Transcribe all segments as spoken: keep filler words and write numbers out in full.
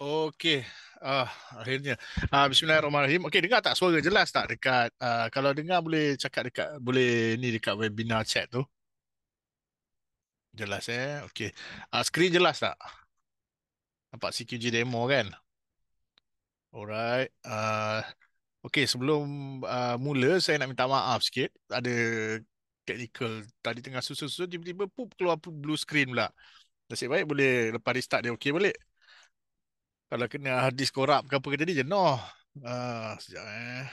Okey. Ah, akhirnya. Ah, Bismillahirrahmanirrahim. Okey, dengar tak suara jelas tak dekat ah, kalau dengar boleh cakap dekat boleh ni dekat webinar chat tu. Jelas eh. Okey. Ah, skrin jelas tak? Nampak C Q G demo kan? Alright. Ah, okey, sebelum ah, mula saya nak minta maaf sikit. Ada technical tadi tengah susun-susun tiba-tiba pup keluar blue screen pula. Nasib baik boleh lepas restart dia okey balik. Kalau kena hard disk korup ke apa ke tadi jenuh. Ah, sekejap eh.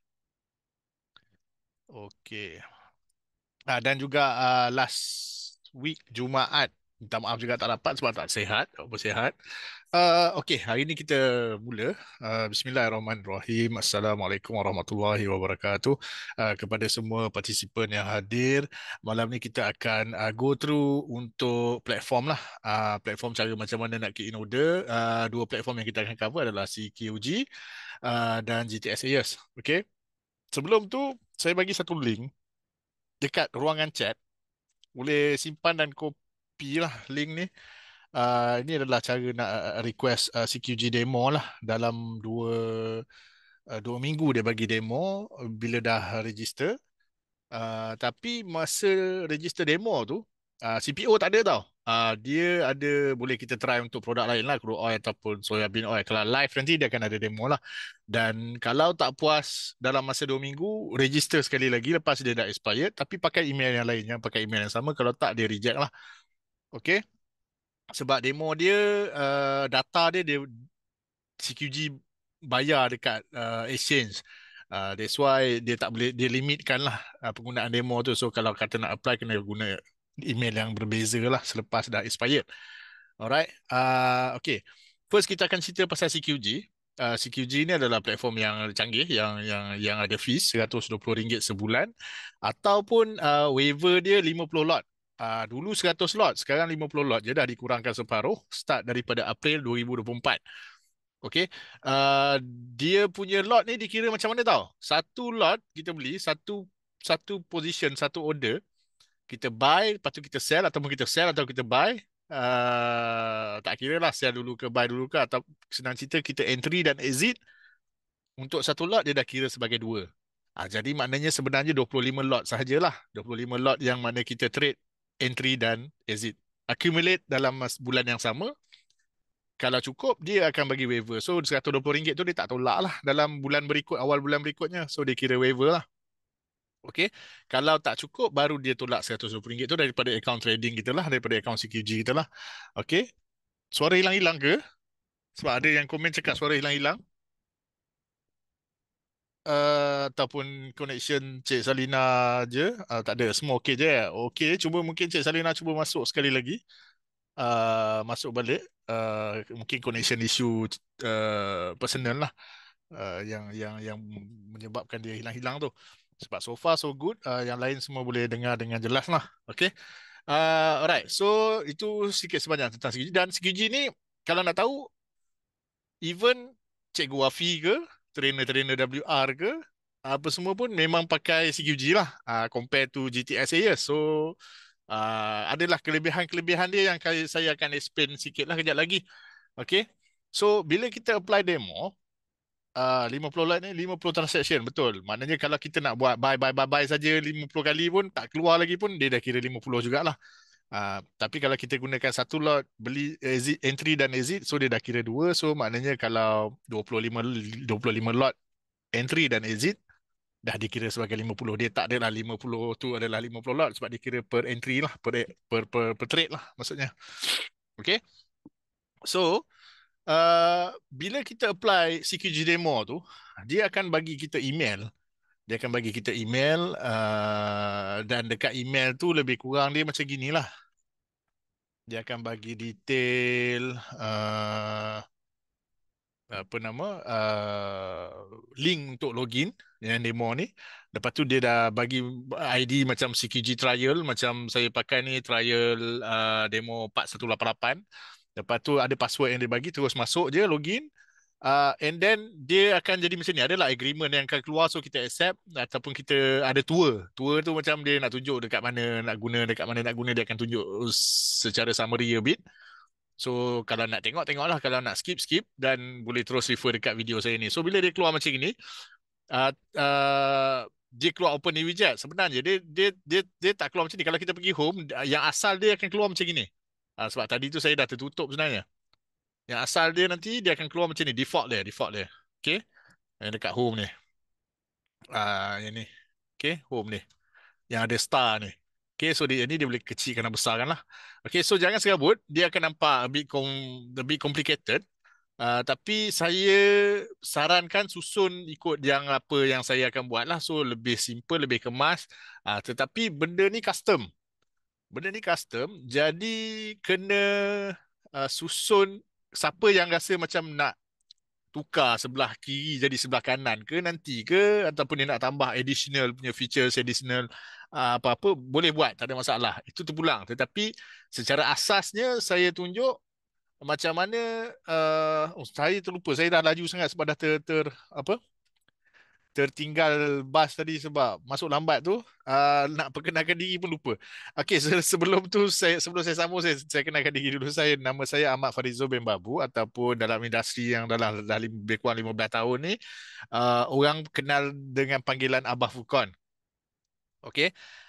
Okey. Ah, dan juga ah, last week Jumaat. Minta maaf juga tak dapat sebab tak sihat. Tak bersihat. Uh, Okey, hari ni kita mula. Uh, Bismillahirrahmanirrahim. Assalamualaikum warahmatullahi wabarakatuh. Uh, kepada semua partisipan yang hadir. Malam ni kita akan uh, go through untuk platform lah. Uh, platform cara macam mana nak key in order. Uh, dua platform yang kita akan cover adalah C Q G uh, dan G T S Ayers. Okey. Sebelum tu, saya bagi satu link dekat ruangan chat. Boleh simpan dan copy lah link ni. Uh, ini adalah cara nak uh, request uh, C Q G demo lah dalam dua uh, dua minggu dia bagi demo uh, bila dah register. Uh, tapi masa register demo tu uh, C P O tak ada tau. Uh, dia ada boleh kita try untuk produk lain lah, crude oil ataupun soybean oil. Kalau live nanti dia akan ada demo lah. Dan kalau tak puas dalam masa dua minggu, register sekali lagi lepas dia dah expired. Tapi pakai email yang lain, yang pakai email yang sama. Kalau tak dia reject lah. Okay. Sebab demo dia uh, data dia dia C Q G bayar dekat uh, exchange. Uh, that's why dia tak boleh dia limitkan lah uh, penggunaan demo tu. So kalau kata nak apply kena guna email yang berbeza lah selepas dah expired. Alright. Uh, okay. First kita akan cerita pasal C Q G. Uh, C Q G ni adalah platform yang canggih yang yang yang ada fees seratus dua puluh ringgit sebulan ataupun uh, waiver dia lima puluh lot. Uh, dulu seratus lot, sekarang lima puluh lot je dah dikurangkan separuh start daripada April dua ribu dua puluh empat. Okey. Uh, dia punya lot ni dikira macam mana tau? Satu lot kita beli, satu satu position, satu order, kita buy, lepas tu kita sell ataupun kita sell atau kita buy. Uh, tak kira lah sell dulu ke buy dulu ke atau senang cerita kita entry dan exit untuk satu lot dia dah kira sebagai dua. Ah, jadi maknanya sebenarnya dua puluh lima lot sahajalah. dua puluh lima lot yang mana kita trade entry dan exit. Accumulate dalam mas- bulan yang sama. Kalau cukup, dia akan bagi waiver. So, seratus dua puluh ringgit tu dia tak tolak lah dalam bulan berikut, awal bulan berikutnya. So, dia kira waiver lah. Okey. Kalau tak cukup, baru dia tolak seratus dua puluh ringgit tu daripada account trading kita lah, daripada account C Q G kita lah. Okey. Suara hilang-hilang ke? Sebab ada yang komen cakap suara hilang-hilang. Uh, ataupun connection Cik Salina je. Uh, tak ada. Semua okey je. Okey. Cuba mungkin Cik Salina cuba masuk sekali lagi. Uh, masuk balik. Uh, mungkin connection issue uh, personal lah. Uh, yang yang yang menyebabkan dia hilang-hilang tu. Sebab so far so good, uh, yang lain semua boleh dengar dengan jelas lah. Okay. Uh, alright. So itu sikit sebanyak tentang C Q G. Dan C Q G ni kalau nak tahu, even Cikgu Wafi ke, trainer-trainer W R ke, apa semua pun memang pakai C Q G lah. Uh, compare to G T S Ayers. So uh, adalah kelebihan-kelebihan dia yang saya akan explain sikit lah kejap lagi. Okay. So bila kita apply demo, Uh, lima puluh lot ni lima puluh transaction, betul. Maknanya kalau kita nak buat buy buy buy buy saja lima puluh kali pun tak keluar lagi pun dia dah kira lima puluh jugalah. Uh, tapi kalau kita gunakan satu lot beli exit, entry dan exit, so dia dah kira dua. So maknanya kalau dua puluh lima dua puluh lima lot entry dan exit dah dikira sebagai lima puluh. Dia tak adalah lima puluh tu adalah lima puluh lot sebab dikira per entry lah, per per per, per trade lah maksudnya. Okay. So Uh, bila kita apply C Q G demo tu, dia akan bagi kita email. Dia akan bagi kita email uh, dan dekat email tu lebih kurang dia macam gini lah. Dia akan bagi detail uh, apa nama uh, link untuk login yang demo ni. Lepas tu dia dah bagi I D macam C Q G trial, macam saya pakai ni trial uh, demo empat satu lapan lapan. Lepas tu ada password yang dia bagi, terus masuk je login. Uh, and then dia akan jadi macam ni. Adalah agreement yang akan keluar, so kita accept. Ataupun kita ada tour. Tour tu macam dia nak tunjuk dekat mana nak guna, dekat mana nak guna, dia akan tunjuk secara summary a bit. So kalau nak tengok, tengoklah. Kalau nak skip, skip. Dan boleh terus refer dekat video saya ni. So bila dia keluar macam ini, uh, uh, dia keluar open new widget. Sebenarnya dia, dia dia dia tak keluar macam ni. Kalau kita pergi home, yang asal dia akan keluar macam ini. Uh, sebab tadi tu saya dah tertutup sebenarnya. Yang asal dia nanti dia akan keluar macam ni. Default dia, default dia. Okay. Yang dekat home ni. Uh, yang ni. Okay, home ni. Yang ada star ni. Okay, so dia ni dia boleh kecilkan dan besarkan lah. Okay, so jangan serabut. Dia akan nampak a bit, com, a bit complicated. Uh, tapi saya sarankan susun ikut yang apa yang saya akan buat lah. So lebih simple, lebih kemas. Uh, tetapi benda ni custom. Benda ni custom. Jadi kena uh, susun siapa yang rasa macam nak tukar sebelah kiri jadi sebelah kanan ke nanti ke, ataupun dia nak tambah additional punya features, additional uh, apa-apa, boleh buat, tak ada masalah. Itu terpulang. Tetapi secara asasnya saya tunjuk macam mana uh, oh, saya terlupa, saya dah laju sangat sebab dah ter, ter apa tertinggal bas tadi sebab masuk lambat tu, uh, nak perkenalkan diri pun lupa. Okey, se- sebelum tu saya sebelum saya sambung, saya, saya kenalkan diri dulu. Saya, nama saya Ahmad Farizo bin Babu, ataupun dalam industri yang dalam dah lim- lebih kurang lima belas tahun ni, uh, orang kenal dengan panggilan Abah Fukon. Okey.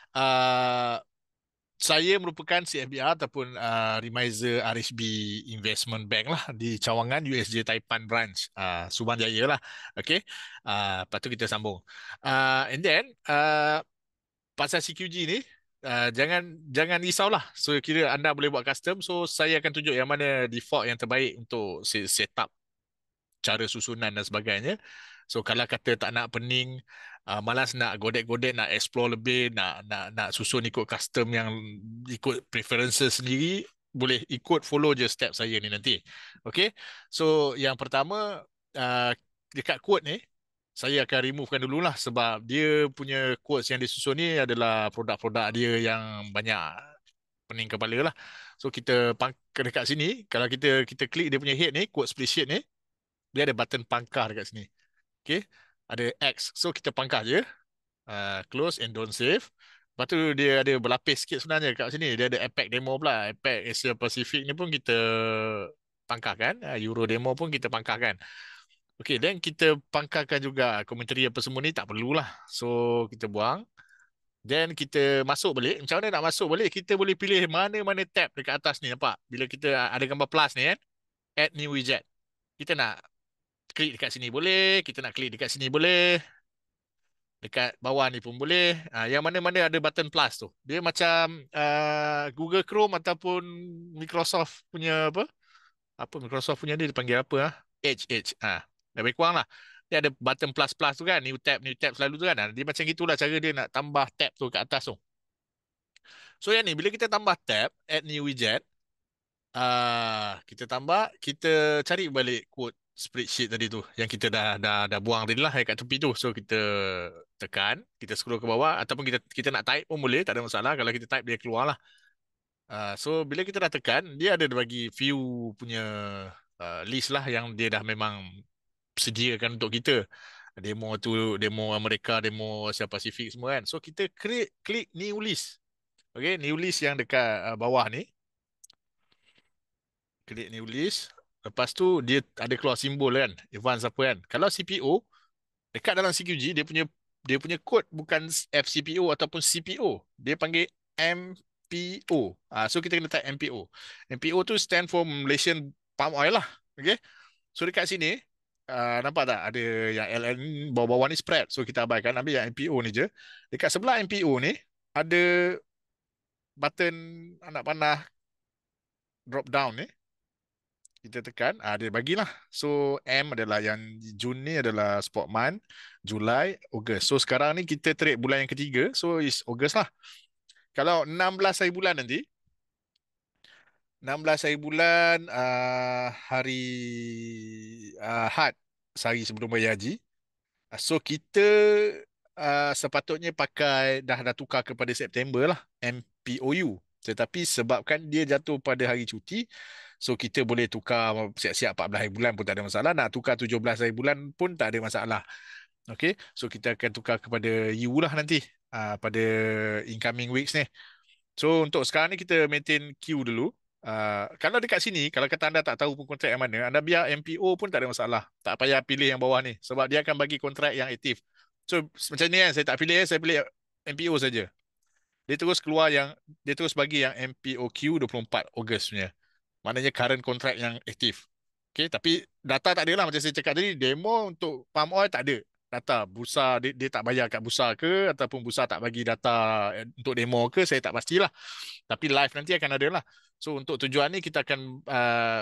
Uh, saya merupakan C F B R ataupun uh, Remiser R H B Investment Bank lah di Cawangan U S J Taipan Branch, uh, Subang Jaya lah. Okay. Uh, lepas tu kita sambung. Uh, and then, uh, pasal C Q G ni, uh, jangan jangan risaulah. So, kira anda boleh buat custom. So, saya akan tunjuk yang mana default yang terbaik untuk se- setup, cara susunan dan sebagainya. So kalau kata tak nak pening, uh, malas nak godek-godek, nak explore lebih, nak nak nak susun ikut custom yang ikut preferences sendiri, boleh ikut follow je step saya ni nanti. Okay. So yang pertama, uh, dekat quote ni saya akan removekan dululah sebab dia punya quotes yang disusun ni adalah produk-produk dia yang banyak pening kepala lah. So kita pang- dekat sini, kalau kita kita klik dia punya head ni, quote split sheet ni, dia ada button pangkah dekat sini. Okay. Ada X. So kita pangkah je. Uh, close and don't save. Lepas tu dia ada berlapis sikit sebenarnya kat sini. Dia ada APEC demo pula. APEC Asia Pacific ni pun kita pangkahkan. Uh, Euro demo pun kita pangkahkan. Okay, then kita pangkahkan juga komentari apa semua ni, tak perlulah. So kita buang. Then kita masuk balik. Macam mana nak masuk balik? Kita boleh pilih mana-mana tab dekat atas ni. Nampak? Bila kita ada gambar plus ni kan. Add new widget. Kita nak klik dekat sini boleh, kita nak klik dekat sini boleh, dekat bawah ni pun boleh. Ha, yang mana-mana ada button plus tu. Dia macam uh, Google Chrome ataupun Microsoft punya apa? Apa Microsoft punya ni dipanggil apa? Ha? Edge, Edge. Ha, lebih kurang lah. Dia ada button plus-plus tu kan, new tab, new tab selalu tu kan. Ha, dia macam gitulah cara dia nak tambah tab tu kat atas tu. So yang ni, bila kita tambah tab, add new widget, uh, kita tambah, kita cari balik quote spreadsheet tadi tu yang kita dah dah dah buang tadi lah kat tepi tu. So kita tekan, kita scroll ke bawah, ataupun kita kita nak type pun boleh, tak ada masalah. Kalau kita type dia keluar lah. Uh, so bila kita dah tekan, dia ada bagi few punya uh, list lah yang dia dah memang sediakan untuk kita. Demo tu, demo Amerika, demo Asia Pasifik semua kan. So kita create, klik new list. Okay, new list yang dekat uh, bawah ni. Klik new list. Lepas tu dia ada keluar simbol kan, advance apa kan. Kalau C P O, dekat dalam C Q G dia punya dia punya kod bukan F C P O ataupun C P O. Dia panggil M P O. Ah, so kita kena type M P O. M P O tu stand for Malaysian Palm Oil lah. Okay. So dekat sini, uh, nampak tak ada yang L N bawah-bawah ni spread. So kita abaikan, ambil yang M P O ni je. Dekat sebelah M P O ni ada button anak panah drop down ni. Kita tekan, ah, dia bagilah. So M adalah yang Jun ni adalah spot month, Julai, Ogos. So sekarang ni kita trade bulan yang ketiga, so is Ogos lah. Kalau enam belas hari bulan nanti, enam belas hari bulan, uh, hari uh, Ahad, sehari sebelum Raya Haji. Ah, so kita uh, sepatutnya pakai, dah dah tukar kepada September lah, M P O U. Tetapi sebabkan dia jatuh pada hari cuti, so kita boleh tukar siap-siap empat belas hari bulan pun tak ada masalah. Nak tukar tujuh belas hari bulan pun tak ada masalah. Okay, so kita akan tukar kepada U lah nanti, uh, pada incoming weeks ni. So untuk sekarang ni kita maintain Q dulu. Uh, kalau dekat sini, kalau kata anda tak tahu pun kontrak yang mana, anda biar M P O pun tak ada masalah. Tak payah pilih yang bawah ni. Sebab dia akan bagi kontrak yang aktif. So, macam ni kan, saya tak pilih, saya pilih M P O saja. Dia terus keluar yang, dia terus bagi yang M P O Q dua puluh empat Ogos punya. Maknanya current contract yang aktif. Okay, tapi data tak ada lah macam saya cakap tadi. Demo untuk palm oil tak ada. Data bursa dia, dia tak bayar kat bursa ke ataupun bursa tak bagi data eh, untuk demo ke, saya tak pastilah. Tapi live nanti akan ada lah. So untuk tujuan ni kita akan uh,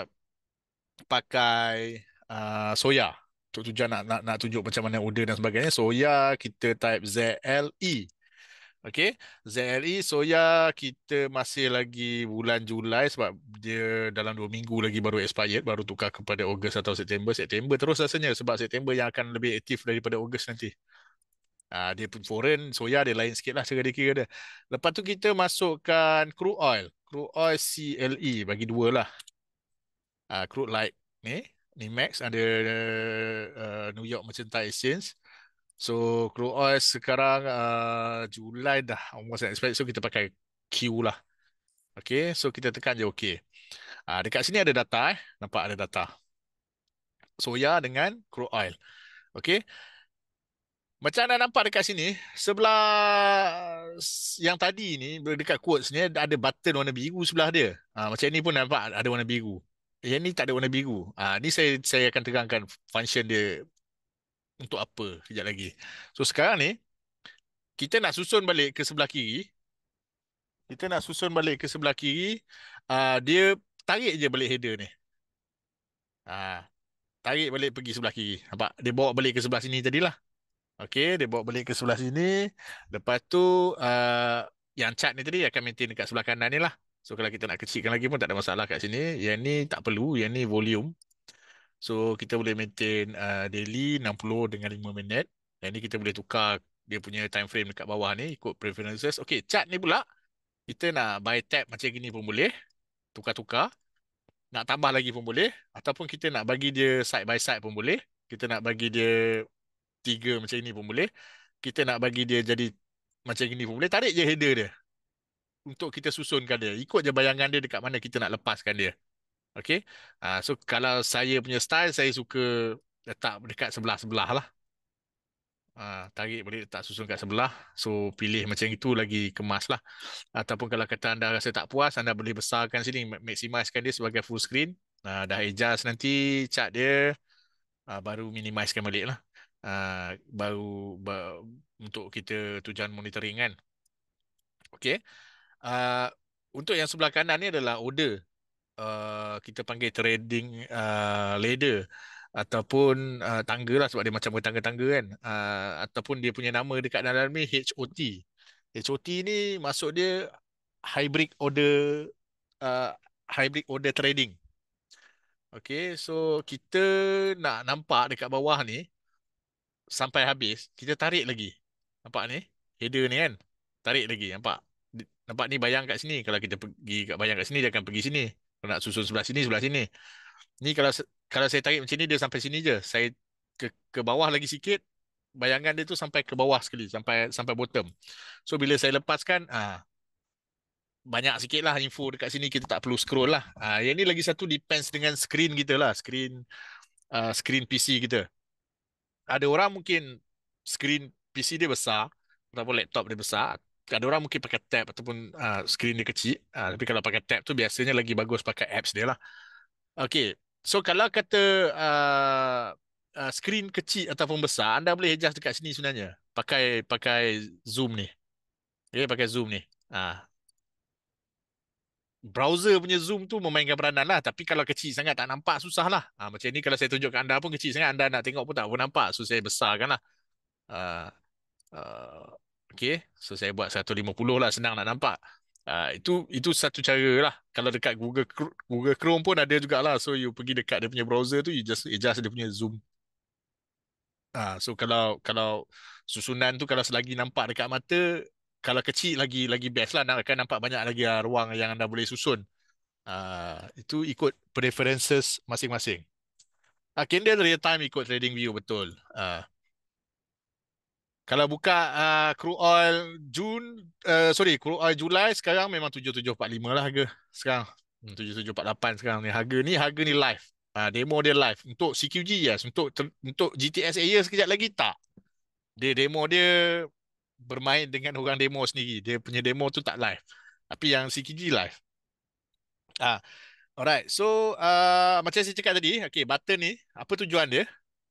pakai uh, soya. Untuk tujuan nak, nak nak tunjuk macam mana order dan sebagainya. Soya kita type Z L E. Okay, Z L E soya kita masih lagi bulan Julai sebab dia dalam dua minggu lagi baru expired, baru tukar kepada Ogos atau September. September terus rasanya sebab September yang akan lebih aktif daripada Ogos nanti. Ah, dia pun foreign, soya dia lain sikit lah cara dia kira dia. Lepas tu kita masukkan crude oil. Crude oil C L E, bagi dua lah. Ah, crude light ni, ni max ada uh, New York Mercantile Exchange. So crude oil sekarang uh, Julai dah almost expect. So kita pakai Q lah. Okay, so kita tekan je okay. Ah, dekat sini ada data eh. Nampak ada data. Soya dengan crude oil. Okay. Macam anda nampak dekat sini, sebelah yang tadi ni, dekat quotes ni, ada button warna biru sebelah dia. Ha, macam ni pun nampak ada warna biru. Yang ni tak ada warna biru. Ha, ni saya saya akan terangkan function dia untuk apa kejap lagi. So sekarang ni, kita nak susun balik ke sebelah kiri. Kita nak susun balik ke sebelah kiri. Uh, dia tarik je balik header ni. Ha, tarik balik pergi sebelah kiri. Nampak? Dia bawa balik ke sebelah sini tadilah. Okey, dia bawa balik ke sebelah sini. Lepas tu, uh, yang chart ni tadi akan maintain dekat sebelah kanan ni lah. So, kalau kita nak kecilkan lagi pun tak ada masalah kat sini. Yang ni tak perlu. Yang ni volume. So, kita boleh maintain uh, daily enam puluh dengan lima minit. Yang ni kita boleh tukar dia punya time frame dekat bawah ni. Ikut preferences. Okey, chart ni pula. Kita nak buy tab macam gini pun boleh. Tukar-tukar. Nak tambah lagi pun boleh. Ataupun kita nak bagi dia side by side pun boleh. Kita nak bagi dia tiga macam ini pun boleh. Kita nak bagi dia jadi macam ini pun boleh. Tarik je header dia untuk kita susunkan dia. Ikut je bayangan dia dekat mana kita nak lepaskan dia. Okay. Uh, so kalau saya punya style, saya suka letak dekat sebelah-sebelah lah. Uh, tarik boleh letak susun kat sebelah. So pilih macam itu lagi kemas lah. Ataupun kalau kata anda rasa tak puas, anda boleh besarkan sini, maximizekan dia sebagai full screen. Uh, dah adjust nanti chart dia, uh, baru minimizekan balik lah. Uh, baru ba untuk kita tujuan monitoring kan. Okey. Uh, untuk yang sebelah kanan ni adalah order. Uh, kita panggil trading uh, ladder ataupun uh, tangga lah sebab dia macam bertangga-tangga kan. Uh, ataupun dia punya nama dekat dalam ni H O T. H O T ni maksud dia hybrid order uh, hybrid order trading. Okey, so kita nak nampak dekat bawah ni sampai habis, kita tarik lagi. Nampak ni? Header ni kan? Tarik lagi, nampak? Di- Nampak ni bayang kat sini. Kalau kita pergi kat bayang kat sini, dia akan pergi sini. Kalau nak susun sebelah sini, sebelah sini. Ni kalau se- kalau saya tarik macam ni, dia sampai sini je. Saya ke ke bawah lagi sikit, bayangan dia tu sampai ke bawah sekali, sampai sampai bottom. So bila saya lepaskan, ah banyak sikit lah info dekat sini, kita tak perlu scroll lah. Ah, yang ni lagi satu depends dengan screen kita lah, screen uh, screen P C kita. Ada orang mungkin screen P C dia besar ataupun laptop dia besar. Ada orang mungkin pakai tab ataupun uh, screen dia kecil. Uh, tapi kalau pakai tab tu biasanya lagi bagus pakai apps dia lah. Okay. So kalau kata uh, uh, screen kecil ataupun besar, anda boleh adjust dekat sini sebenarnya. Pakai pakai zoom ni. Okay, pakai zoom ni. Uh, browser punya zoom tu memainkan peranan lah. Tapi kalau kecil sangat tak nampak, susah lah. Uh, macam ni kalau saya tunjuk ke anda pun kecil sangat, anda nak tengok pun tak pun nampak. So saya besarkan lah. Uh, Uh, okay, so saya buat seratus lima puluh lah, senang nak nampak. Uh, itu itu satu cara lah. Kalau dekat Google Google Chrome pun ada jugalah. So you pergi dekat dia punya browser tu, you just adjust dia punya zoom. Uh, so kalau kalau susunan tu kalau selagi nampak dekat mata, kalau kecil lagi lagi best lah. Nak akan nampak banyak lagi uh, ruang yang anda boleh susun. Uh, itu ikut preferences masing-masing. Uh, candle real time ikut trading view betul. Uh, Kalau buka uh, crude oil Jun, uh, sorry, crude oil Julai sekarang memang tujuh tujuh empat lima lah harga sekarang. Hmm, tujuh tujuh empat lapan sekarang ni. Harga ni, harga ni live. Ah, demo dia live. Untuk C Q G, yes. Untuk ter- untuk G T S Ayers sekejap lagi, tak. Dia demo dia bermain dengan orang demo sendiri. Dia punya demo tu tak live. Tapi yang C Q G live. Ah, alright. So, uh, macam saya cakap tadi, okay, button ni, apa tujuan dia?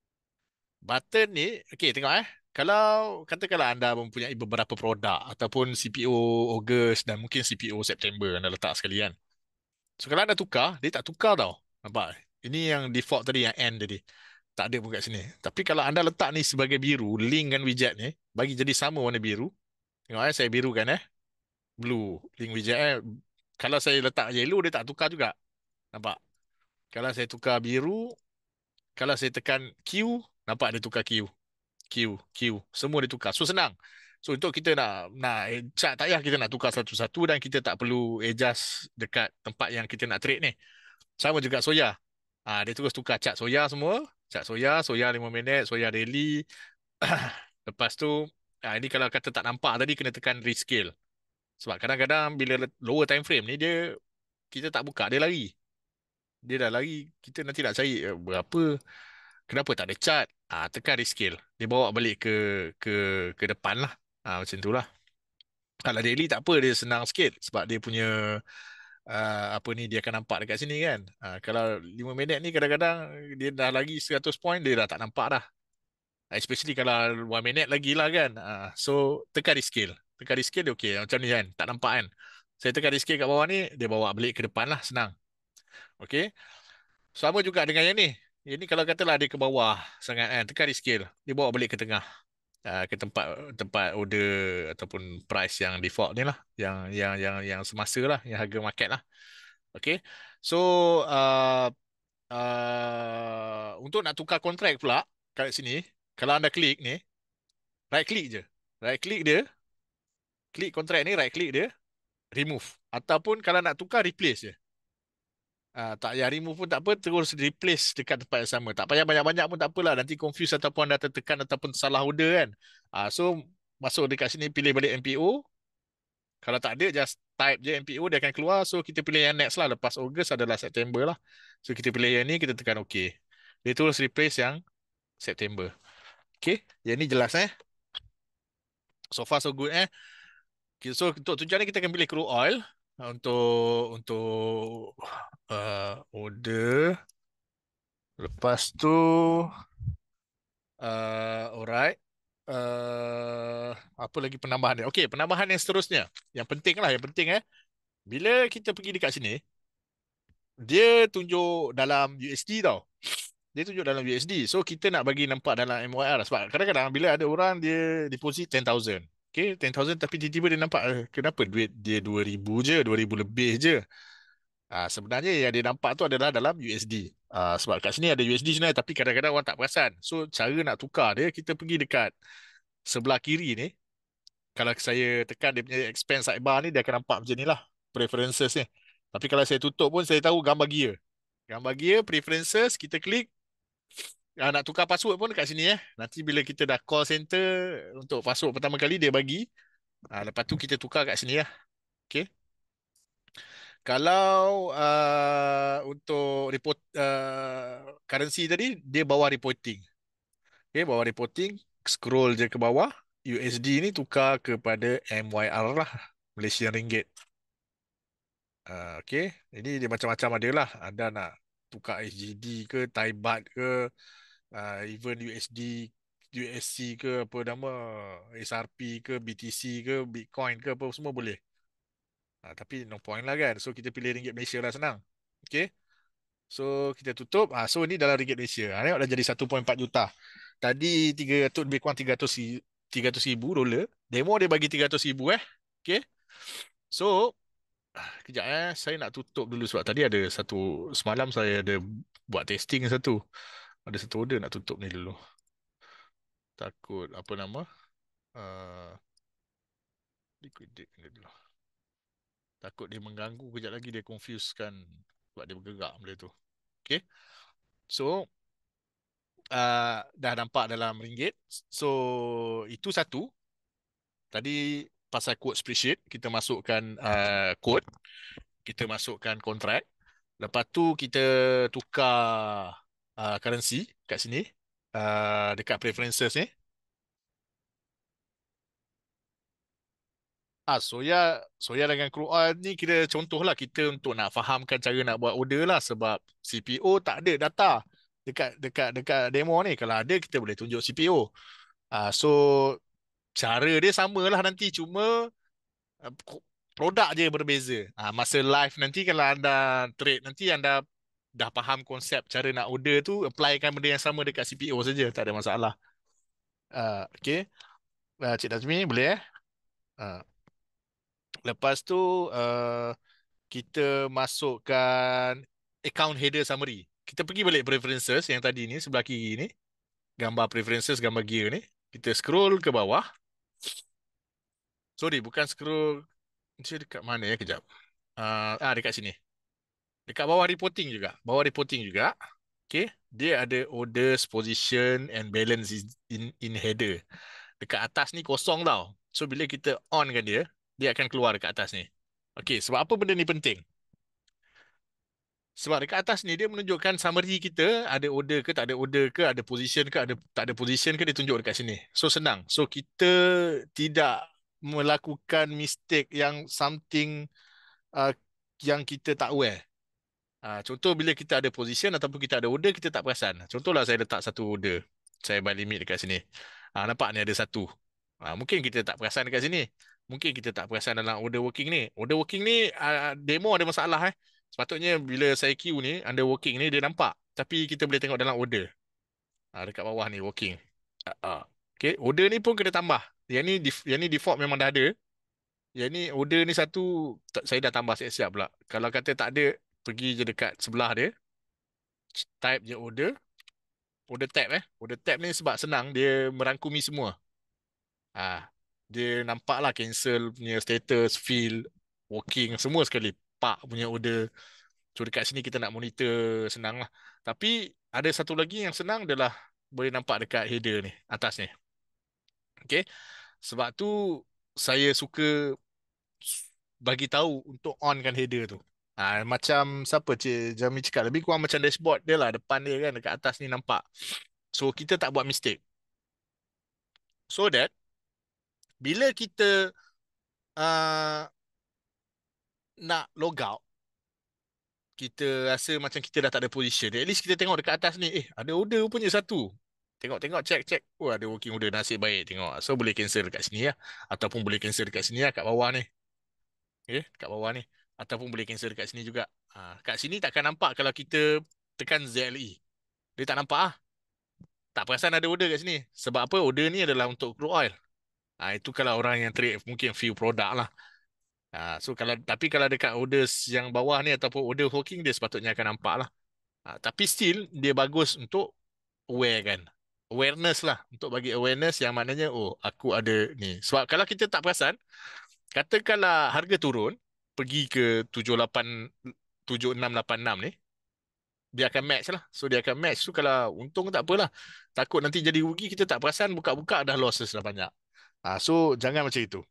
Button ni, okay, tengok eh. Kalau, katakanlah anda mempunyai beberapa produk ataupun C P O Ogos dan mungkin C P O September anda letak sekalian. So, kalau anda tukar, dia tak tukar tau. Nampak? Ini yang default tadi, yang end tadi. Tak ada pun kat sini. Tapi kalau anda letak ni sebagai biru, link kan widget ni, bagi jadi sama warna biru. Tengok eh, saya biru kan eh. Blue, link widget eh. Kalau saya letak yellow, dia tak tukar juga. Nampak? Kalau saya tukar biru, kalau saya tekan Q, nampak dia tukar Q. Q, Q. Semua dia tukar. So, senang. So, untuk kita nak nak eh, chart, tak payah kita nak tukar satu-satu dan kita tak perlu adjust dekat tempat yang kita nak trade ni. Sama juga soya. Ah, dia terus tukar cat soya semua. Cat soya, soya lima minit, soya daily. Lepas tu, ah, ini kalau kata tak nampak tadi, kena tekan rescale. Sebab kadang-kadang bila lower time frame ni, dia kita tak buka, dia lari. Dia dah lari, kita nanti nak cari eh, berapa, kenapa tak ada chart. Ah, tekan rescale. Dia bawa balik ke ke ke depan lah. Ah, macam tu lah. Kalau daily tak apa, dia senang sikit. Sebab dia punya uh, apa ni, dia akan nampak dekat sini kan. Uh, kalau lima minit ni kadang-kadang dia dah lagi seratus point, dia dah tak nampak dah. Especially kalau one minute lagi lah kan. Uh, so tekan rescale. Tekan rescale dia okey. Macam ni kan. Tak nampak kan. Saya tekan rescale kat bawah ni, dia bawa balik ke depan lah. Senang. Okey. Sama juga dengan yang ni. Yang ni kalau katalah dia ke bawah sangat kan. Tekan rescale. Dia bawa balik ke tengah. Uh, ke tempat tempat order ataupun price yang default ni lah. Yang yang yang yang semasa lah. Yang harga market lah. Okay. So, uh, uh, untuk nak tukar kontrak pula kat sini, kalau anda klik ni, right click je. Right click dia, klik kontrak ni, right click dia, remove. Ataupun kalau nak tukar, replace je. Uh, tak payah remove pun tak apa, terus replace dekat tempat yang sama. Tak payah banyak-banyak pun tak apalah. Nanti confuse ataupun anda tertekan ataupun salah order kan. Uh, so, masuk dekat sini, pilih balik M P O. Kalau tak ada, just type je M P O, dia akan keluar. So, kita pilih yang next lah. Lepas Ogos adalah September lah. So, kita pilih yang ni, kita tekan OK. Dia terus replace yang September. Okay, yang ni jelas eh. So far so good eh. Okay, so, untuk tujuan ni kita akan pilih crude oil. Untuk untuk uh, order. Lepas tu, uh, alright. Uh, apa lagi penambahan dia? Okay, penambahan yang seterusnya. Yang penting lah, yang penting eh. Bila kita pergi dekat sini, dia tunjuk dalam U S D tau. Dia tunjuk dalam U S D. So, kita nak bagi nampak dalam M Y R. Sebab kadang-kadang bila ada orang, dia deposit ten thousand. Okay, ten thousand tapi tiba-tiba dia nampak, eh, kenapa duit dia dua ribu je, dua ribu lebih je. Ah, sebenarnya yang dia nampak tu adalah dalam U S D. Ah, sebab kat sini ada U S D sebenarnya, tapi kadang-kadang orang tak perasan. So, cara nak tukar dia, kita pergi dekat sebelah kiri ni. Kalau saya tekan dia punya expense sidebar ni, dia akan nampak macam ni lah. Preferences ni. Tapi kalau saya tutup pun, saya tahu gambar gear. Gambar gear, preferences, kita klik. Ah, nak tukar password pun dekat sini eh. Nanti bila kita dah call center untuk password pertama kali dia bagi. Ah, lepas tu kita tukar kat sini lah. Okay. Kalau uh, untuk report uh, currency tadi, dia bawa reporting. Okay, bawa reporting. Scroll je ke bawah. U S D ni tukar kepada M Y R lah. Malaysian Ringgit. Uh, okay. Ini dia macam-macam ada lah. Anda nak tukar S G D ke, Thai Baht ke, uh, even U S D, U S C ke, apa nama, S R P ke, B T C ke, Bitcoin ke, apa semua boleh. Uh, tapi no point lah kan. So kita pilih ringgit Malaysia lah, senang. Okay. So kita tutup. Ah, so ni dalam ringgit Malaysia. Ah, tengok dah jadi satu perpuluhan empat juta. Tadi tiga ratus, lebih kurang tiga ratus, tiga ratus ribu dolar. Demo dia bagi tiga ratus ribu eh. Okay. So, ah, kejap eh. Saya nak tutup dulu sebab tadi ada satu, semalam saya ada buat testing satu. Ada satu order nak tutup ni dulu. Takut apa nama? Uh, liquidate ni dulu. Takut dia mengganggu, kejap lagi dia confuse kan. Sebab dia bergerak benda tu. Okay. So, uh, dah nampak dalam ringgit. So, itu satu. Tadi pasal code spreadsheet, kita masukkan uh, code. Kita masukkan kontrak. Lepas tu kita tukar uh, currency kat sini. Uh, dekat preferences ni. Ah, soya, soya dengan crude oil ni kita contohlah kita untuk nak fahamkan cara nak buat order lah sebab C P O tak ada data dekat dekat dekat demo ni. Kalau ada kita boleh tunjuk C P O. Ah, so cara dia samalah nanti cuma uh, ko- produk je berbeza. Ah, masa live nanti kalau anda trade nanti anda dah faham konsep cara nak order tu applykan benda yang sama dekat C P O saja tak ada masalah. Ah, okay. Ah, Cik Nazmi boleh eh? Ah, lepas tu uh, kita masukkan account header summary. Kita pergi balik preferences yang tadi ni sebelah kiri ni, gambar preferences, gambar gear ni. Kita scroll ke bawah. Sorry, bukan scroll. Dia dekat mana ya kejap. Uh, ah dekat sini. Dekat bawah reporting juga. Bawah reporting juga. Okay. Dia ada orders, position and balance is- in in header. Dekat atas ni kosong tau. So bila kita on kan dia, dia akan keluar dekat atas ni. Okay, sebab apa benda ni penting? Sebab dekat atas ni dia menunjukkan summary kita ada order ke tak ada order ke ada position ke ada tak ada position ke dia tunjuk dekat sini. So senang. So kita tidak melakukan mistake yang something uh, yang kita tak aware. Uh, contoh bila kita ada position ataupun kita ada order kita tak perasan. Contohlah saya letak satu order. Saya buy limit dekat sini. Uh, nampak ni ada satu. Uh, mungkin kita tak perasan dekat sini. Mungkin kita tak perasan dalam order working ni. Order working ni uh, demo ada masalah eh. Sepatutnya bila saya queue ni, under working ni dia nampak. Tapi kita boleh tengok dalam order. Ha, dekat bawah ni working. Ha, ha. Okay, order ni pun kena tambah. Yang ni, def- yang ni default memang dah ada. Yang ni order ni satu, tak- saya dah tambah siap-siap pula. Kalau kata tak ada, pergi je dekat sebelah dia. Type je order. Order tab eh. Order tab ni sebab senang, dia merangkumi semua. Ah, dia nampak lah cancel punya status, field, working, semua sekali. Pak punya order. So dekat sini kita nak monitor senang lah. Tapi ada satu lagi yang senang adalah boleh nampak dekat header ni, atas ni. Okay. Sebab tu saya suka bagi tahu untuk onkan header tu. Ha, macam siapa Cik Jami cakap, lebih kurang macam dashboard dia lah. Depan dia kan, dekat atas ni nampak. So kita tak buat mistake. So that bila kita uh, nak log out, kita rasa macam kita dah tak ada position. At least kita tengok dekat atas ni, eh ada order punya satu. Tengok-tengok, check-check. Oh ada working order, nasib baik tengok. So boleh cancel dekat sini ya. Ataupun boleh cancel dekat sini ya, kat bawah ni. Okay, kat bawah ni. Ataupun boleh cancel dekat sini juga. Ha, kat sini takkan nampak kalau kita tekan Z L E. Dia tak nampak ah. Tak perasan ada order kat sini. Sebab apa? Order ni adalah untuk crude oil. Ha, itu kalau orang yang trade mungkin few product lah. Ha, so kalau tapi kalau dekat orders yang bawah ni ataupun order working dia sepatutnya akan nampak lah. Ha, tapi still dia bagus untuk aware kan. Awareness lah. Untuk bagi awareness yang maknanya oh aku ada ni. Sebab kalau kita tak perasan, katakanlah harga turun pergi ke tujuh lapan tujuh enam lapan enam ni, dia akan match lah. So dia akan match. So kalau untung tak apalah. Takut nanti jadi rugi kita tak perasan buka-buka dah losses dah banyak. Ha, so jangan macam itu.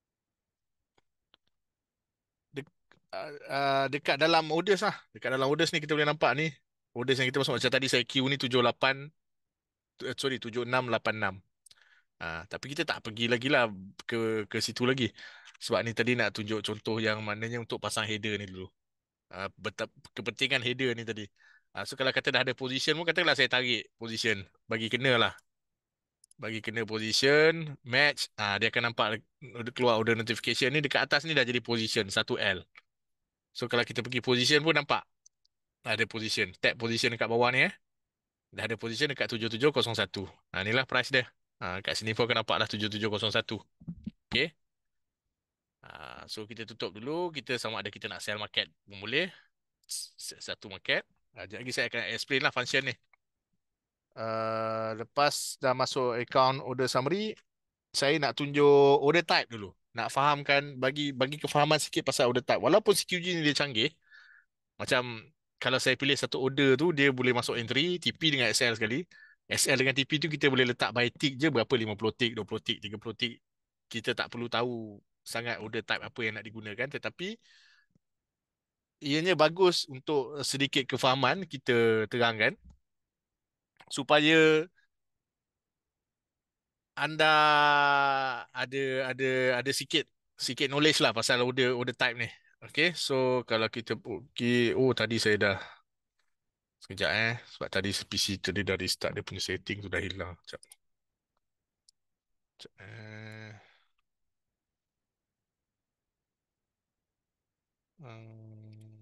Dek, uh, uh, dekat dalam orders lah. Dekat dalam orders ni kita boleh nampak ni. Orders yang kita masuk macam tadi saya queue ni tujuh lapan eh, sorry tujuh enam lapan enam. Ah, tapi kita tak pergi lagi lah ke ke situ lagi. Sebab ni tadi nak tunjuk contoh yang maknanya untuk pasang header ni dulu. Ah, betap, kepentingan header ni tadi. Ah, so kalau kata dah ada position pun katakanlah saya tarik position. Bagi kena lah. Bagi kena position, match. Ah, dia akan nampak keluar order notification ni dekat atas ni dah jadi position satu L. So kalau kita pergi position pun nampak. Ada position. Tap position dekat bawah ni eh. Dah ada position dekat tujuh tujuh kosong satu. Ha, inilah price dia. Ha, kat sini pun akan nampak dah tujuh tujuh kosong satu. Okay. Ha, so kita tutup dulu. Kita sama ada kita nak sell market pun boleh. S- Satu market. Ha, sekejap lagi saya akan explain lah function ni. Uh, lepas dah masuk account order summary, saya nak tunjuk order type dulu. Nak fahamkan, bagi bagi kefahaman sikit pasal order type. Walaupun C Q G ni dia canggih, macam kalau saya pilih satu order tu, dia boleh masuk entry, T P dengan S L sekali. S L dengan T P tu kita boleh letak by tick je, berapa lima puluh tick, dua puluh tick, tiga puluh tick. Kita tak perlu tahu sangat order type apa yang nak digunakan. Tetapi ianya bagus untuk sedikit kefahaman kita terangkan supaya anda ada ada ada sikit sikit knowledge lah pasal order order type ni. Okay, so kalau kita pergi, oh tadi saya dah sekejap eh sebab tadi P C tadi dah restart dia punya setting tu dah hilang. Sekejap. Sekejap, eh. Hmm,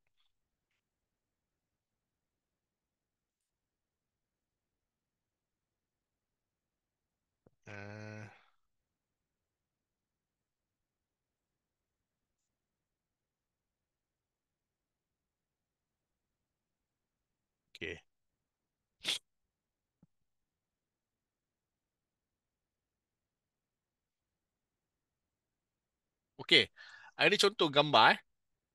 eh, okay. Okay. Ini contoh gambar eh.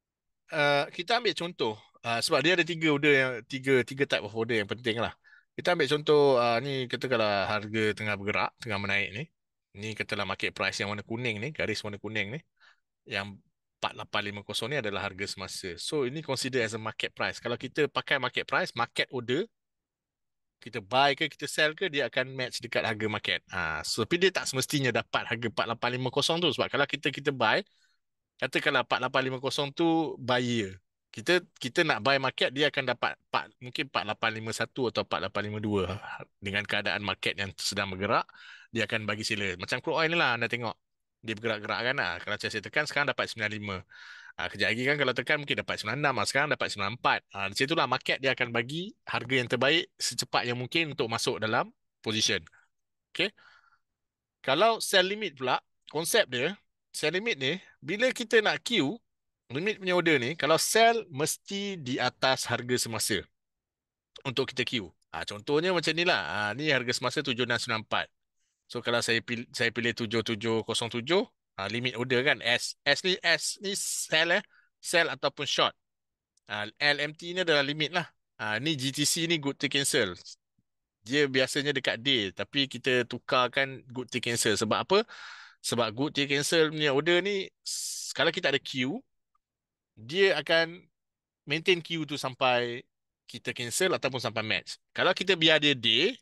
Uh, kita ambil contoh uh, sebab dia ada tiga order yang tiga tiga type of order yang penting lah. Kita ambil contoh uh, ni katakanlah harga tengah bergerak, tengah menaik ni. Ni katalah market price yang warna kuning ni, garis warna kuning ni. Yang empat lapan lima kosong ni adalah harga semasa. So ini consider as a market price. Kalau kita pakai market price, market order, kita buy ke kita sell ke dia akan match dekat harga market. Ah, so, tapi dia tak semestinya dapat harga empat lapan lima kosong tu sebab kalau kita kita buy katakanlah empat lapan lima kosong tu buyer. Kita kita nak buy market dia akan dapat empat mungkin empat lapan lima satu atau empat lapan lima dua dengan keadaan market yang sedang bergerak dia akan bagi sila. Macam crude oil ni lah anda tengok. Dia bergerak-gerak kan lah. Kalau saya tekan sekarang dapat sembilan lima. Ah, kejap lagi kan kalau tekan mungkin dapat sembilan enam lah. Sekarang dapat sembilan empat. Ah, di situlah market dia akan bagi harga yang terbaik secepat yang mungkin untuk masuk dalam position. Okay. Kalau sell limit pula, konsep dia, sell limit ni, bila kita nak queue, limit punya order ni, kalau sell mesti di atas harga semasa untuk kita queue. Ha, contohnya macam ni lah. Ha, ni harga semasa tujuh enam sembilan empat. So kalau saya pilih, saya pilih tujuh tujuh kosong tujuh, ha, limit order kan, S. S ni, S ni sell eh. Sell ataupun short. Ha, L M T ni adalah limit lah. Ha, ni G T C ni good to cancel. Dia biasanya dekat day, tapi kita tukarkan good to cancel. Sebab apa? Sebab good to cancel punya order ni, kalau kita ada queue, dia akan maintain queue tu sampai kita cancel ataupun sampai match. Kalau kita biar dia day,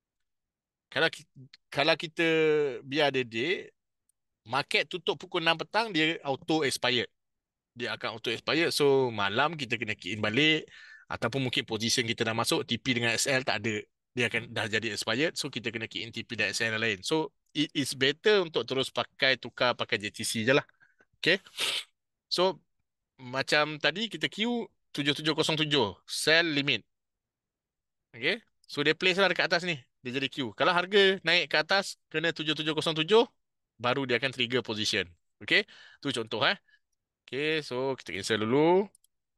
kalau ki- kalau kita biar dia day, market tutup pukul enam petang, dia auto expired. Dia akan auto expired. So, malam kita kena key in balik. Ataupun mungkin position kita dah masuk, T P dengan S L tak ada. Dia akan dah jadi expired. So, kita kena key in T P dan S L yang lain. So, it is better untuk terus pakai, tukar pakai J T C je lah. Okay. So, macam tadi kita queue tujuh tujuh kosong tujuh. Sell limit. Okay. So, dia place lah dekat atas ni. Dia jadi queue. Kalau harga naik ke atas, kena tujuh tujuh kosong tujuh, baru dia akan trigger position. Okay. Tu contoh eh. Okay, so kita cancel dulu.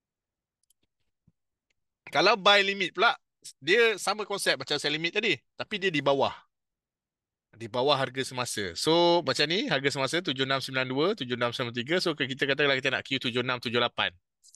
Kalau buy limit pula, dia sama konsep macam sell limit tadi. Tapi dia di bawah. Di bawah harga semasa. So, macam ni, harga semasa tujuh enam sembilan dua, tujuh enam sembilan tiga. So, kita katakanlah kita nak queue tujuh enam tujuh lapan.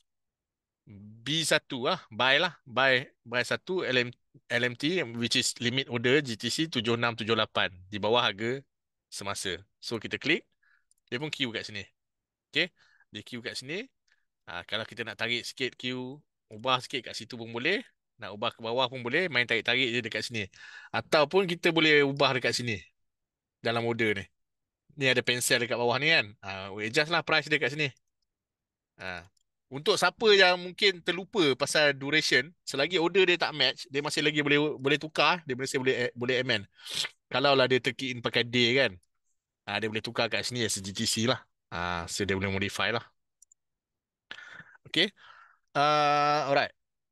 B satu lah, buy lah. Buy buy satu L M, L M T, which is limit order G T C tujuh enam tujuh lapan. Di bawah harga semasa. So, kita klik. Dia pun queue kat sini. Okay. Dia queue kat sini. Ha, kalau kita nak tarik sikit queue, ubah sikit kat situ pun boleh. Nak ubah ke bawah pun boleh. Main tarik-tarik je dekat sini. Ataupun kita boleh ubah dekat sini. Dalam order ni. Ni ada pensel dekat bawah ni kan. Ha, we adjust lah price dia kat sini. Ha. Untuk siapa yang mungkin terlupa pasal duration, selagi order dia tak match, dia masih lagi boleh boleh tukar. Dia masih boleh eh, boleh amend. Kalau lah dia terkey in pakai day kan. Ha, dia boleh tukar kat sini as G T C lah. Ha, so dia boleh modify lah. Okay. Uh, alright.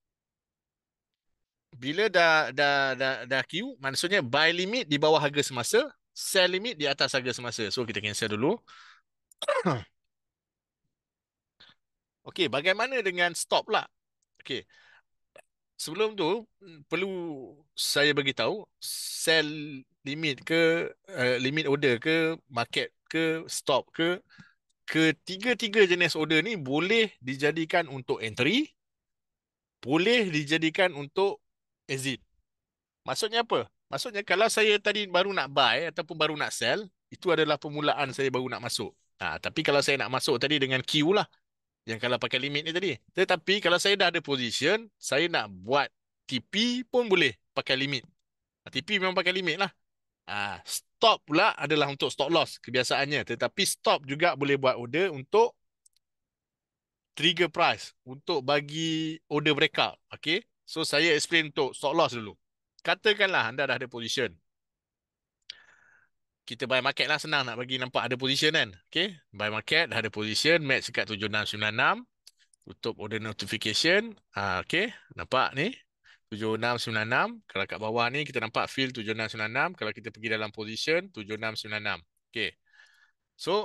Bila dah dah dah dah queue, maksudnya buy limit di bawah harga semasa, sell limit di atas harga semasa. So kita cancel dulu. Okey, bagaimana dengan stop lah? Okey, sebelum tu mm, perlu saya bagi tahu sell limit ke uh, limit order ke market ke stop ke ketiga-tiga jenis order ni boleh dijadikan untuk entry, boleh dijadikan untuk exit. Maksudnya apa? Maksudnya kalau saya tadi baru nak buy ataupun baru nak sell, itu adalah permulaan saya baru nak masuk. Ha, tapi kalau saya nak masuk tadi dengan queue lah. Yang kalau pakai limit ni tadi. Tetapi kalau saya dah ada position, saya nak buat T P pun boleh pakai limit. T P memang pakai limit lah. Ah, stop pula adalah untuk stop loss kebiasaannya. Tetapi stop juga boleh buat order untuk trigger price, untuk bagi order breakout. Okay. So saya explain untuk stop loss dulu. Katakanlah anda dah ada position. Kita buy market lah, senang nak bagi nampak ada position kan. Okay. Buy market dah ada position, match dekat tujuh enam sembilan enam. Tutup order notification. Ha, okay. Nampak ni. tujuh enam sembilan enam. Kalau kat bawah ni kita nampak fill tujuh enam sembilan enam. Kalau kita pergi dalam position tujuh enam sembilan enam. Okay. So,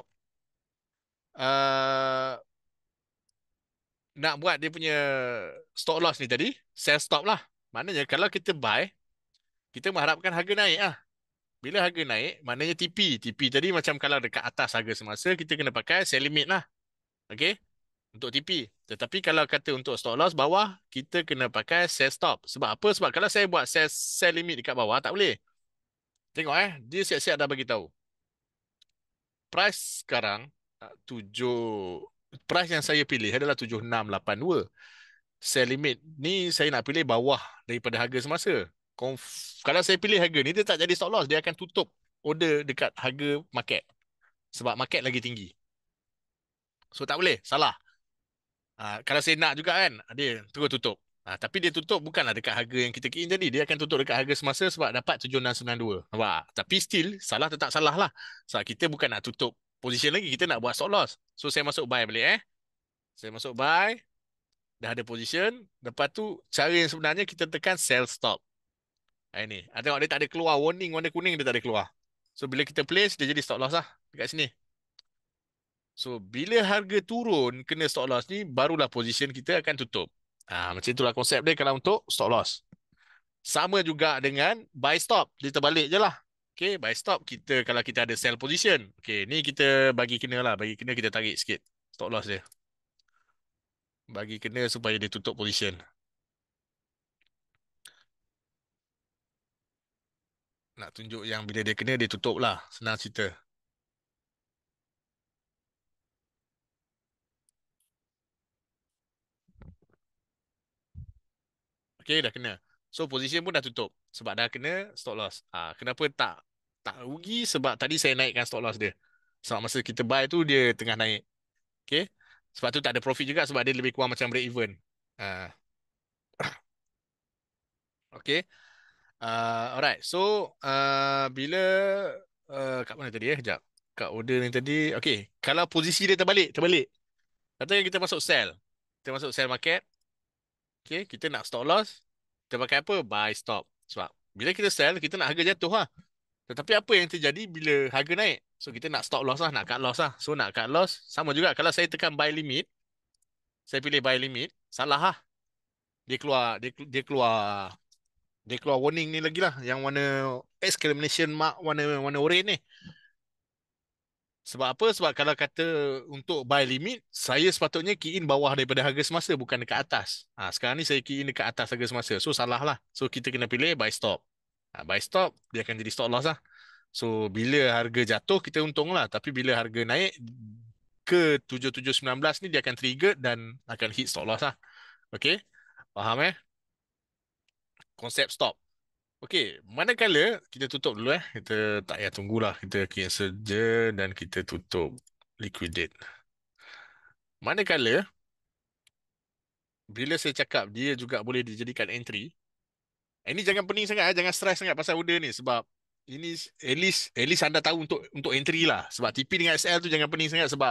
uh, nak buat dia punya stop loss ni tadi, sell stop lah. Maknanya kalau kita buy, kita mengharapkan harga naik lah. Bila harga naik, maknanya T P. T P tadi macam kalau dekat atas harga semasa, kita kena pakai sell limit lah. Okay. Untuk T P. Tetapi kalau kata untuk stop loss bawah, kita kena pakai sell stop. Sebab apa? Sebab kalau saya buat sell, sell limit dekat bawah, tak boleh. Tengok eh, dia siap-siap dah bagi tahu. Price sekarang, uh, tujuh, price yang saya pilih adalah tujuh enam lapan dua. Sell limit ni saya nak pilih bawah daripada harga semasa. Conf Kalau saya pilih harga ni, dia tak jadi stop loss. Dia akan tutup order dekat harga market. Sebab market lagi tinggi. So tak boleh, salah. Ah, kalau saya nak juga kan, dia terus tutup. Ah, tapi dia tutup bukanlah dekat harga yang kita key in tadi. Dia akan tutup dekat harga semasa sebab dapat tujuh enam sembilan dua. Nampak? Tapi still, salah tetap salah lah. Sebab kita bukan nak tutup position lagi. Kita nak buat stop loss. So, saya masuk buy balik eh. Saya masuk buy. Dah ada position. Lepas tu, cara yang sebenarnya kita tekan sell stop. Ah, ini. Ah, tengok dia tak ada keluar. Warning warna kuning dia tak ada keluar. So, bila kita place, dia jadi stop loss lah. Dekat sini. So, bila harga turun kena stop loss ni, barulah position kita akan tutup. Ah, macam itulah konsep dia kalau untuk stop loss. Sama juga dengan buy stop. Dia terbalik je lah. Okay, buy stop kita kalau kita ada sell position. Okay, ni kita bagi kena lah. Bagi kena kita tarik sikit. Stop loss dia. Bagi kena supaya dia tutup position. Nak tunjuk yang bila dia kena, dia tutup lah. Senang cerita. Okay, dah kena. So, position pun dah tutup. Sebab dah kena stop loss. Ah, kenapa tak tak rugi? Sebab tadi saya naikkan stop loss dia. Sebab masa kita buy tu, dia tengah naik. Okay. Sebab tu tak ada profit juga sebab dia lebih kurang macam break even. Ah, okay. Uh, alright. So, uh, bila uh, kat mana tadi eh? Sekejap. Kat order ni tadi. Okay. Kalau posisi dia terbalik, terbalik. Katakan kita masuk sell. Kita masuk sell market. Okay. Kita nak stop loss. Kita pakai apa? Buy stop. Sebab bila kita sell, kita nak harga jatuh lah. Tetapi apa yang terjadi bila harga naik? So, kita nak stop loss lah. Nak cut loss lah. So, nak cut loss. Sama juga. Kalau saya tekan buy limit. Saya pilih buy limit. Salah lah. Dia keluar. Dia, dia keluar. Dia keluar warning ni lagi lah. Yang warna exclamation mark warna warna orange ni. Sebab apa? Sebab kalau kata untuk buy limit, saya sepatutnya key in bawah daripada harga semasa, bukan dekat atas. Ha, sekarang ni saya key in dekat atas harga semasa. So, salah lah. So, kita kena pilih buy stop. Ha, buy stop, dia akan jadi stop loss lah. So, bila harga jatuh, kita untung lah. Tapi bila harga naik ke tujuh tujuh sembilan belas ni, dia akan trigger dan akan hit stop loss lah. Okay? Faham eh? Konsep stop. Okey, manakala kita tutup dulu eh. Kita tak payah tunggulah. Kita cancel je dan kita tutup liquidate. Manakala bila saya cakap dia juga boleh dijadikan entry. Ini jangan pening sangat, eh. Jangan stress sangat pasal order ni sebab ini at least at least anda tahu untuk untuk entry lah. Sebab T P dengan S L tu jangan pening sangat sebab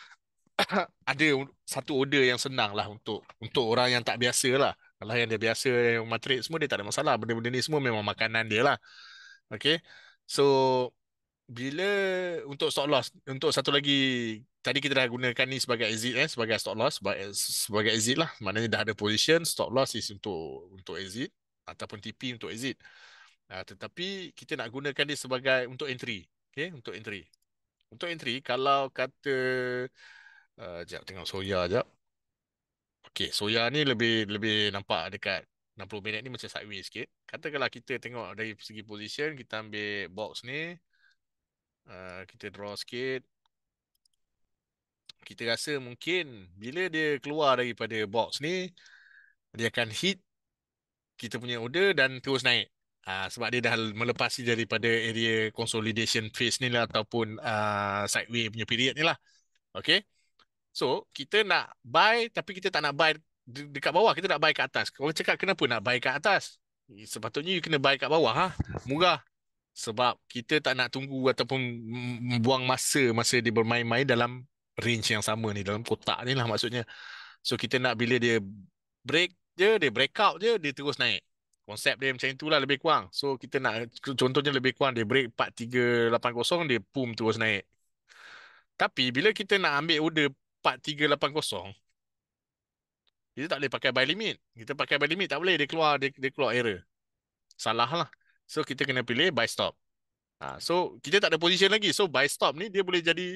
ada satu order yang senang lah untuk untuk orang yang tak biasa lah. Kalau yang dia biasa yang matrix semua dia tak ada masalah. Benda-benda ni semua memang makanan dia lah. Okay. So bila untuk stop loss, untuk satu lagi tadi kita dah gunakan ni sebagai exit eh sebagai stop loss sebagai, sebagai exit lah. Maknanya dah ada position, stop loss is untuk untuk exit ataupun T P untuk exit. Uh, tetapi kita nak gunakan dia sebagai untuk entry. Okay, untuk entry. Untuk entry kalau kata uh, jap tengok soya jap. Okay, soya ni lebih lebih nampak dekat enam puluh minit ni macam sideways sikit. Katakanlah kita tengok dari segi position, kita ambil box ni. Uh, kita draw sikit. kita rasa mungkin bila dia keluar daripada box ni, dia akan hit kita punya order dan terus naik. Ah, sebab dia dah melepasi daripada area consolidation phase ni lah, ataupun ah, sideway punya period ni lah. Okay. So, kita nak buy tapi kita tak nak buy de- dekat bawah. Kita nak buy kat atas. Orang cakap kenapa nak buy kat atas? Sepatutnya you kena buy kat bawah. Ha? Murah. Sebab kita tak nak tunggu ataupun mm, buang masa masa dia bermain-main dalam range yang sama ni. Dalam kotak ni lah maksudnya. So, kita nak bila dia break je, dia breakout je, dia terus naik. Konsep dia macam itulah lebih kurang. So, kita nak, contohnya lebih kurang, dia break empat tiga lapan kosong, dia boom terus naik. Tapi, bila kita nak ambil order empat tiga lapan kosong, kita tak boleh pakai buy limit. Kita pakai buy limit, tak boleh. Dia keluar, dia, dia keluar error. Salah lah. So, kita kena pilih buy stop. Ha, so, kita tak ada position lagi. So, buy stop ni, dia boleh jadi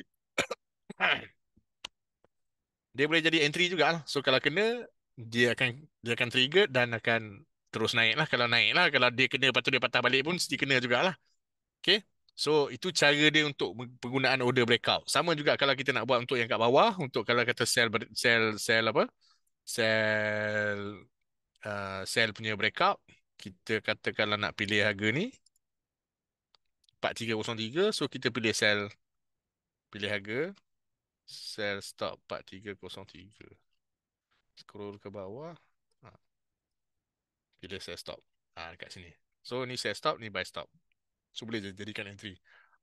dia boleh jadi entry juga lah. So kalau kena, dia akan dia akan trigger dan akan terus naik lah. Kalau naik lah, kalau dia kena lepas tu dia patah balik pun mesti kena jugalah. Okay. So itu cara dia untuk penggunaan order breakout. Sama juga kalau kita nak buat untuk yang kat bawah, untuk kalau kata sell ber- sell sell apa? Sell uh, sell punya breakout, kita kata kalau nak pilih harga ni empat tiga kosong tiga, so kita pilih sell, pilih harga sell stop empat tiga kosong tiga. Scroll ke bawah. Ha, pilih sell stop. Ah, dekat sini. So ni sell stop, ni buy stop. So boleh jadikan entry.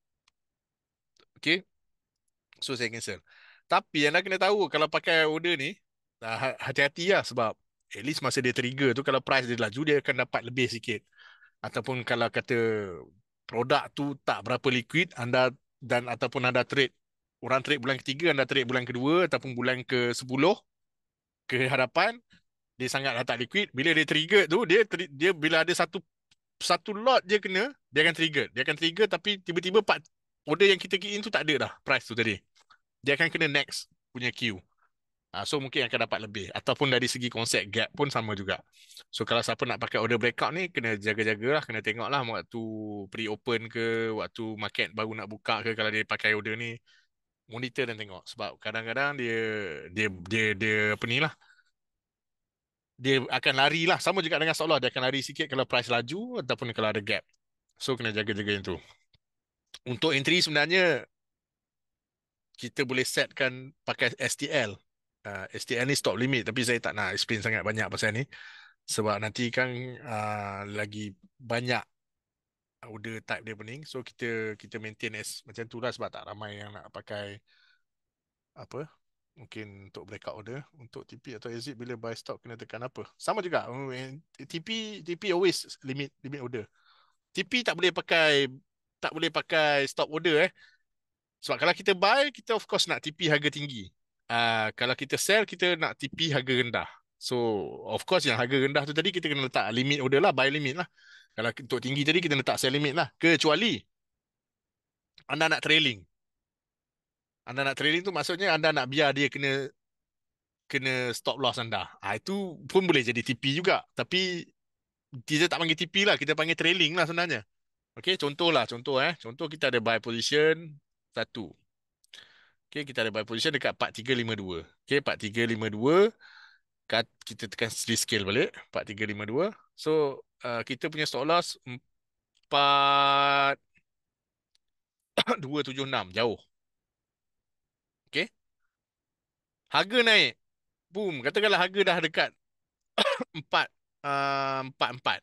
Okay. So saya cancel. Tapi anda kena tahu kalau pakai order ni, ah, hati-hati lah sebab at least masa dia trigger tu, kalau price dia laju, dia akan dapat lebih sikit. Ataupun kalau kata produk tu tak berapa liquid, anda dan ataupun anda trade, orang trade bulan ketiga, anda trade bulan kedua ataupun bulan ke sepuluh ke hadapan, dia sangatlah tak liquid. Bila dia trigger tu, dia dia bila ada satu satu lot je kena, dia akan trigger. Dia akan trigger tapi tiba-tiba part order yang kita key in tu tak ada dah price tu tadi. Dia akan kena next punya queue. Ha, so mungkin akan dapat lebih. Ataupun dari segi konsep gap pun sama juga. So kalau siapa nak pakai order breakout ni, kena jaga-jaga lah. Kena tengok lah waktu pre-open ke, waktu market baru nak buka ke, kalau dia pakai order ni, monitor dan tengok. Sebab kadang-kadang dia, dia, dia, dia apa ni lah, dia akan lari lah. Sama juga dengan stop loss. Dia akan lari sikit kalau price laju ataupun kalau ada gap. So kena jaga-jaga yang tu. Untuk entry sebenarnya kita boleh setkan pakai S T L. Uh, S T L ni stop limit, tapi saya tak nak explain sangat banyak pasal ni sebab nanti kan uh, lagi banyak order type dia pening. So kita kita maintain as macam tu lah sebab tak ramai yang nak pakai apa. Mungkin untuk breakout order, untuk T P atau exit bila buy stop kena tekan apa. Sama juga. mm, T P T P always limit limit order. T P tak boleh pakai tak boleh pakai stop order eh. Sebab kalau kita buy, kita of course nak T P harga tinggi. Uh, kalau kita sell, kita nak T P harga rendah. So, of course yang harga rendah tu tadi kita kena letak limit order lah, buy limit lah. Kalau untuk tinggi tadi kita letak sell limit lah. Kecuali anda nak trailing. Anda nak trailing tu maksudnya anda nak biar dia kena kena stop loss anda. Ah, itu pun boleh jadi T P juga. Tapi kita tak panggil T P lah, kita panggil trailing lah sebenarnya. Okay, contoh lah, contoh eh. Contoh kita ada buy position satu. Okay, kita ada buy position dekat empat tiga lima dua. Okay, empat tiga lima dua. Kat, kita tekan rescale balik. empat tiga lima dua. So, uh, kita punya stop loss empat dua tujuh enam. Jauh. Okay. Harga naik. Boom. Katakanlah harga dah dekat empat. Uh, empat empat.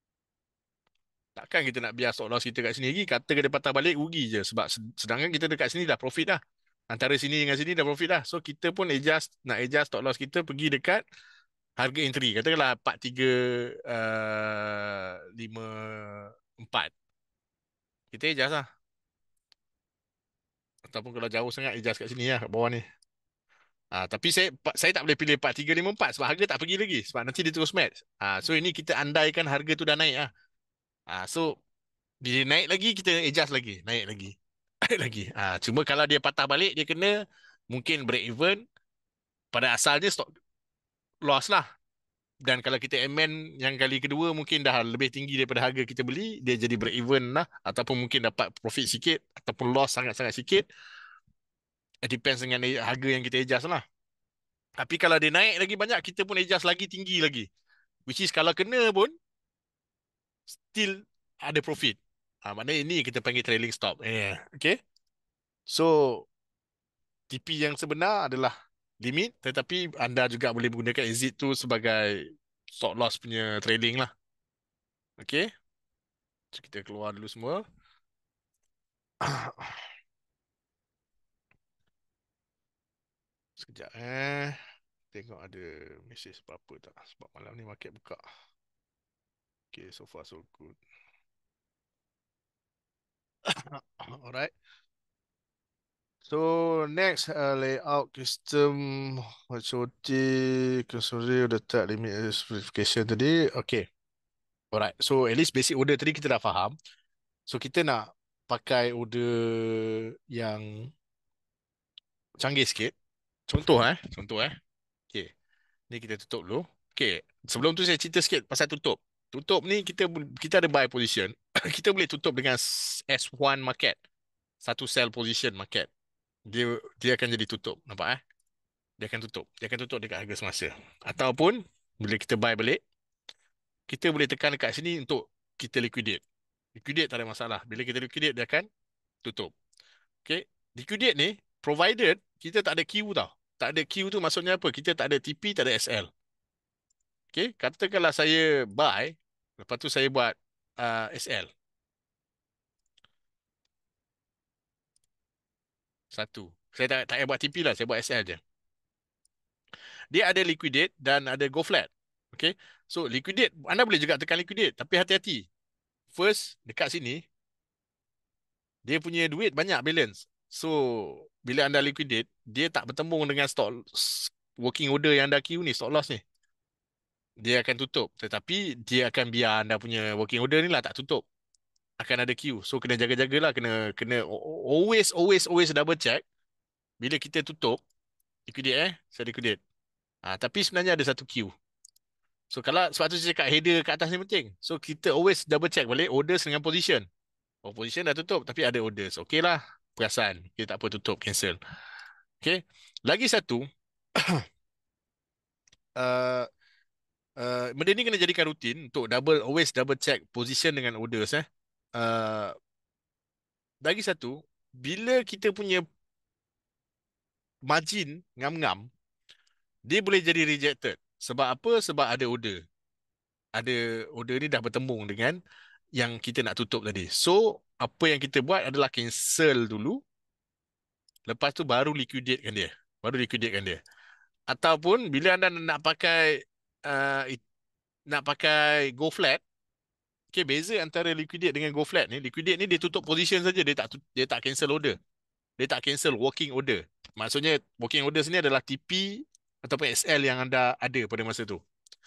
Takkan kita nak biar stop loss kita kat sini lagi. Kata dia patah balik, rugi je. Sebab sedangkan kita dekat sini dah profit dah. Antara sini dengan sini dah profit dah. So, kita pun adjust, nak adjust stop loss kita pergi dekat harga entry. Katakanlah empat tiga lima empat. Kita adjust lah. Ataupun kalau jauh sangat, adjust kat sini lah, kat bawah ni. Ah, tapi saya saya tak boleh pilih empat tiga lima empat sebab harga tak pergi lagi. Sebab nanti dia terus match. Ah, so ini kita andaikan harga tu dah naik lah. Ah, so bila naik lagi, kita adjust lagi. Naik lagi. Naik lagi. Ah, cuma kalau dia patah balik, dia kena mungkin break even. Pada asalnya stop loss lah. Dan kalau kita amend yang kali kedua, mungkin dah lebih tinggi daripada harga kita beli, dia jadi break even lah. Ataupun mungkin dapat profit sikit. Ataupun loss sangat-sangat sikit. It depends dengan harga yang kita adjust lah. Tapi kalau dia naik lagi banyak, kita pun adjust lagi tinggi lagi. Which is kalau kena pun, still ada profit. Ha, maknanya ini kita panggil trailing stop. Yeah. Okay. So, T P yang sebenar adalah limit, tetapi anda juga boleh menggunakan exit tu sebagai stop loss punya trailing lah. Okay. So, kita keluar dulu semua. Sekejap eh. Tengok ada mesej apa-apa tak. Sebab malam ni market buka. Okay, so far so good. Alright. So next, uh, layout custom H O T consortium the tag limit specification tadi. Okay. Alright. So at least basic order tadi kita dah faham. So kita nak pakai order yang canggih sikit. Contoh eh. Contoh eh. Okay. Ni kita tutup dulu. Okay. Sebelum tu saya cerita sikit pasal tutup. Tutup ni kita kita ada buy position. Kita boleh tutup dengan S one market. Satu sell position market. Dia dia akan jadi tutup. Nampak eh? Dia akan tutup. Dia akan tutup dekat harga semasa. Ataupun bila kita buy balik, kita boleh tekan dekat sini untuk kita liquidate. Liquidate tak ada masalah. Bila kita liquidate, dia akan tutup. Okay. Liquidate ni, provided kita tak ada Q tau. Tak ada Q tu maksudnya apa? Kita tak ada T P, tak ada S L. Okay. Katakanlah saya buy, lepas tu saya buat uh, S L. Satu. Saya tak, tak payah buat T P lah. Saya buat S L je. Dia ada liquidate dan ada go flat. Okay. So, liquidate, anda boleh juga tekan liquidate. Tapi hati-hati. First, dekat sini, dia punya duit banyak balance. So, bila anda liquidate, dia tak bertembung dengan stock working order yang anda queue ni, stop loss ni. Dia akan tutup. Tetapi, dia akan biar anda punya working order ni lah tak tutup. Akan ada queue. So, kena jaga-jagalah. Kena, kena always, always, always double check. Bila kita tutup, liquidate eh, saya liquidate. Ha, tapi sebenarnya ada satu queue. So, kalau sebab tu saya cakap header kat atas ni penting. So, kita always double check balik orders dengan position. Oh, position dah tutup tapi ada orders. Okey lah. Perasan. Kita tak apa tutup, cancel. Okey. Lagi satu, uh, uh, benda ni kena jadikan rutin untuk double, always double check position dengan orders eh. Uh, lagi satu, bila kita punya margin ngam-ngam, dia boleh jadi rejected. Sebab apa? Sebab ada order. Ada order ni dah bertembung dengan yang kita nak tutup tadi. So, apa yang kita buat adalah cancel dulu. Lepas tu baru liquidatekan dia. Baru liquidatekan dia. Ataupun bila anda nak pakai uh, nak pakai go flat, okay, beza antara liquidate dengan go flat ni, liquidate ni dia tutup position saja, dia tak dia tak cancel order. Dia tak cancel working order. Maksudnya working order sini adalah T P ataupun S L yang anda ada pada masa tu.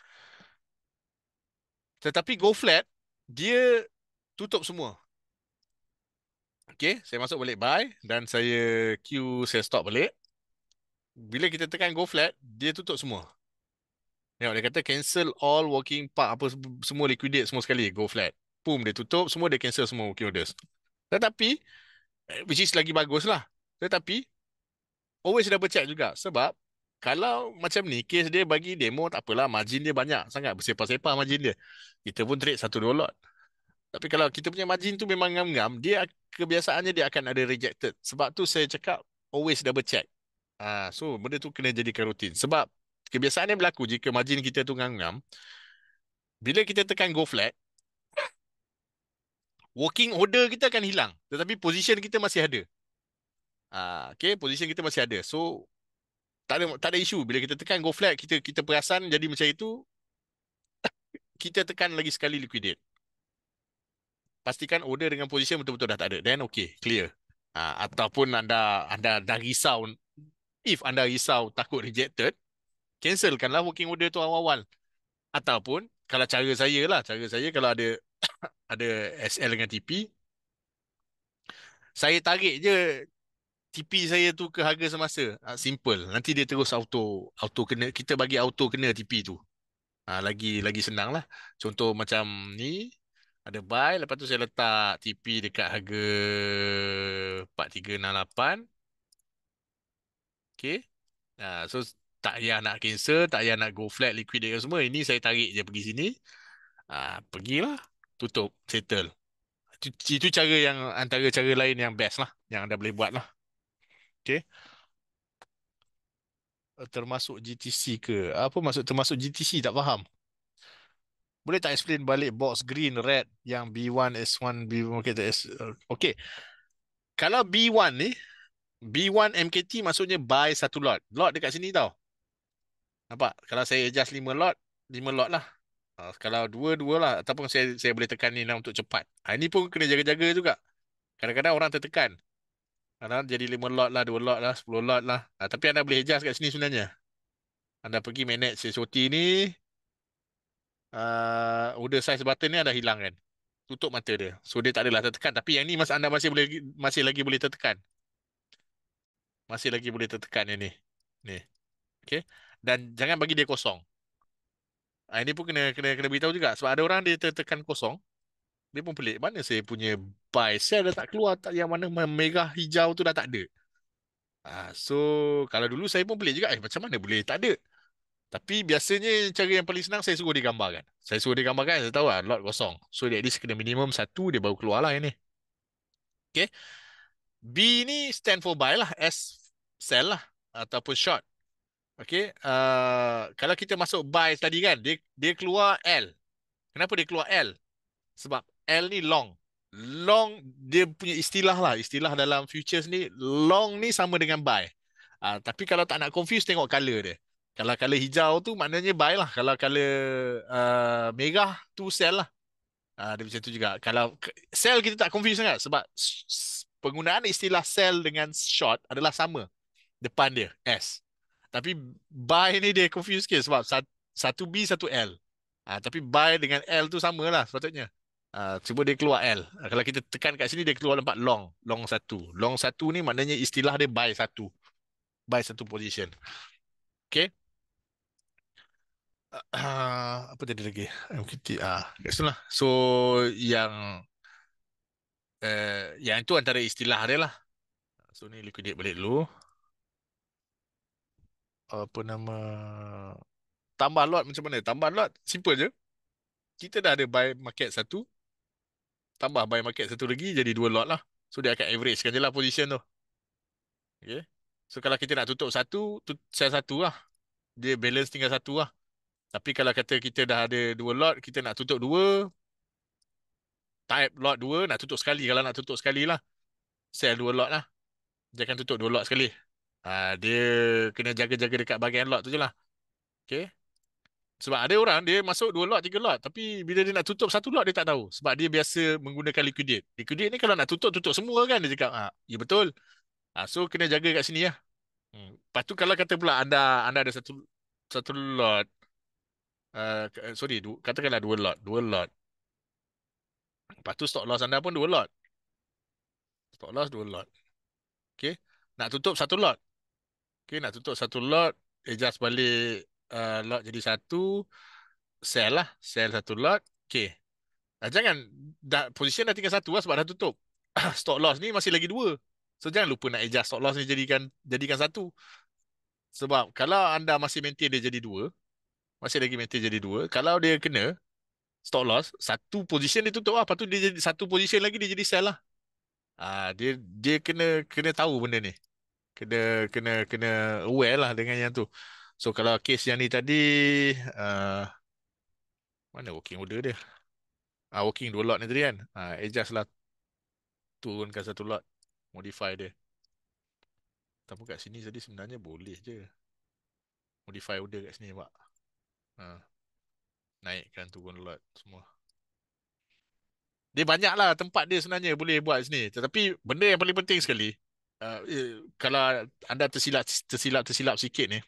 Tetapi go flat dia tutup semua. Okay, saya masuk balik buy dan saya queue, saya stop balik. Bila kita tekan go flat, dia tutup semua. Tengok dia kata cancel all working part, apa semua liquidate semua sekali, go flat. Boom, dia tutup semua, dia cancel semua working orders. Tetapi eh, which is lagi bagus lah. Tetapi always double check juga sebab kalau macam ni case dia bagi demo tak apalah, margin dia banyak sangat, bersepah-sepah margin dia. Kita pun trade satu dua lot. Tapi kalau kita punya margin tu memang ngam-ngam, dia kebiasaannya dia akan ada rejected. Sebab tu saya cakap always double check. Ah, so benda tu kena jadikan rutin. Sebab kebiasaan yang berlaku jika margin kita tu ngam-ngam, bila kita tekan go flat, working order kita akan hilang. Tetapi position kita masih ada. Ah, okay, position kita masih ada. So, tak ada tak ada isu. Bila kita tekan go flat, kita kita perasan jadi macam itu, kita tekan lagi sekali liquidate. Pastikan order dengan position betul-betul dah tak ada. Then okay, clear. Ah, ataupun anda anda dah risau, if anda risau takut rejected, cancelkanlah working order tu awal-awal. Ataupun kalau cara saya lah, cara saya kalau ada ada S L dengan T P, saya tarik je T P saya tu ke harga semasa. Ah, simple. Nanti dia terus auto auto kena, kita bagi auto kena T P tu. Ah, lagi lagi senang lah. Contoh macam ni, ada buy, lepas tu saya letak T P dekat harga empat tiga enam lapan. Okay. Ah, so tak payah nak cancel, tak payah nak go flat, liquidate semua. Ini saya tarik je pergi sini. Ah, pergilah. Tutup. Settle. Itu, itu cara yang antara cara lain yang best lah. Yang anda boleh buat lah. Okay. Termasuk G T C ke? Apa maksud termasuk G T C? Tak faham. Boleh tak explain balik box green, red yang B one, S one, B one, okay, S, uh, okay. Kalau B one ni, B one M K T maksudnya buy satu lot. Lot dekat sini tau. Nampak? Kalau saya adjust lima lot, lima lot lah. Uh, kalau dua, dua lah. Ataupun saya saya boleh tekan ni lah untuk cepat. Ha, ini pun kena jaga-jaga juga. Kadang-kadang orang tertekan. Kadang jadi lima lot lah, dua lot lah, sepuluh lot lah. Ha, tapi anda boleh adjust kat sini sebenarnya. Anda pergi manage S O T ni, uh, order size button ni anda hilang kan. Tutup mata dia. So dia tak adalah tertekan. Tapi yang ni mas anda masih boleh masih lagi boleh tertekan. Masih lagi boleh tertekan yang ni. Ni. Okay. Dan jangan bagi dia kosong. Ha, ini pun kena kena kena beritahu juga sebab ada orang dia tertekan kosong. Dia pun pelik. Mana saya punya buy sell dah tak keluar, tak yang mana merah hijau tu dah tak ada. Ha, so kalau dulu saya pun pelik juga, eh macam mana boleh tak ada. Tapi biasanya cara yang paling senang saya suruh dia gambarkan. Saya suruh dia gambarkan, saya tahu lah lot kosong. So at least kena minimum satu dia baru keluar lah yang ni. Okay. B ni stand for buy lah. S sell lah ataupun short. Okay. Uh, kalau kita masuk buy tadi kan, dia dia keluar L. Kenapa dia keluar L? Sebab L ni long. Long dia punya istilah lah. Istilah dalam futures ni, long ni sama dengan buy. Uh, tapi kalau tak nak confuse, tengok color dia. Kalau color hijau tu maknanya buy lah. Kalau color uh, merah tu sell lah. Uh, dia macam tu juga. Kalau sell kita tak confuse sangat sebab penggunaan istilah sell dengan short adalah sama. Depan dia, S. Tapi buy ni dia confuse sikit sebab satu B, satu L. Uh, tapi buy dengan L tu sama lah sepatutnya. Uh, cuba dia keluar L. Uh, kalau kita tekan kat sini, dia keluar nampak long. Long satu. Long satu ni maknanya istilah dia buy satu. Buy satu position. Okay. Uh, apa tadi lagi? M K T. Ah, kat situ lah. So, yang uh, yang itu antara istilah dia lah. So, ni liquidate balik dulu. Apa nama? Tambah lot macam mana? Tambah lot, simple je. Kita dah ada buy market satu. Tambah buy market satu lagi, jadi dua lot lah. So, dia akan average kan je lah position tu. Okay. So, kalau kita nak tutup satu, tut sell satu lah. Dia balance tinggal satu lah. Tapi kalau kata kita dah ada dua lot, kita nak tutup dua, type lot dua, nak tutup sekali. Kalau nak tutup sekali lah, sell dua lot lah. Jangan tutup dua lot sekali. Ha, dia kena jaga-jaga dekat bahagian lot tu je lah. Okay. Sebab ada orang, dia masuk dua lot, tiga lot. Tapi bila dia nak tutup satu lot, dia tak tahu. Sebab dia biasa menggunakan liquidate. Liquidate ni kalau nak tutup, tutup semua kan. Dia cakap, ha, ya betul. Ha, so, kena jaga kat sini lah. Hmm. Lepas tu kalau kata pula anda anda ada satu satu lot. Uh, sorry, du, katakanlah dua lot. Dua lot. Lepas tu stop loss anda pun dua lot. Stop loss dua lot. Okay. Nak tutup satu lot. Okay, nak tutup satu lot. Adjust balik uh, lot jadi satu. Sell lah. Sell satu lot. Okay. Uh, jangan. Dah, position dah tinggal satu lah sebab dah tutup. Stop loss ni masih lagi dua. So, jangan lupa nak adjust stop loss ni jadikan jadikan satu. Sebab kalau anda masih maintain dia jadi dua. Masih lagi maintain jadi dua. Kalau dia kena stop loss, satu position dia tutup lah. Lepas tu dia jadi satu position lagi dia jadi sell lah. Ah, dia dia kena kena tahu benda ni. Kena kena kena aware lah dengan yang tu. So kalau case yang ni tadi uh, mana working order dia? Ah, working dua lot ni tadi kan. Ah, adjust lah, turunkan satu lot, modify dia. Tapi kat sini tadi sebenarnya boleh je. Modify order kat sini pak. Ah, naikkan turun lot semua. Dia banyak lah tempat dia sebenarnya boleh buat sini. Tetapi benda yang paling penting sekali, uh, eh, kalau anda tersilap tersilap tersilap sikit ni,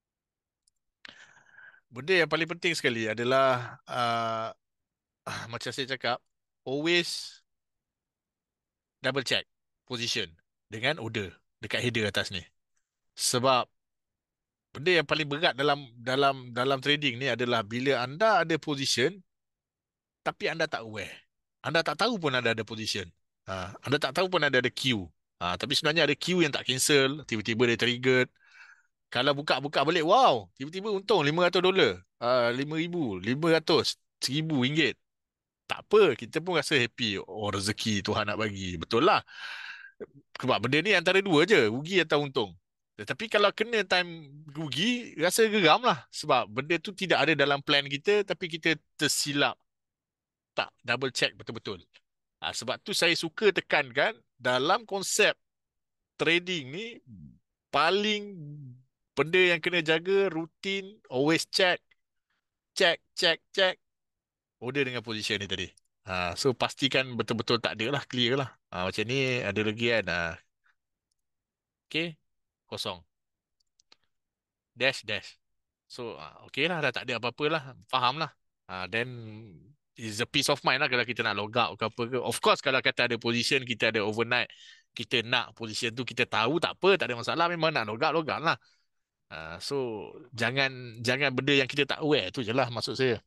benda yang paling penting sekali adalah uh, macam saya cakap, always double check position dengan order dekat header atas ni. Sebab benda yang paling berat dalam dalam dalam trading ni adalah bila anda ada position tapi anda tak aware. Anda tak tahu pun anda ada position. Ha, anda tak tahu pun anda ada queue. Ha, tapi sebenarnya ada queue yang tak cancel, tiba-tiba dia triggered. Kalau buka-buka balik, wow, tiba-tiba untung lima ratus dolar, uh, lima ribu, lima ratus, seribu ringgit. Tak apa, kita pun rasa happy. Oh, rezeki Tuhan nak bagi. Betul lah. Sebab benda ni antara dua je, rugi atau untung. Tetapi kalau kena time rugi, rasa geram lah. Sebab benda tu tidak ada dalam plan kita, tapi kita tersilap. Tak double check betul-betul. Ha, sebab tu saya suka tekankan dalam konsep trading ni, paling benda yang kena jaga, rutin, always check, check, check, check. Order dengan position ni tadi. Ha, so pastikan betul-betul tak ada lah, clear lah. Ha, macam ni ada lagi kan. Ha, okay, kosong. Dash, dash. So, ah, okay lah, dah tak ada apa-apa lah. Faham lah. Ah, then, it's a peace of mind lah kalau kita nak log out ke apa ke. Of course, kalau kata ada position, kita ada overnight, kita nak position tu, kita tahu tak apa, tak ada masalah. Memang nak log out, log out lah. Ah, so, jangan jangan benda yang kita tak aware tu je lah maksud saya.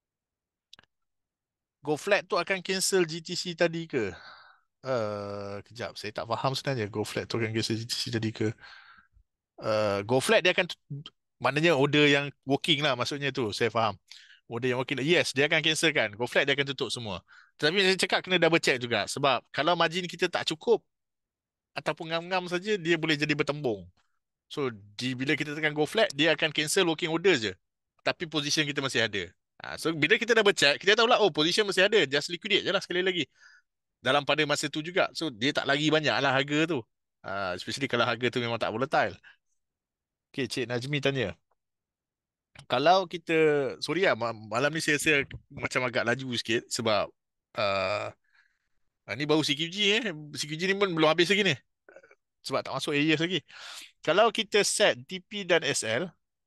Go flat tu akan cancel G T C tadi ke? Uh, kejap, saya tak faham sebenarnya. Go flat tu akan cancel G T C tadi ke? Uh, go flat dia akan, maknanya order yang working lah maksudnya tu, saya faham. Order yang working, yes, dia akan cancel kan. Go flat dia akan tutup semua. Tapi saya cakap kena double check juga. Sebab kalau margin kita tak cukup ataupun ngam-ngam saja, dia boleh jadi bertembung. So, di, bila kita tekan go flat, dia akan cancel working order je. Tapi position kita masih ada. Ha, so, bila kita double check, kita tahulah, oh, position masih ada. Just liquidate je lah sekali lagi. Dalam pada masa tu juga. So, dia tak lagi banyak lah harga tu. Ha, especially kalau harga tu memang tak volatile. Okay, Cik Najmi tanya. Kalau kita, sorry lah, ma- malam ni saya rasa macam agak laju sikit sebab uh, ni baru C Q G eh. C Q G ni pun belum habis lagi ni. Sebab tak masuk Ayers lagi. Kalau kita set T P dan S L,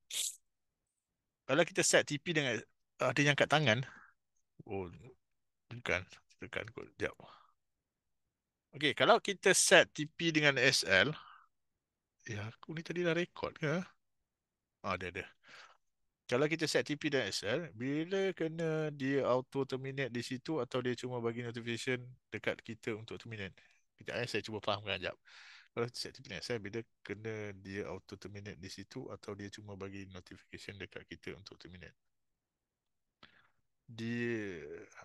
kalau kita set T P dengan, ada yang kat tangan. Oh, bukan. Tekan kot. Sekejap. Okay, kalau kita set T P dengan S L, ya, aku ni tadi dah rekod ke? Ah, ada, ada. Kalau kita set T P dan S L, bila kena dia auto terminate di situ atau dia cuma bagi notification dekat kita untuk terminate? Kejap eh, saya cuba fahamkan sekejap. Kalau set T P dan S L, bila kena dia auto terminate di situ atau dia cuma bagi notification dekat kita untuk terminate? Dia...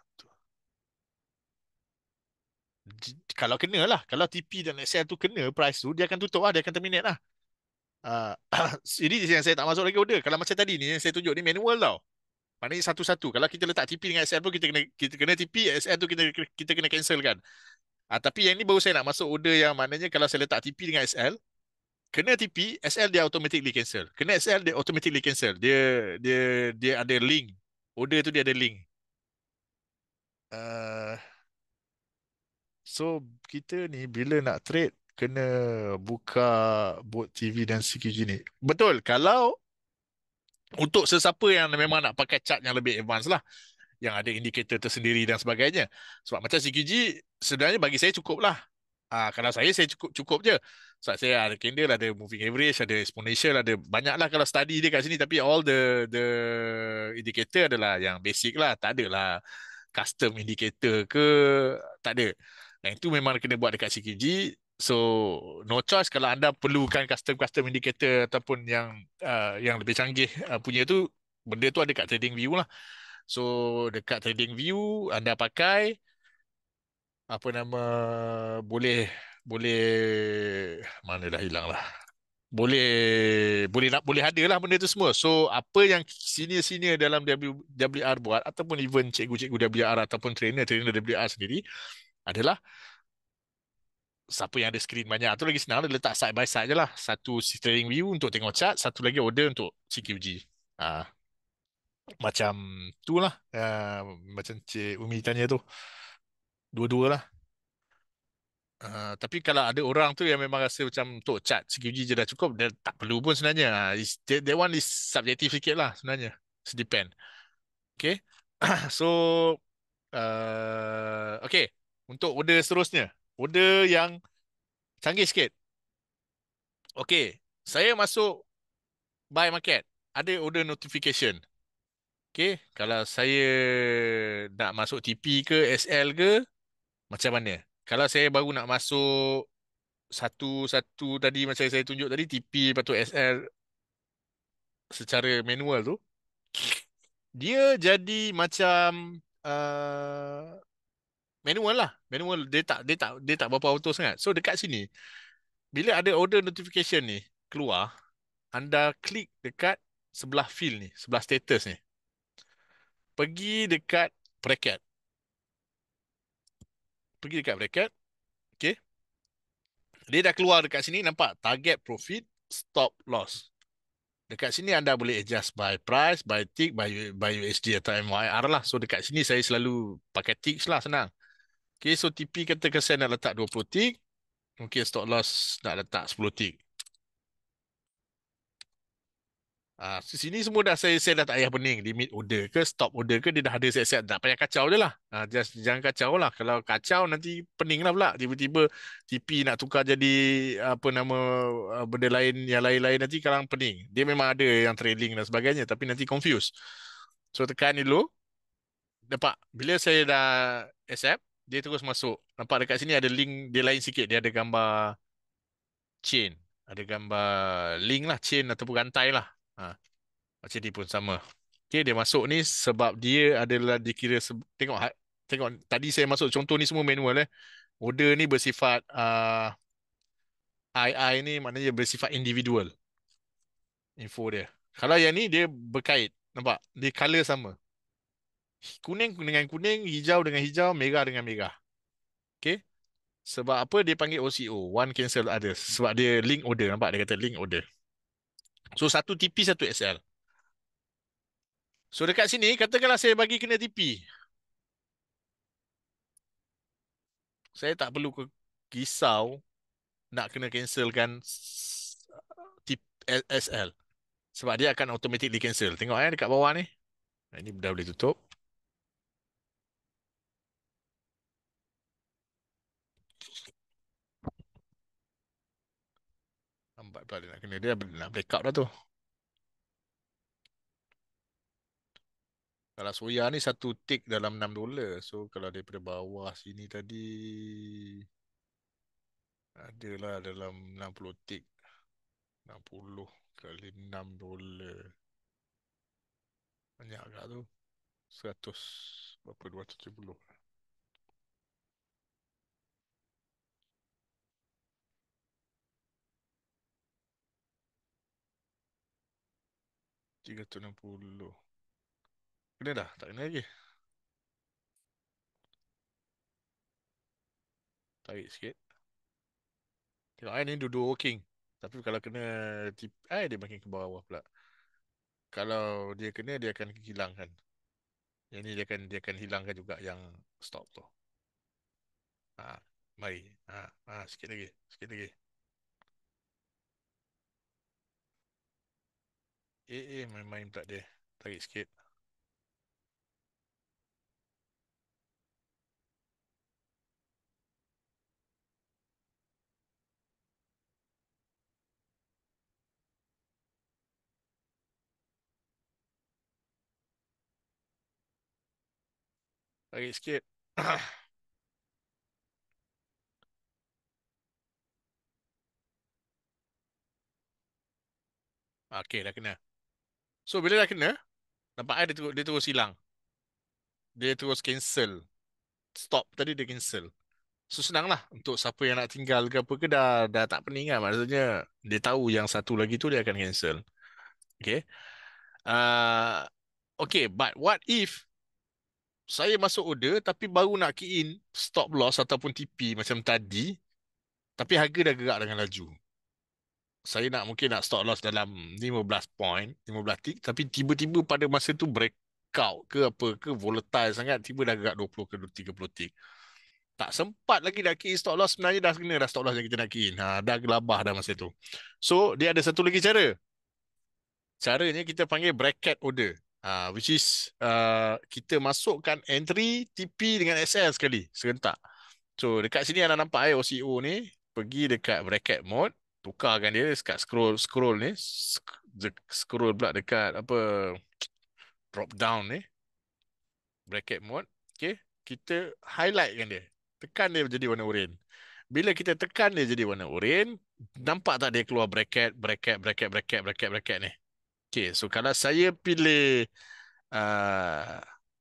di- Kalau kena lah. Kalau T P dan S L tu kena price tu, dia akan tutup lah, dia akan terminate lah. Uh, ini yang saya tak masuk lagi order. Kalau macam tadi ni, yang saya tunjuk ni manual tau. Maknanya satu-satu. Kalau kita letak T P dengan S L pun kita kena kita kena T P, S L tu kita kita kena cancel kan. Ah, tapi yang ni baru saya nak masuk order yang maknanya kalau saya letak T P dengan S L, kena T P, S L dia automatically cancel. Kena S L dia automatically cancel. Dia dia dia ada link. Order tu dia ada link. Uh, so kita ni bila nak trade kena buka both T V dan C Q G ni. Betul. Kalau untuk sesiapa yang memang nak pakai chart yang lebih advance lah, yang ada indikator tersendiri dan sebagainya. Sebab macam C Q G sebenarnya bagi saya cukup lah. Ah, kalau saya, saya cukup cukup je. Sebab saya ada candle, ada moving average, ada exponential, ada banyak lah kalau study dia kat sini. Tapi all the the indicator adalah yang basic lah. Tak ada lah custom indicator ke, tak ada. Yang itu memang kena buat dekat C Q G. So, no choice kalau anda perlukan custom-custom indicator ataupun yang uh, yang lebih canggih uh, punya tu, benda tu ada kat trading view lah. So dekat trading view anda pakai apa nama, boleh boleh mana dah hilang lah. Boleh boleh nak boleh ada lah benda tu semua. So apa yang senior-senior dalam W, WR buat ataupun even cikgu-cikgu W R ataupun trainer-trainer W R sendiri adalah siapa yang ada screen banyak tu lagi senang, dia letak side by side je lah. Satu trading view untuk tengok chart, satu lagi order untuk C Q G. Ah, macam tu lah. Ah, macam Cik Umi tanya tu. Dua-dua lah. Uh, tapi kalau ada orang tu yang memang rasa macam untuk cat C Q G je dah cukup, dia tak perlu pun sebenarnya. Uh, is- that, that one is subjektif sikit lah sebenarnya. It depend. Okay. So, uh, okay. Untuk order seterusnya. Order yang canggih sikit. Okay. Saya masuk buy market. Ada order notification. Okay. Kalau saya nak masuk T P ke, S L ke, macam mana? Kalau saya baru nak masuk satu-satu tadi macam saya tunjuk tadi, T P lepas tu S L, secara manual tu, dia jadi macam uh, manual lah. Manual, dia tak dia tak dia tak berapa auto sangat. So dekat sini, bila ada order notification ni keluar, anda klik dekat sebelah field ni, sebelah status ni. Pergi dekat bracket. Pergi dekat bracket. Okay. Dia dah keluar dekat sini, nampak target profit, stop loss. Dekat sini anda boleh adjust by price, by tick, by, by U S D atau M Y R lah. So dekat sini saya selalu pakai ticks lah, senang. Okay, so T P katakan saya nak letak dua puluh tick. Mungkin stop loss nak letak sepuluh tick. Ah, di sini semua dah saya saya dah tak payah pening limit order ke stop order ke, dia dah ada set-set, tak payah kacau je lah. Ah, just jangan kacau lah. Kalau kacau nanti pening lah pula. Tiba-tiba T P nak tukar jadi apa nama ah, benda lain yang lain-lain, nanti kadang pening. Dia memang ada yang trailing dan sebagainya, tapi nanti confuse. So tekan ni dulu. Nampak bila saya dah accept, dia terus masuk. Nampak dekat sini ada link dia lain sikit, dia ada gambar chain, ada gambar link lah, chain ataupun rantai lah. Ha. Macam ni pun sama. Okay, dia masuk ni sebab dia adalah dikira se- tengok ha- tengok tadi saya masuk contoh ni semua manual eh. Order ni bersifat uh, I I ni maknanya bersifat individual info dia. Kalau yang ni dia berkait. Nampak? Dia color sama. Kuning dengan kuning, hijau dengan hijau, merah dengan merah. Okay? Sebab apa dia panggil O C O? One cancel others. Sebab dia link order. Nampak? Dia kata link order. So, satu T P, satu S L. So, dekat sini, katakanlah saya bagi kena T P. Saya tak perlu ke risau nak kena cancelkan s- tip S L. Sebab dia akan automatically cancel. Tengok eh dekat bawah ni. Nah, ini dah boleh tutup. Lambat pula dia nak kena. Dia nak backup dah tu. Kalau soya ni satu tick dalam enam dolar. So kalau daripada bawah sini tadi adalah dalam enam puluh tick. enam puluh kali enam dolar. Banyak agak tu. seratus berapa, dua ratus tujuh puluh. tiga ratus enam puluh. Kena dah? Tak kena lagi. Tarik sikit. Tengok eh, ni dua-dua working. Tapi kalau kena tip, eh, dia makin ke bawah pula. Kalau dia kena, dia akan hilangkan. Yang ni dia akan dia akan hilangkan juga yang stop tu. Ha, mari. Ha, ha, sikit lagi, sikit lagi. Eh, eh, main-main pula dia. Tarik sikit. Tarik sikit. Okey, dah kena. So, bila dah kena, nampak eh, dia terus, dia terus hilang. Dia terus cancel. Stop tadi dia cancel. So, senang lah untuk siapa yang nak tinggal ke apa ke, dah, dah tak pening kan. Maksudnya, dia tahu yang satu lagi tu dia akan cancel. Okay. Uh, okay, but what if saya masuk order tapi baru nak key in stop loss ataupun T P macam tadi, tapi harga dah gerak dengan laju. Saya nak mungkin nak stop loss dalam lima belas point, lima belas tick, tapi tiba-tiba pada masa tu breakout ke apa ke, volatile sangat, tiba dah gerak dua puluh ke tiga puluh tick. Tak sempat lagi nak key in stop loss, sebenarnya dah kena dah stop loss yang kita nak key in. Ha, dah gelabah dah masa tu. So, dia ada satu lagi cara. Caranya kita panggil bracket order. Ha, which is uh, kita masukkan entry T P dengan S L sekali, serentak. So dekat sini anda nampak eh, O C O ni, pergi dekat bracket mode, tukarkan dia dekat scroll scroll ni, sk- de- scroll pula dekat apa drop down ni, bracket mode. Okay, kita highlightkan dia. Tekan dia jadi warna oranye. Bila kita tekan dia jadi warna oranye, nampak tak dia keluar bracket, bracket, bracket, bracket, bracket, bracket ni. Okay, so kalau saya pilih uh,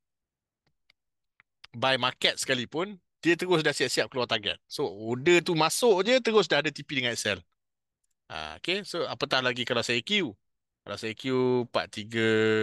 buy market sekalipun, dia terus dah siap-siap keluar target. So, order tu masuk je, terus dah ada T P dengan Excel. Uh, okay, so apatah lagi kalau saya queue. Kalau saya queue empat tiga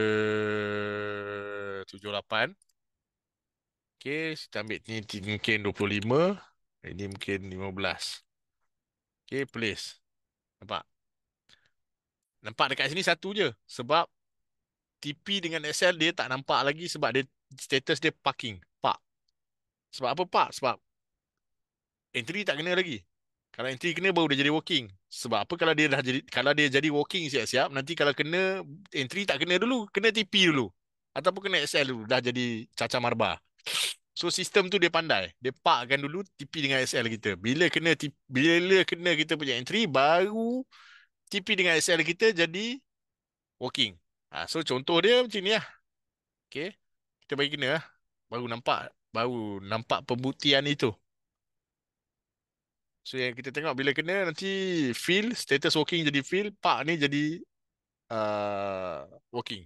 tujuh lapan. Okay, kita ambil ni ti- mungkin dua puluh lima. Ini mungkin lima belas. Okay, place. Nampak? Nampak dekat sini satu je. Sebab T P dengan Excel dia tak nampak lagi sebab dia status dia parking. Park. Sebab apa park? Sebab entry tak kena lagi. Kalau entry kena baru dia jadi working. Sebab apa kalau dia dah jadi kalau dia jadi working siap-siap, nanti kalau kena entry tak kena dulu, kena T P dulu. Ataupun kena Excel dulu, dah jadi caca marba. So sistem tu dia pandai. Dia parkkan dulu T P dengan Excel kita. Bila kena T- bila kena kita punya entry baru T P dengan Excel kita jadi working. Ha, so contoh dia macam ni lah. Okay. Kita bagi kena lah. Baru nampak baru nampak pembuktian itu. So yang kita tengok bila kena nanti fill status working jadi fill, park ni jadi uh, working.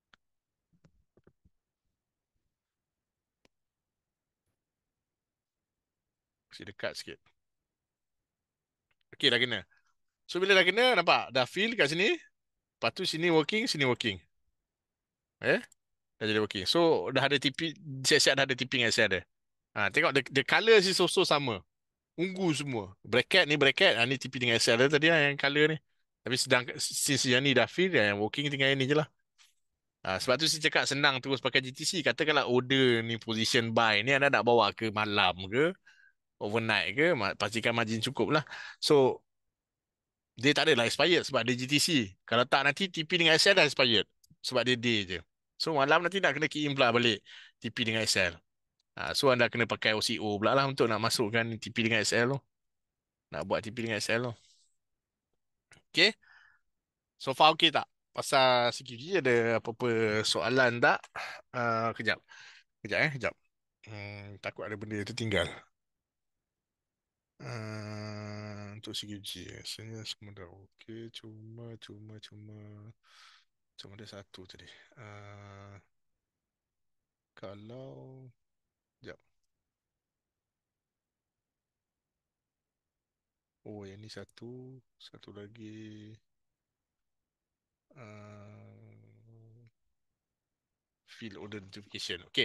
Kasi dekat sikit. Okay dah kena. So bila dah kena nampak dah fill kat sini. Lepas tu sini working, sini working. Eh? Dah jadi working. So dah ada T P, siap-siap dah ada T P dengan saya ada. Ha, tengok the, the color si so-so sama. Ungu semua. Bracket ni bracket, ha, ni T P dengan Excel ada tadi lah yang color ni. Tapi sedang since yang ni dah fill, yang working tinggal yang ni je lah. Ha, sebab tu saya cakap senang terus pakai G T C. Katakanlah order ni position buy ni anda nak bawa ke malam ke, overnight ke, ma- pastikan margin cukup lah. So, dia tak adalah expired sebab dia G T C. Kalau tak nanti T P dengan Excel dah expired. Sebab dia day je. So, malam nanti nak kena key in pula balik T P dengan Excel. Ha, so, anda kena pakai O C O pula lah untuk nak masukkan T P dengan Excel tu. Nak buat T P dengan Excel tu. Okay? So far okay tak? Pasal security ada apa-apa soalan tak? Uh, kejap. Kejap eh, kejap. Hmm, takut ada benda tertinggal. Uh, untuk security, rasanya semua dah okey. Cuma, cuma, cuma. Cuma ada satu tadi. Uh, kalau... Kejap. Oh, yang ni satu. Satu lagi. Uh, field order notification. Okay.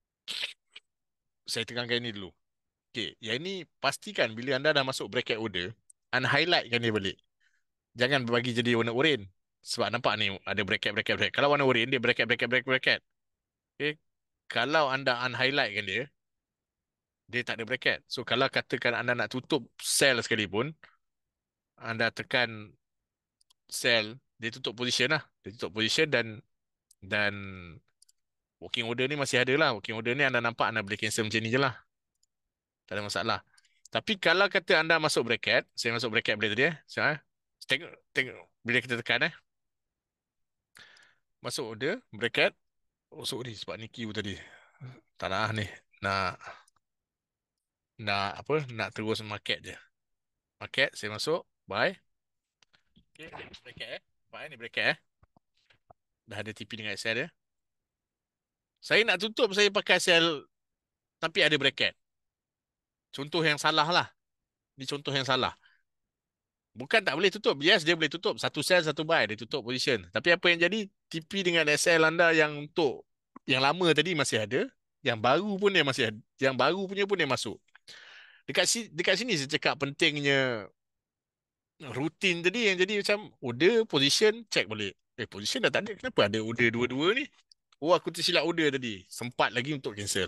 Saya tekankan ini dulu. Okay, yang ini pastikan bila anda dah masuk bracket order, unhighlightkan dia balik. Jangan bagi jadi warna oranye. Sebab nampak ni ada bracket, bracket, bracket. Kalau warna oranye, dia bracket, bracket, bracket, bracket. Okay. Kalau anda unhighlightkan dia, dia tak ada bracket. So, kalau katakan anda nak tutup sell sekalipun, anda tekan sell, dia tutup position lah. Dia tutup position dan dan working order ni masih ada lah. Working order ni anda nampak anda boleh cancel macam ni je lah. Tak ada masalah. Tapi kalau kata anda masuk bracket, saya masuk bracket boleh tadi eh. So, eh. Tengok, tengok. Bila kita tekan eh. Masuk order, bracket. Oh, sorry sebab ni queue tadi. Tak nak ah ni. Nak, nak apa? Nak terus market je. Market, saya masuk. Buy. Okay, bracket eh. Buy ni bracket eh. Dah ada T P dengan Excel dia. Saya nak tutup, saya pakai sell tapi ada bracket. Contoh yang salah lah. Ni contoh yang salah. Bukan tak boleh tutup. Yes, dia boleh tutup. Satu sell, satu buy. Dia tutup position. Tapi apa yang jadi, T P dengan Excel anda yang untuk yang lama tadi masih ada. Yang baru pun dia masih ada. Yang baru punya pun dia masuk. Dekat sini, dekat sini saya cakap pentingnya rutin tadi yang jadi macam order, position, check balik. Eh, position dah tak ada. Kenapa ada order dua-dua ni? Oh, aku tersilap order tadi. Sempat lagi untuk cancel.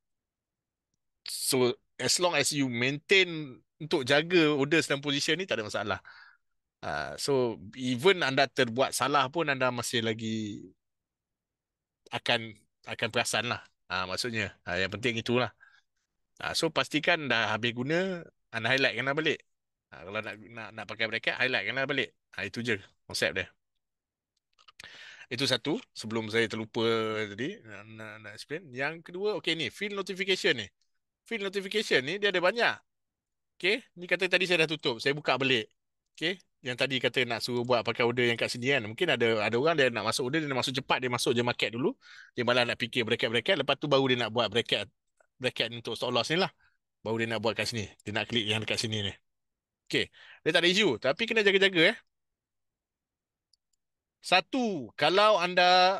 So, as long as you maintain untuk jaga order dan position ni, tak ada masalah. Uh, so even anda terbuat salah pun anda masih lagi akan akan perasan lah. Uh, maksudnya uh, yang penting itulah. Uh, so pastikan dah habis guna, anda highlight kan balik. Uh, kalau nak nak nak pakai bracket, highlight kan balik. Uh, itu je konsep dia. Itu satu sebelum saya terlupa tadi nak, nak, nak explain. Yang kedua, okay ni field notification ni. Field notification ni dia ada banyak. Okay, ni kata tadi saya dah tutup, saya buka balik. Okay, yang tadi kata nak suruh buat pakai order yang kat sini kan. Mungkin ada ada orang dia nak masuk order, dia nak masuk cepat, dia masuk je market dulu. Dia malah nak fikir bracket-bracket, lepas tu baru dia nak buat bracket bracket untuk stop loss ni lah. Baru dia nak buat kat sini. Dia nak klik yang dekat sini ni. Okay. Dia tak ada isu. Tapi kena jaga-jaga eh. Satu, kalau anda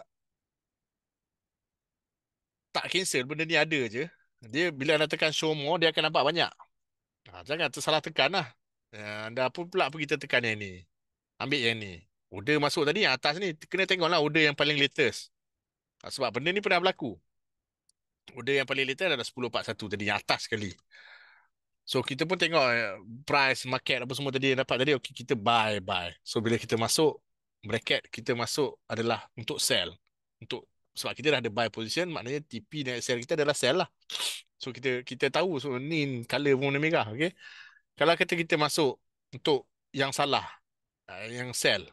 tak cancel, benda ni ada je. Dia bila anda tekan show more, dia akan nampak banyak. Ha, jangan tersalah tekan lah. Ya, anda pun pula pergi tertekan yang ni. Ambil yang ni. Order masuk tadi yang atas ni, kena tengoklah order yang paling latest. Ha, sebab benda ni pernah berlaku. Order yang paling latest adalah sepuluh empat puluh satu tadi, yang atas sekali. So kita pun tengok eh, price, market apa semua tadi yang dapat tadi. Okay, kita buy, buy. So bila kita masuk, bracket kita masuk adalah untuk sell. Untuk Sebab kita dah ada buy position, maknanya T P dan sell kita adalah sell lah. So kita kita tahu, so ni color pun warna merah, okay. Kalau kata kita masuk untuk yang salah, ah, yang sell,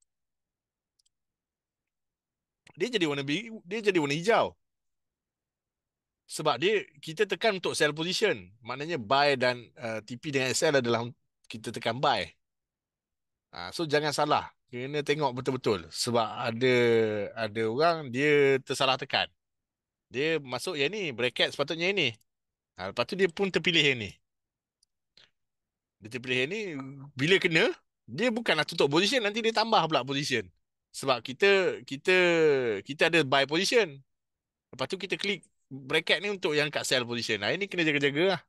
dia jadi warna biru, dia jadi warna hijau. Sebab dia kita tekan untuk sell position. Maknanya buy dan uh, T P dengan sell adalah kita tekan buy. Ah, so jangan salah. Kena tengok betul-betul. Sebab ada ada orang dia tersalah tekan. Dia masuk yang ni, bracket sepatutnya yang ni. Ha, lepas tu dia pun terpilih yang ni. Dia terpilih yang ni, bila kena, dia bukanlah tutup position, nanti dia tambah pula position. Sebab kita kita kita ada buy position. Lepas tu kita klik bracket ni untuk yang kat sell position. Nah, ini kena jaga-jaga lah.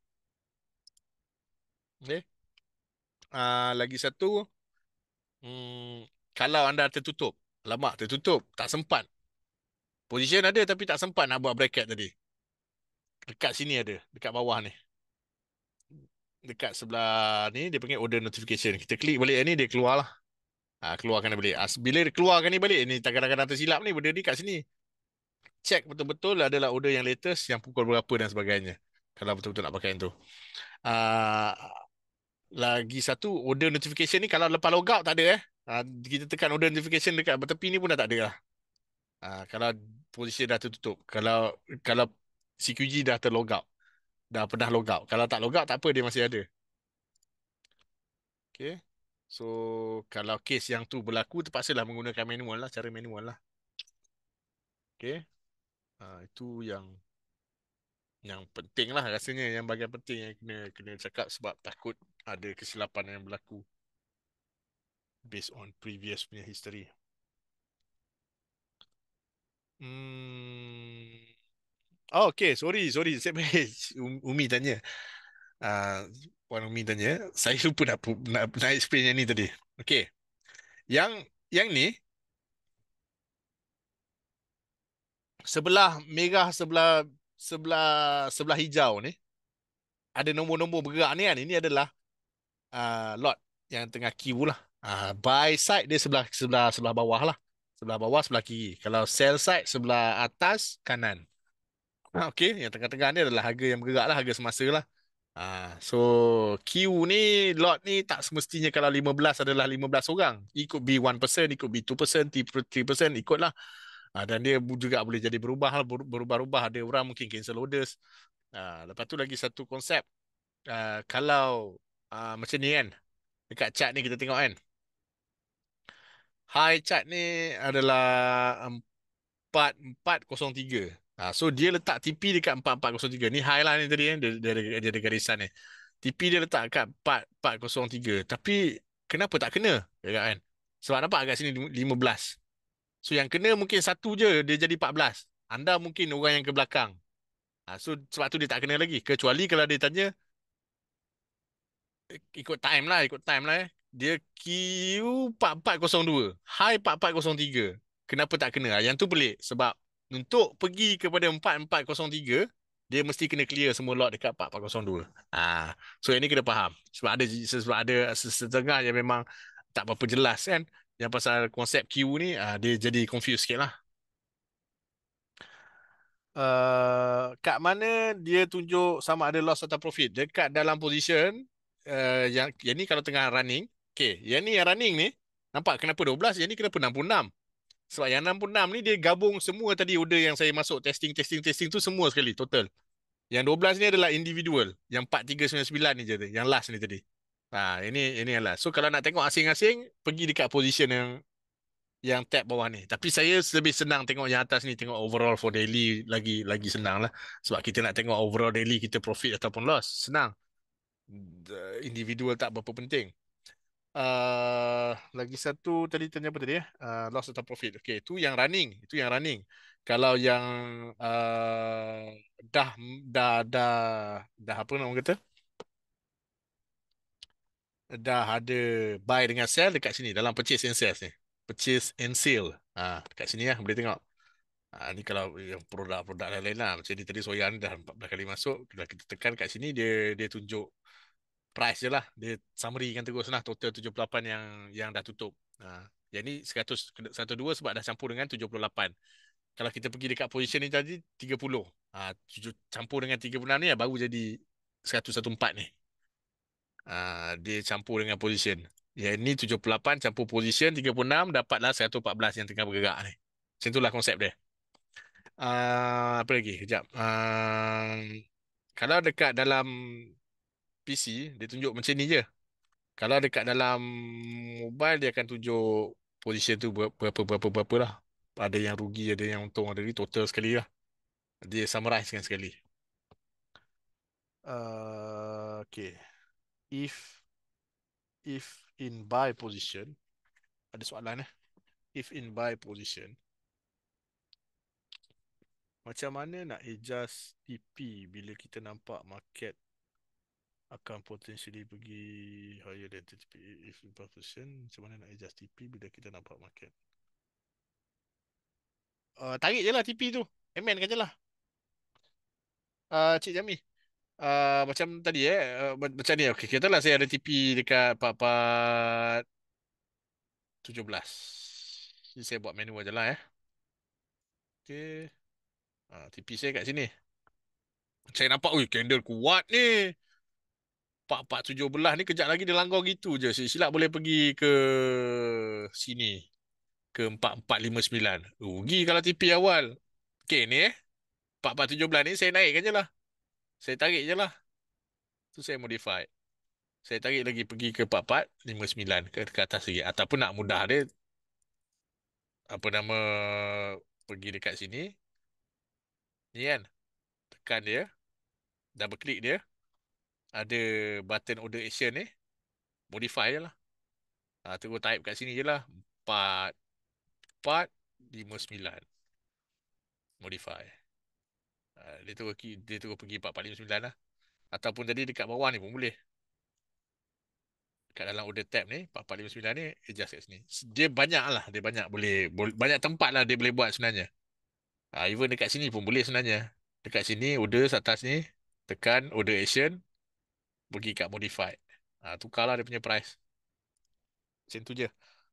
Okay. Uh, lagi satu, hmm, kalau anda tertutup, lama tertutup, tak sempat. Position ada tapi tak sempat nak buat bracket tadi. Dekat sini ada, dekat bawah ni. Dekat sebelah ni, dia panggil order notification. Kita klik balik yang ni, dia keluar lah. Ha, keluarkan dia balik. Ha, bila dia keluarkan ni balik, ni kadang-kadang tersilap ni, benda ni kat sini. Check betul-betul adalah order yang latest, yang pukul berapa dan sebagainya. Kalau betul-betul nak pakai yang tu. Uh, lagi satu, order notification ni kalau lepas logout tak ada eh. Uh, kita tekan order notification dekat tepi ni pun dah tak ada lah. Uh, kalau posisi dah tertutup. Kalau kalau C Q G dah terlogout. Dah pernah logout. Kalau tak logout tak apa, dia masih ada. Okay. So, kalau kes yang tu berlaku, terpaksalah menggunakan manual lah. Cara manual lah. Okay. Uh, itu yang yang penting lah rasanya, yang bahagian penting yang kena kena cakap, sebab takut ada kesilapan yang berlaku based on previous punya history. Hmm. Oh, okay, sorry, sorry. Saya Umi tanya. Uh, Puan Umi tanya. Saya lupa nak, nak, nak explain yang ni tadi. Okay. Yang yang ni, sebelah merah, sebelah sebelah sebelah hijau ni, ada nombor-nombor bergerak ni kan. Ini adalah uh, lot yang tengah queue lah. Uh, buy side dia sebelah sebelah sebelah bawah lah. Sebelah bawah, sebelah kiri. Kalau sell side, sebelah atas, kanan. Ha, okay, yang tengah-tengah ni adalah harga yang bergerak lah, harga semasa lah. Ha, so, Q ni, lot ni tak semestinya kalau lima belas adalah lima belas orang. It could be one percent, it could be two percent, three percent, ikut lah. Ha, dan dia juga boleh jadi berubah, berubah-ubah. Ada orang mungkin cancel orders. Ha, lepas tu lagi satu konsep. Uh, kalau uh, macam ni kan, dekat chart ni kita tengok kan, high chart ni adalah empat empat kosong tiga. Ha, so dia letak T P dekat empat empat kosong tiga. Ni high lah ni tadi kan. Dia, dia, dia, dia ada garisan ni. T P dia letak dekat empat empat kosong tiga. Tapi kenapa tak kena? Ya kan? Sebab nampak kat sini lima belas. So yang kena mungkin satu je, dia jadi empat belas. Anda mungkin orang yang ke belakang. Ha, so sebab tu dia tak kena lagi. Kecuali kalau dia tanya, ikut time lah, ikut time lah eh. Dia Q empat empat kosong dua, high empat empat kosong tiga. Kenapa tak kena? Yang tu pelik. Sebab untuk pergi kepada empat empat kosong tiga, dia mesti kena clear semua lot dekat empat empat kosong dua. Ah, so yang ni kena faham. Sebab ada sebab ada setengah yang memang tak berapa jelas kan. Yang pasal konsep Q ni, ah, dia jadi confused sikit lah. Uh, kat mana dia tunjuk sama ada loss atau profit? Dekat dalam position uh, yang yang ni kalau tengah running. Okay, yang ni yang running ni, nampak kenapa dua belas, yang ni kenapa enam puluh enam? Sebab yang enam puluh enam ni dia gabung semua tadi order yang saya masuk testing testing testing tu semua sekali total. Yang dua belas ni adalah individual. Yang empat tiga sembilan sembilan ni je, yang last ni tadi. Nah, ini ini lah. So kalau nak tengok asing-asing, pergi dekat position yang yang tab bawah ni. Tapi saya lebih senang tengok yang atas ni, tengok overall for daily lagi lagi senang lah. Sebab kita nak tengok overall daily kita profit ataupun loss. Senang. The individual tak berapa penting. Uh, lagi satu tadi tanya apa tadi ya? Uh, loss atau profit. Okey, itu yang running, itu yang running. Kalau yang uh, dah dah dah dah apa nama kata? Dah ada buy dengan sell dekat sini dalam purchase and sales ni. Purchase and sale. Ah, dekat sini ya, boleh tengok. Ah, ni kalau yang produk-produk lain-lain lah. Macam ni tadi Soyan dah empat belas kali masuk. Bila kita tekan kat sini, dia dia tunjuk price je lah. Dia summary kan terus lah. Total tujuh puluh lapan yang yang dah tutup. Ah, yang ni seratus, seratus dua sebab dah campur dengan tujuh puluh lapan. Kalau kita pergi dekat position ni tadi, tiga puluh. Ah, tujuh, campur dengan tiga puluh enam ni ya, baru jadi seratus empat belas ni. Ah, dia campur dengan position. Yang ni tujuh puluh lapan campur position tiga puluh enam, dapatlah seratus empat belas yang tengah bergerak ni. Macam itulah konsep dia. Ah, apa lagi? Kejap. Ah, kalau dekat dalam P C, dia tunjuk macam ni je. Kalau dekat dalam mobile, dia akan tunjuk position tu ber- berapa, berapa, berapa lah. Ada yang rugi, ada yang untung, ada ni total sekali lah. Dia summarize kan sekali. Uh, okay. If if in buy position, ada soalan eh? If in buy position, macam mana nak adjust T P bila kita nampak market akan potentially pergi higher than T P? If in buy position, macam mana nak adjust T P bila kita nampak market? Uh, tarik je lah T P tu. Amen kan je lah. Uh, Cik Jami. Uh, macam tadi eh. Uh, macam ni. Okay, katalah saya ada T P dekat empat puluh empat tujuh belas. Jadi saya buat manual je lah eh. Okay. Uh, T P saya kat sini. Saya nampak, ui, candle kuat ni. empat puluh empat tujuh belas ni kejap lagi dia langgar gitu je. Silap boleh pergi ke sini. Ke empat empat lima sembilan. Rugi kalau T P awal. Okay ni eh. empat empat tujuh belas ni saya naikkan je lah. Saya tarik je lah. Tu saya modify. Saya tarik lagi pergi ke empat empat lima sembilan ke, ke atas lagi. Ataupun nak mudah dia. Apa nama. Pergi dekat sini. Ni kan. Tekan dia. Double klik dia. Ada button order action ni. Modify je lah. Ha, terus type kat sini je lah. empat empat lima sembilan. Modify. Ha, dia terus dia terus pergi empat empat lima sembilan lah. Ataupun tadi dekat bawah ni pun boleh. Kat dalam order tab ni empat empat lima sembilan ni adjust kat sini. Dia banyak lah. Dia banyak boleh, boleh banyak tempat lah dia boleh buat sebenarnya. Ha, even dekat sini pun boleh sebenarnya. Dekat sini order atas ni. Tekan order action. Pergi kat modify. Ha, tukarlah dia punya price. Macam tu je.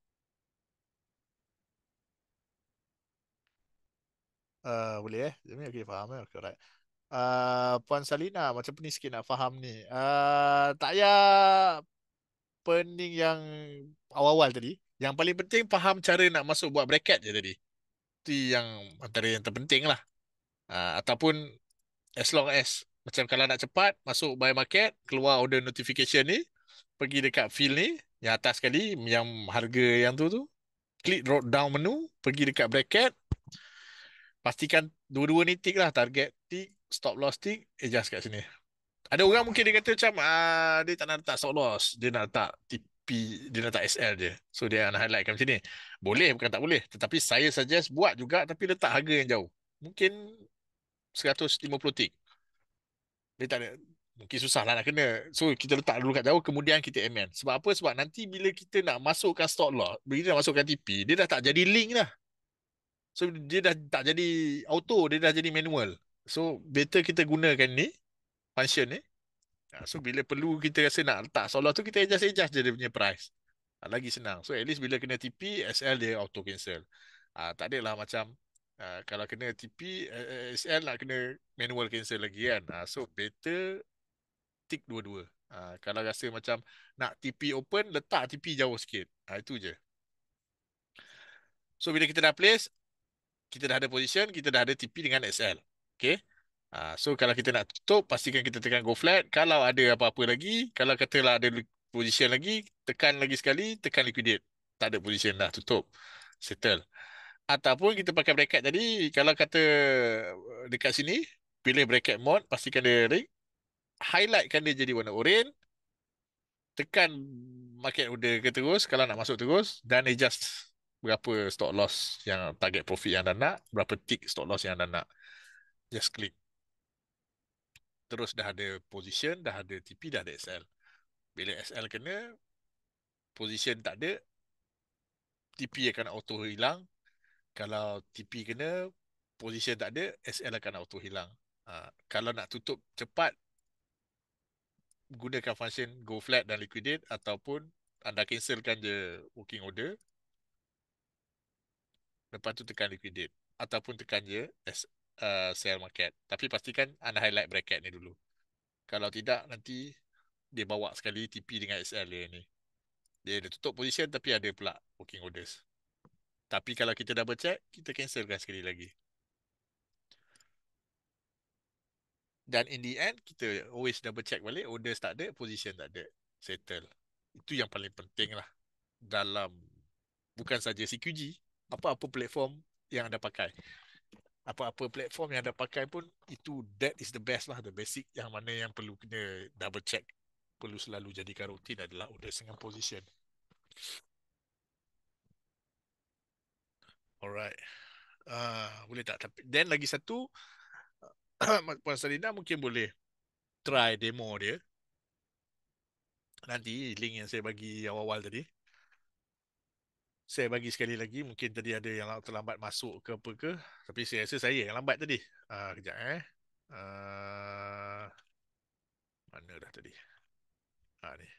Uh, boleh eh? Jadi okay, faham eh? Okay, alright. Uh, Puan Salina, macam pening sikit nak faham ni. Uh, tak payah pening yang awal-awal tadi. Yang paling penting faham cara nak masuk buat bracket je tadi. Itu yang antara yang terpenting lah. Uh, ataupun as long as macam kalau nak cepat masuk buy market, keluar order notification ni, pergi dekat field ni, yang atas sekali, yang harga yang tu tu, klik drop down menu, pergi dekat bracket, pastikan dua-dua ni tick lah, target tick, stop loss tick, adjust kat sini. Ada orang mungkin dia kata macam ah, dia tak nak letak stop loss, dia nak letak T P, dia nak letak S L je. So dia nak highlightkan macam ni. Boleh bukan tak boleh, tetapi saya suggest buat juga tapi letak harga yang jauh. Mungkin seratus lima puluh tick. Dia tak ada, mungkin susah lah nak kena. So kita letak dulu kat jauh, kemudian kita amend. Sebab apa? Sebab nanti bila kita nak masukkan stop loss, bila kita nak masukkan T P, dia dah tak jadi link dah. So dia dah tak jadi auto, dia dah jadi manual. So better kita gunakan ni, function ni. Ha, so bila perlu kita rasa nak letak solar tu, kita adjust-adjust je dia punya price. Ha, lagi senang. So at least bila kena T P, S L dia auto cancel. Ha, tak adalah macam ha, kalau kena T P, eh, S L nak kena manual cancel lagi kan. Ha, so better tick dua-dua. Ha, kalau rasa macam nak T P open, letak T P jauh sikit. Ha, itu je. So bila kita dah place, kita dah ada position, kita dah ada T P dengan S L. Okay. Ha, so kalau kita nak tutup, pastikan kita tekan go flat. Kalau ada apa-apa lagi, kalau katalah ada position lagi, tekan lagi sekali, tekan liquidate. Tak ada position dah, tutup. Settle. Ataupun kita pakai bracket tadi, kalau kata dekat sini, pilih bracket mode, pastikan dia ring, highlightkan dia jadi warna oranye, tekan market order ke terus, kalau nak masuk terus, dan adjust berapa stop loss yang target profit yang anda nak, berapa tick stop loss yang anda nak. Just click. Terus dah ada position, dah ada T P, dah ada S L. Bila S L kena, position tak ada, T P akan auto hilang. Kalau T P kena, position tak ada, S L akan auto hilang. Ha, kalau nak tutup cepat, gunakan function go flat dan liquidate, ataupun anda cancelkan je working order, lepas tu tekan liquidate, ataupun tekan je as, uh, sell market. Tapi pastikan anda highlight bracket ni dulu. Kalau tidak, nanti dia bawa sekali T P dengan S L dia ni. Dia ada tutup position tapi ada pula working orders. Tapi kalau kita double check, kita cancelkan sekali lagi. Dan in the end, kita always double check balik, orders tak ada, position tak ada. Settle. Itu yang paling penting lah dalam, bukan saja C Q G, apa-apa platform yang anda pakai. Apa-apa platform yang anda pakai pun, itu that is the best lah, the basic yang mana yang perlu kena double check, perlu selalu jadikan rutin adalah orders dengan position. Alright. Uh, boleh tak? Tapi then lagi satu, Puan Salina mungkin boleh try demo dia. Nanti link yang saya bagi awal-awal tadi, saya bagi sekali lagi. Mungkin tadi ada yang terlambat masuk ke apa ke, tapi saya rasa saya yang lambat tadi. Uh, kejap eh. Uh, mana dah tadi? Ha, ni.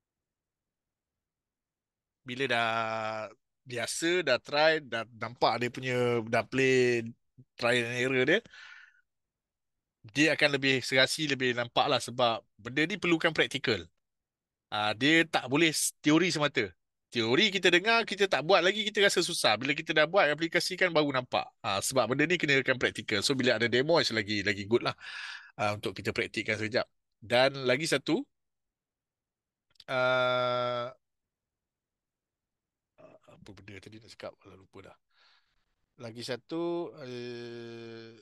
Bila dah biasa, dah try, dah nampak dia punya, dah play trial and error dia, dia akan lebih serasi, lebih nampak lah, sebab benda ni perlukan praktikal. Ah, dia tak boleh teori semata. Teori kita dengar, kita tak buat lagi, kita rasa susah. Bila kita dah buat, aplikasikan, baru nampak. Ah, sebab benda ni kena akan praktikal. So, bila ada demo, lagi lagi good lah, ah, untuk kita praktikkan sekejap. Dan lagi satu, ah, apa benda tadi nak cakap, alah, lupa dah. Lagi satu, eh,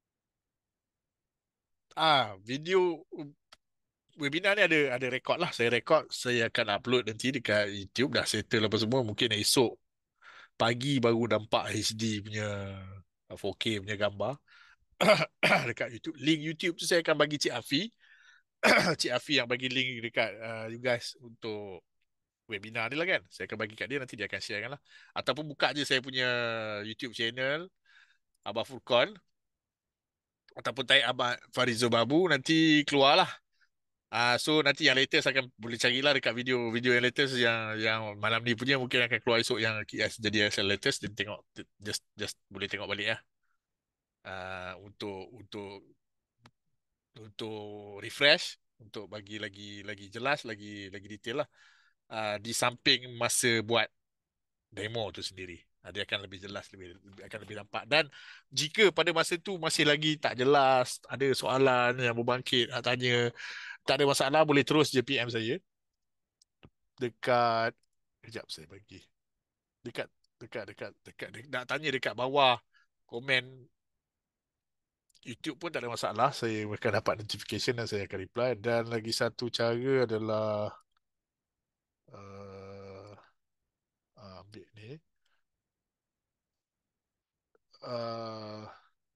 ah, video webinar ni ada ada rekod lah. Saya rekod, saya akan upload nanti dekat YouTube. Dah settle apa semua. Mungkin esok pagi baru nampak H D punya, four K punya gambar dekat YouTube. Link YouTube tu saya akan bagi Cik Afi. Cik Afi yang bagi link dekat uh, you guys untuk webinar ni lah kan. Saya akan bagi kat dia, nanti dia akan share kan lah. Ataupun buka je saya punya YouTube channel Abah Furqan, ataupun type Abah Farizo Babu, nanti keluar lah. Ah, so nanti yang latest akan boleh carilah dekat video-video yang latest, yang yang malam ni punya mungkin akan keluar esok, yang K S jadi asal latest, dan tengok, just just boleh tengok balik ya. Ah, untuk untuk untuk refresh, untuk bagi lagi lagi jelas, lagi lagi detail lah. Ah, di samping masa buat demo tu sendiri, ah, dia akan lebih jelas, lebih, lebih akan lebih nampak. Dan jika pada masa tu masih lagi tak jelas, ada soalan yang berbangkit, nak tanya, tak ada masalah, boleh terus je P M saya dekat, kejap saya bagi, dekat dekat dekat dekat, dekat nak tanya dekat bawah komen YouTube pun tak ada masalah. Saya akan dapat notification dan saya akan reply. Dan lagi satu cara adalah, uh, ambil ni, uh,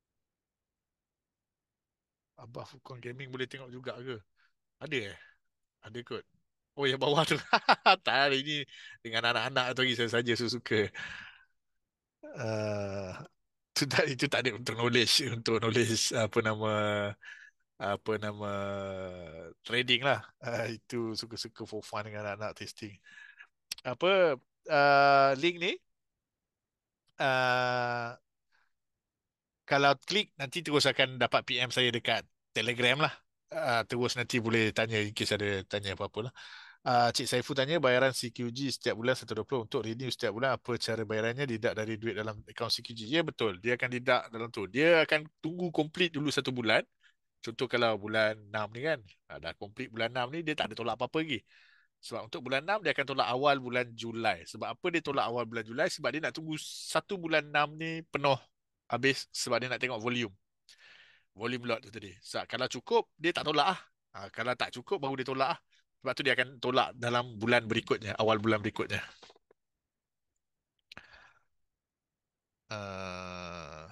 Abah Fukon Gaming boleh tengok juga ke? Ada eh? Ada kot. Oh, yang bawah tu. Tak ada, ini dengan anak-anak tu lagi, saya saja suka. Uh, itu tak, itu tak ada untuk knowledge, untuk knowledge apa nama, apa nama trading lah. Uh, itu suka-suka for fun dengan anak-anak testing. Apa, uh, link ni, uh, kalau klik nanti terus akan dapat P M saya dekat Telegram lah. Uh, terus nanti boleh tanya, in case ada tanya apa-apa lah. Uh, Cik Saiful tanya, bayaran C Q G setiap bulan seratus dua puluh untuk renew setiap bulan, apa cara bayarannya? Deduct dari duit dalam akaun C Q G. Ya betul, dia akan deduct dalam tu. Dia akan tunggu complete dulu satu bulan. Contoh kalau bulan enam ni kan, ah, dah complete bulan enam ni, dia tak ada tolak apa-apa lagi. Sebab untuk bulan enam dia akan tolak awal bulan Julai. Sebab apa dia tolak awal bulan Julai? Sebab dia nak tunggu satu bulan enam ni penuh habis sebab dia nak tengok volume. Volume lot tu tadi. Sebab kalau cukup dia tak tolak ah. Ha, kalau tak cukup baru dia tolak ah. Sebab tu dia akan tolak dalam bulan berikutnya, awal bulan berikutnya. Uh,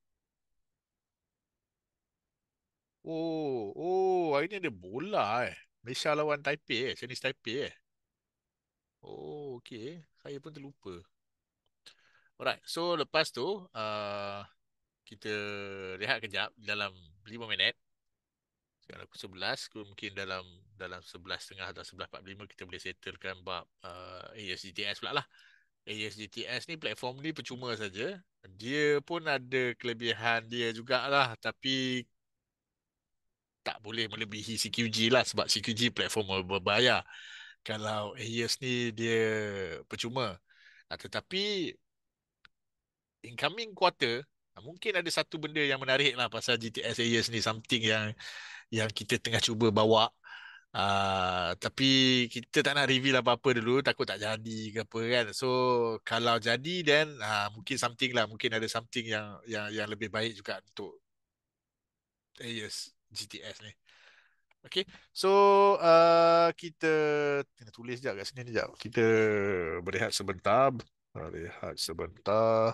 oh, oh, hari ni ada bola eh. Malaysia lawan Taipei eh, Chinese Taipei eh. Oh, okey. Saya pun terlupa. Alright, so lepas tu uh, kita rehat kejap dalam lima minit. Sekarang pukul sebelas, mungkin dalam dalam sebelas tiga puluh atau sebelas empat puluh lima kita boleh settlekan bab uh, A S G T S pula lah. A S G T S ni platform ni percuma saja. Dia pun ada kelebihan dia jugalah, tapi tak boleh melebihi C Q G lah sebab C Q G platform berbayar. Kalau A S ni dia percuma. Ah, tetapi incoming quarter ah, mungkin ada satu benda yang menarik lah pasal G T S Ayers ni, something yang yang kita tengah cuba bawa. Uh, tapi kita tak nak reveal apa-apa dulu, takut tak jadi ke apa kan. So kalau jadi then uh, mungkin something lah, mungkin ada something yang yang yang lebih baik juga untuk Ayers G T S ni. Okay, so uh, kita kena tulis sekejap kat sini ni sekejap. Kita berehat sebentar. Berehat sebentar.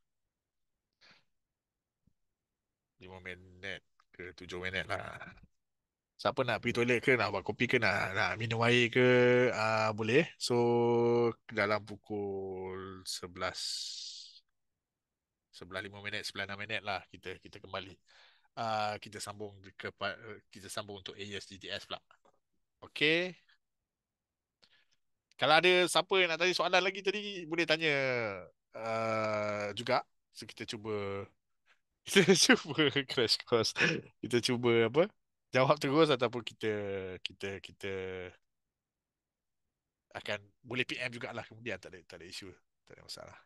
lima minit ke tujuh minit lah. Siapa nak pergi toilet ke, nak buat kopi ke, nak, nak minum air ke, uh, boleh. So, dalam pukul sebelas, sebelas lima minit, sebelas enam minit lah kita kita kembali. Uh, kita sambung ke kita sambung untuk A S G T S pula. Okay. Kalau ada siapa yang nak tanya soalan lagi tadi, boleh tanya uh, juga. So, kita cuba kita cuba crash course. Kita cuba apa? Jawab terus ataupun kita kita kita akan boleh P M jugalah kemudian, tak ada tak ada isu, tak ada masalah.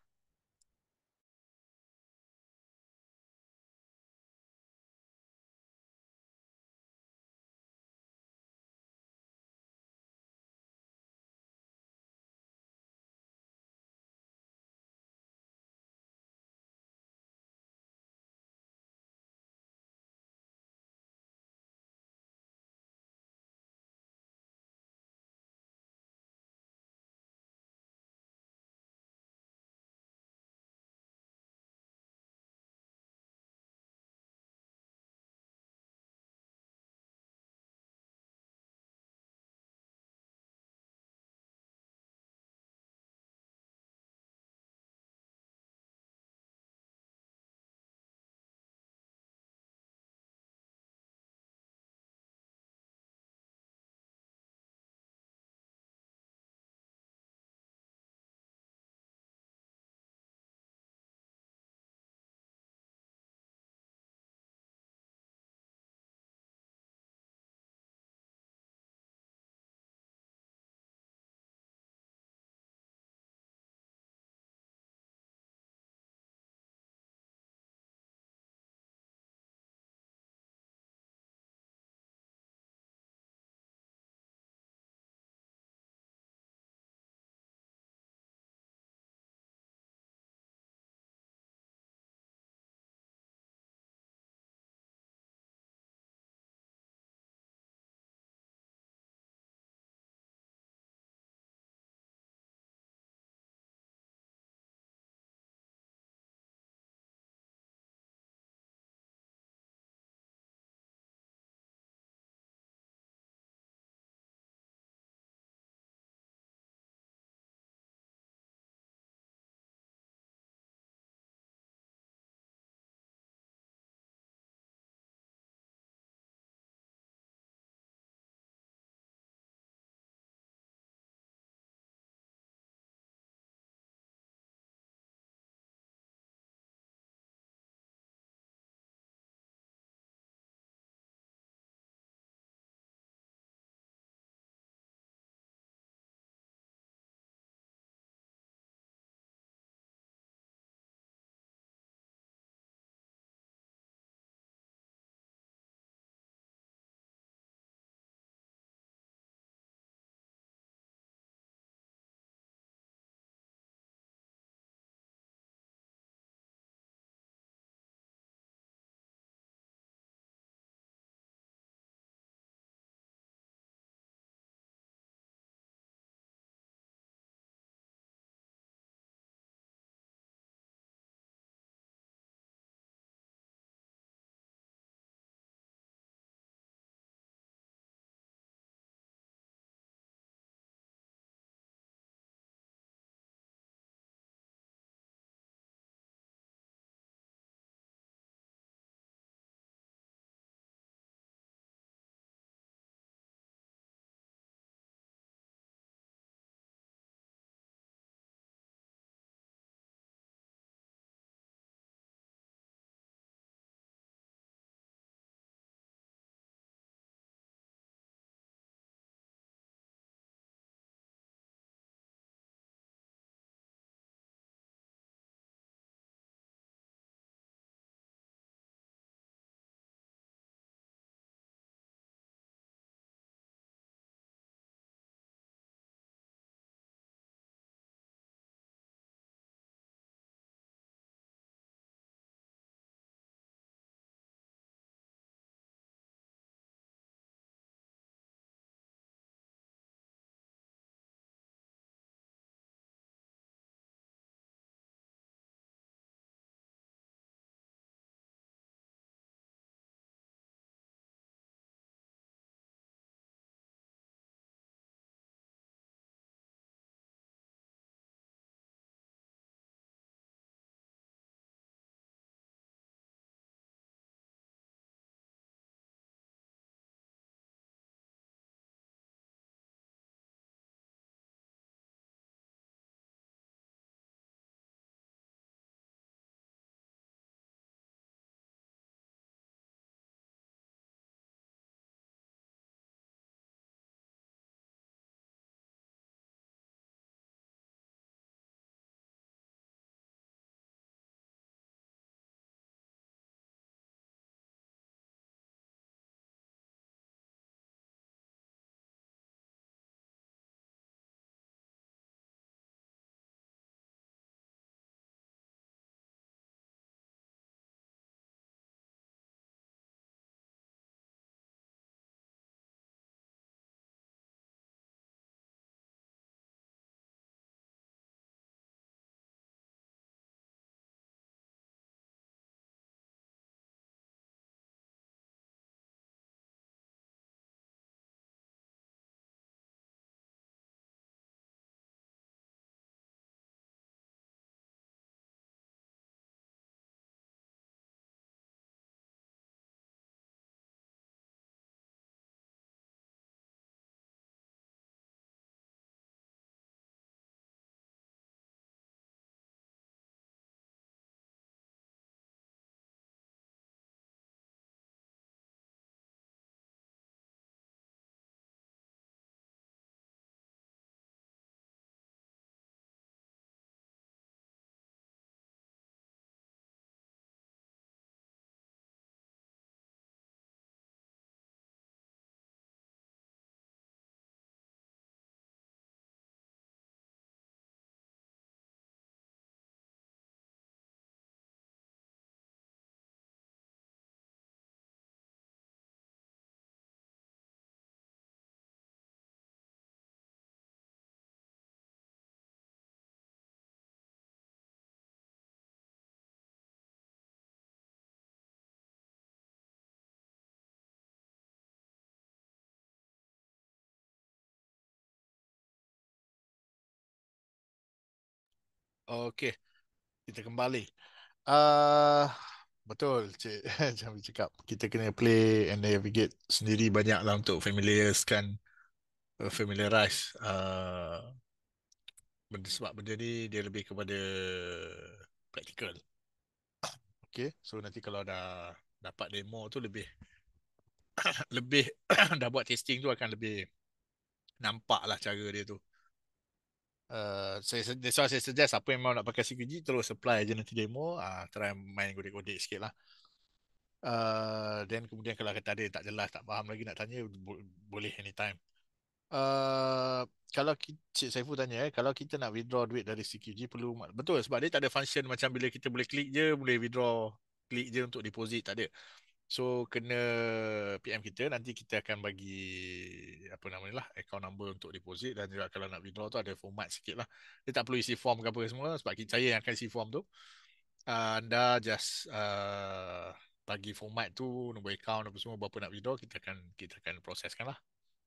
Okey, kita kembali. Ah, betul, cik. Macam you cakap, kita kena play and navigate sendiri banyak lah untuk familiariskan, uh, familiarize uh, benda, sebab benda ni dia lebih kepada practical. Okay, so nanti kalau dah dapat demo tu lebih lebih dah buat testing tu akan lebih nampak lah cara dia tu. Uh, saya that's why saya suggest apa yang mau nak pakai C Q G terus apply je nanti demo, uh, try main godek-godek sikit lah. Uh, then kemudian kalau kata ada tak jelas, tak faham lagi nak tanya, bo- boleh anytime. Uh, kalau ki- Cik Saiful tanya, eh, kalau kita nak withdraw duit dari C Q G perlu, betul, sebab dia tak ada function macam bila kita boleh klik je boleh withdraw, klik je untuk deposit, tak ada. So kena P M kita, nanti kita akan bagi apa nama ni lah, account number untuk deposit, dan juga kalau nak withdraw tu ada format sikit lah. Dia tak perlu isi form ke apa semua sebab kita, saya yang akan isi form tu. Uh, anda just uh, bagi format tu, nombor account apa semua, berapa nak withdraw, kita akan kita akan proseskan lah.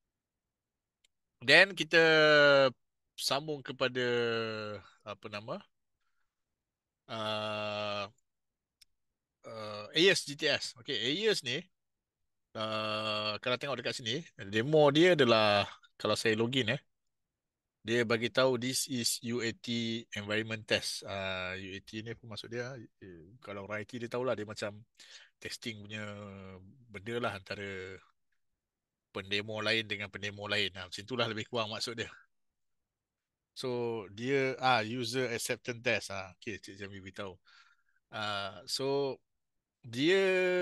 Then kita sambung kepada apa nama, uh, uh, Ayers G T S. Okay, Ayers ni, uh, kalau tengok dekat sini, demo dia adalah, kalau saya login eh, dia bagi tahu this is U A T environment test. Uh, U A T ni apa maksud dia? Eh, Kalau orang I T dia tahulah, dia macam testing punya benda lah antara pendemo lain dengan pendemo lain. Nah, macam itulah lebih kurang maksud dia. So dia ah user acceptance test. Ah, okay, Cik Jamie beritahu. Ah, so dia,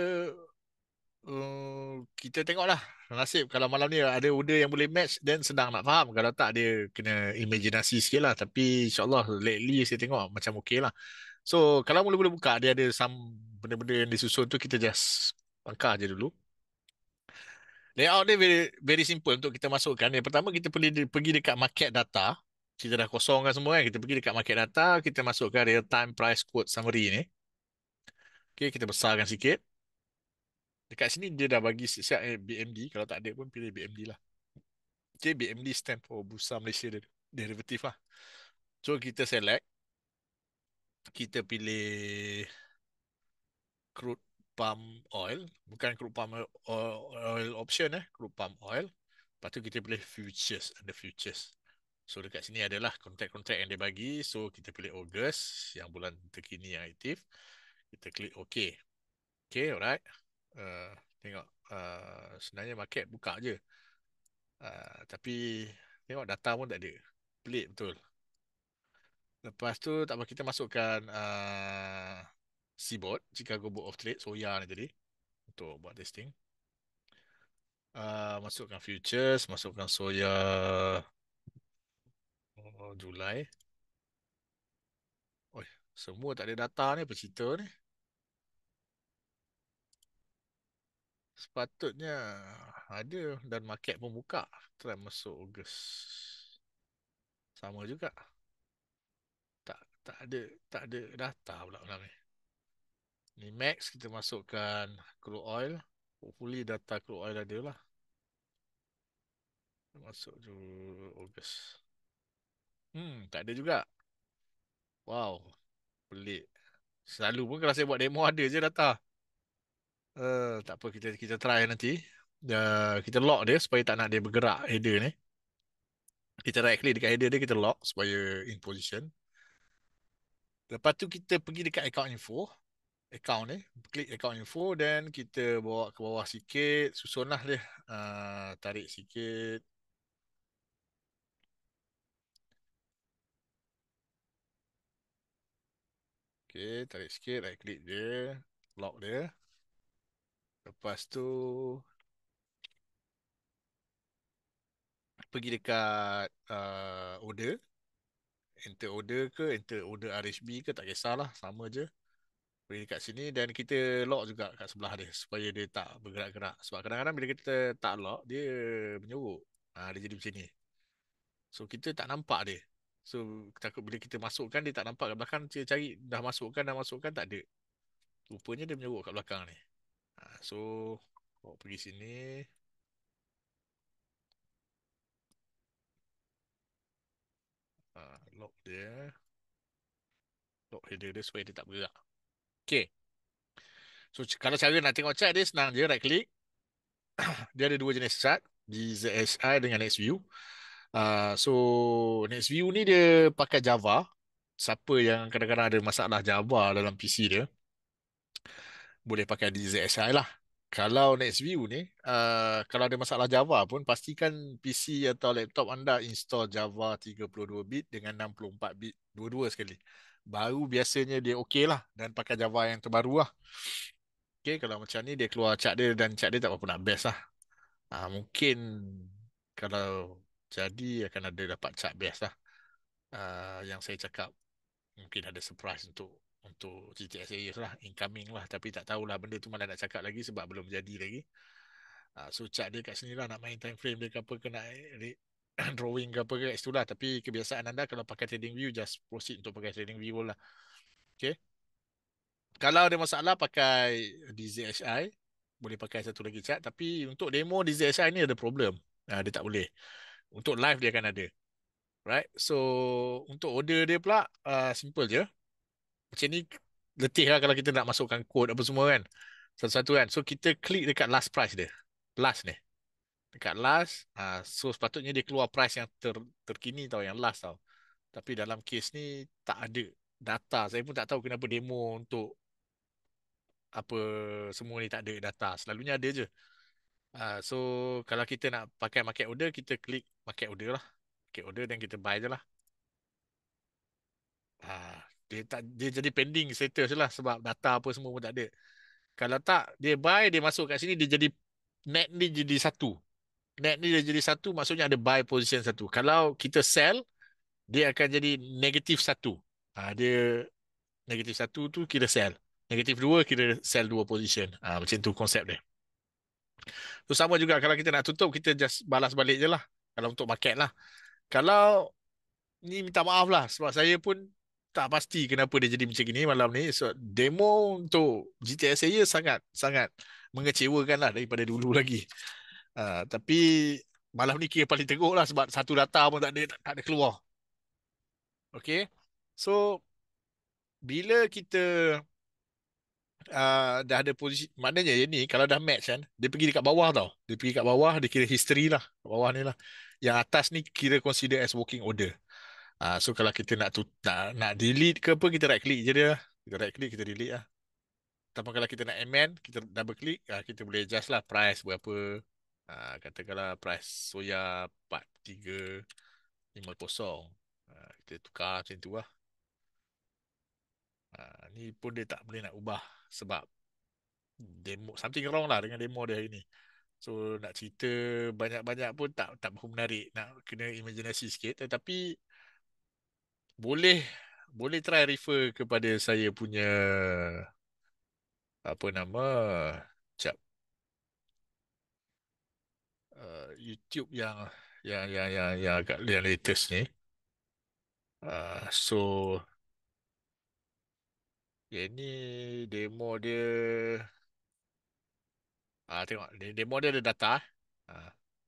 uh, kita tengoklah nasib, kalau malam ni ada order yang boleh match, then senang nak faham. Kalau tak, dia kena imajinasi sikit lah. Tapi insyaAllah lately saya tengok macam okey lah. So kalau mula-mula buka, dia ada some benda-benda yang disusun tu, kita just langkah je dulu. Layout dia very, very simple untuk kita masukkan. Yang pertama, kita pergi, pergi dekat market data. Kita dah kosongkan semua kan. Kita pergi dekat market data, kita masukkan real time price quote summary ni. Okay, kita besarkan sikit. Dekat sini dia dah bagi siap eh, B M D. Kalau tak ada pun pilih B M D lah. Okay, B M D stand for Bursa Malaysia Derivative lah. So kita select, kita pilih crude palm oil. Bukan crude palm oil, oil option eh. Crude palm oil. Lepas tu kita pilih futures, ada futures. So dekat sini adalah kontrak-kontrak yang dia bagi. So kita pilih Ogos, yang bulan terkini yang aktif. Kita klik OK. OK, alright. Uh, tengok, uh, sebenarnya market buka je. Uh, tapi tengok data pun tak ada. Pelik betul. Lepas tu tak apa, kita masukkan uh, C-Board, Chicago Board of Trade, Soya ni tadi, untuk buat testing. Uh, masukkan futures, masukkan Soya, oh, Julai. Oh, semua tak ada data ni, apa cerita ni? Sepatutnya ada, dan market pun buka. Try masuk Ogos. Sama juga. Tak tak ada tak ada data pula malam ni. Ni max, kita masukkan crude oil. Hopefully data crude oil ada lah. Masuk tu Ogos. Hmm, tak ada juga. Wow, pelik. Selalu pun kalau saya buat demo ada je data. Uh, tak apa, kita kita try nanti. Uh, kita lock dia supaya tak nak dia bergerak header ni. Kita right click dekat header dia, kita lock supaya in position. Lepas tu kita pergi dekat account info. Account ni, klik account info, dan kita bawa ke bawah sikit, susunlah dia. Uh, tarik sikit. Okay, tarik sikit, right click dia, lock dia. Lepas tu pergi dekat uh, order, enter order ke, enter order R H B ke, tak kisahlah, sama je. Pergi dekat sini, dan kita lock juga kat sebelah dia supaya dia tak bergerak-gerak. Sebab kadang-kadang bila kita tak lock, dia menyorok. Ha, dia jadi macam ni. So kita tak nampak dia. So takut bila kita masukkan, dia tak nampak kat belakang. Dia cari, dah masukkan, dah masukkan, tak ada. Rupanya dia menyorok kat belakang ni. Ha, so bawa pergi sini. Ha, lock dia. lock header dia supaya dia tak bergerak. Okay. So kalau cara nak tengok chart dia senang je, right click. Dia ada dua jenis chart, G T S Ayers dengan Next View. Uh, so Next View ni dia pakai Java. Siapa yang kadang-kadang ada masalah Java dalam P C dia, boleh pakai G T S Ayers lah. Kalau Next View ni, uh, kalau ada masalah Java pun, pastikan P C atau laptop anda install Java tiga puluh dua bit dengan enam puluh empat bit, dua-dua sekali. Baru biasanya dia okey lah, dan pakai Java yang terbaru lah. Okay, kalau macam ni dia keluar chart dia, dan chart dia tak apa nak best lah. Ah, mungkin kalau jadi akan ada dapat chart best lah. Ah, yang saya cakap mungkin ada surprise untuk untuk G T S Ayers lah, incoming lah, tapi tak tahulah benda tu mana nak cakap lagi sebab belum jadi lagi. Ah, so chart dia kat sini lah, nak main time frame dia ke apa ke, nak re- drawing ke apa ke kat situ lah. Tapi kebiasaan anda kalau pakai trading view, just proceed untuk pakai trading view lah. Okay. Kalau ada masalah pakai D Z H I, boleh pakai satu lagi chart. Tapi untuk demo D Z H I ni ada problem. Ah, dia tak boleh. Untuk live dia akan ada. Right? So, untuk order dia pula, uh, simple je. Macam ni, letih lah kalau kita nak masukkan kod apa semua kan. Satu-satu kan. So, kita klik dekat last price dia. Last ni. Dekat last. Uh, so, sepatutnya dia keluar price yang ter, terkini tau. Yang last tau. Tapi dalam case ni, tak ada data. Saya pun tak tahu kenapa demo untuk apa semua ni tak ada data. Selalunya ada je. Uh, so, kalau kita nak pakai market order, kita klik market order lah. Market order dan kita buy je lah. Ah, dia tak dia jadi pending status je lah sebab data apa semua pun tak ada. Kalau tak dia buy, dia masuk kat sini, dia jadi net ni jadi satu. Net ni dia jadi satu, maksudnya ada buy position satu. Kalau kita sell, dia akan jadi negatif satu. Ah, dia negatif satu tu kira sell. Negatif dua kira sell dua position. Ah, macam tu konsep dia. Tu sama juga kalau kita nak tutup, kita just balas balik je lah. Kalau untuk market lah. Kalau ni minta maaf lah sebab saya pun tak pasti kenapa dia jadi macam ni malam ni. So demo untuk G T S saya sangat sangat mengecewakan lah daripada dulu lagi. Uh, tapi malam ni kira paling teruk lah sebab satu data pun tak ada tak, tak ada keluar. Okay. So bila kita uh, dah ada posisi, maknanya je ni kalau dah match kan, dia pergi dekat bawah tau. Dia pergi kat bawah, dia kira history lah. Kat bawah ni lah. Yang atas ni kira consider as working order. Ah, so kalau kita nak tu nak, nak delete ke apa, kita right click je dia. Kita right click, kita delete lah. Tapi kalau kita nak amend, kita double click, ah, kita boleh adjust lah price berapa. Ah, katakanlah price soya empat tiga lima kosong. Ah, kita tukar macam tu lah. Ah, ni pun dia tak boleh nak ubah sebab demo something wrong lah dengan demo dia hari ni. So nak cerita banyak-banyak pun tak tak berapa menarik. Nak kena imajinasi sikit. Tetapi boleh boleh try refer kepada saya punya apa nama cak uh, YouTube yang yang yang yang yang agak yang latest ni. Uh, so yang ni demo dia, ah tengok de- demo dia ada data. Ah,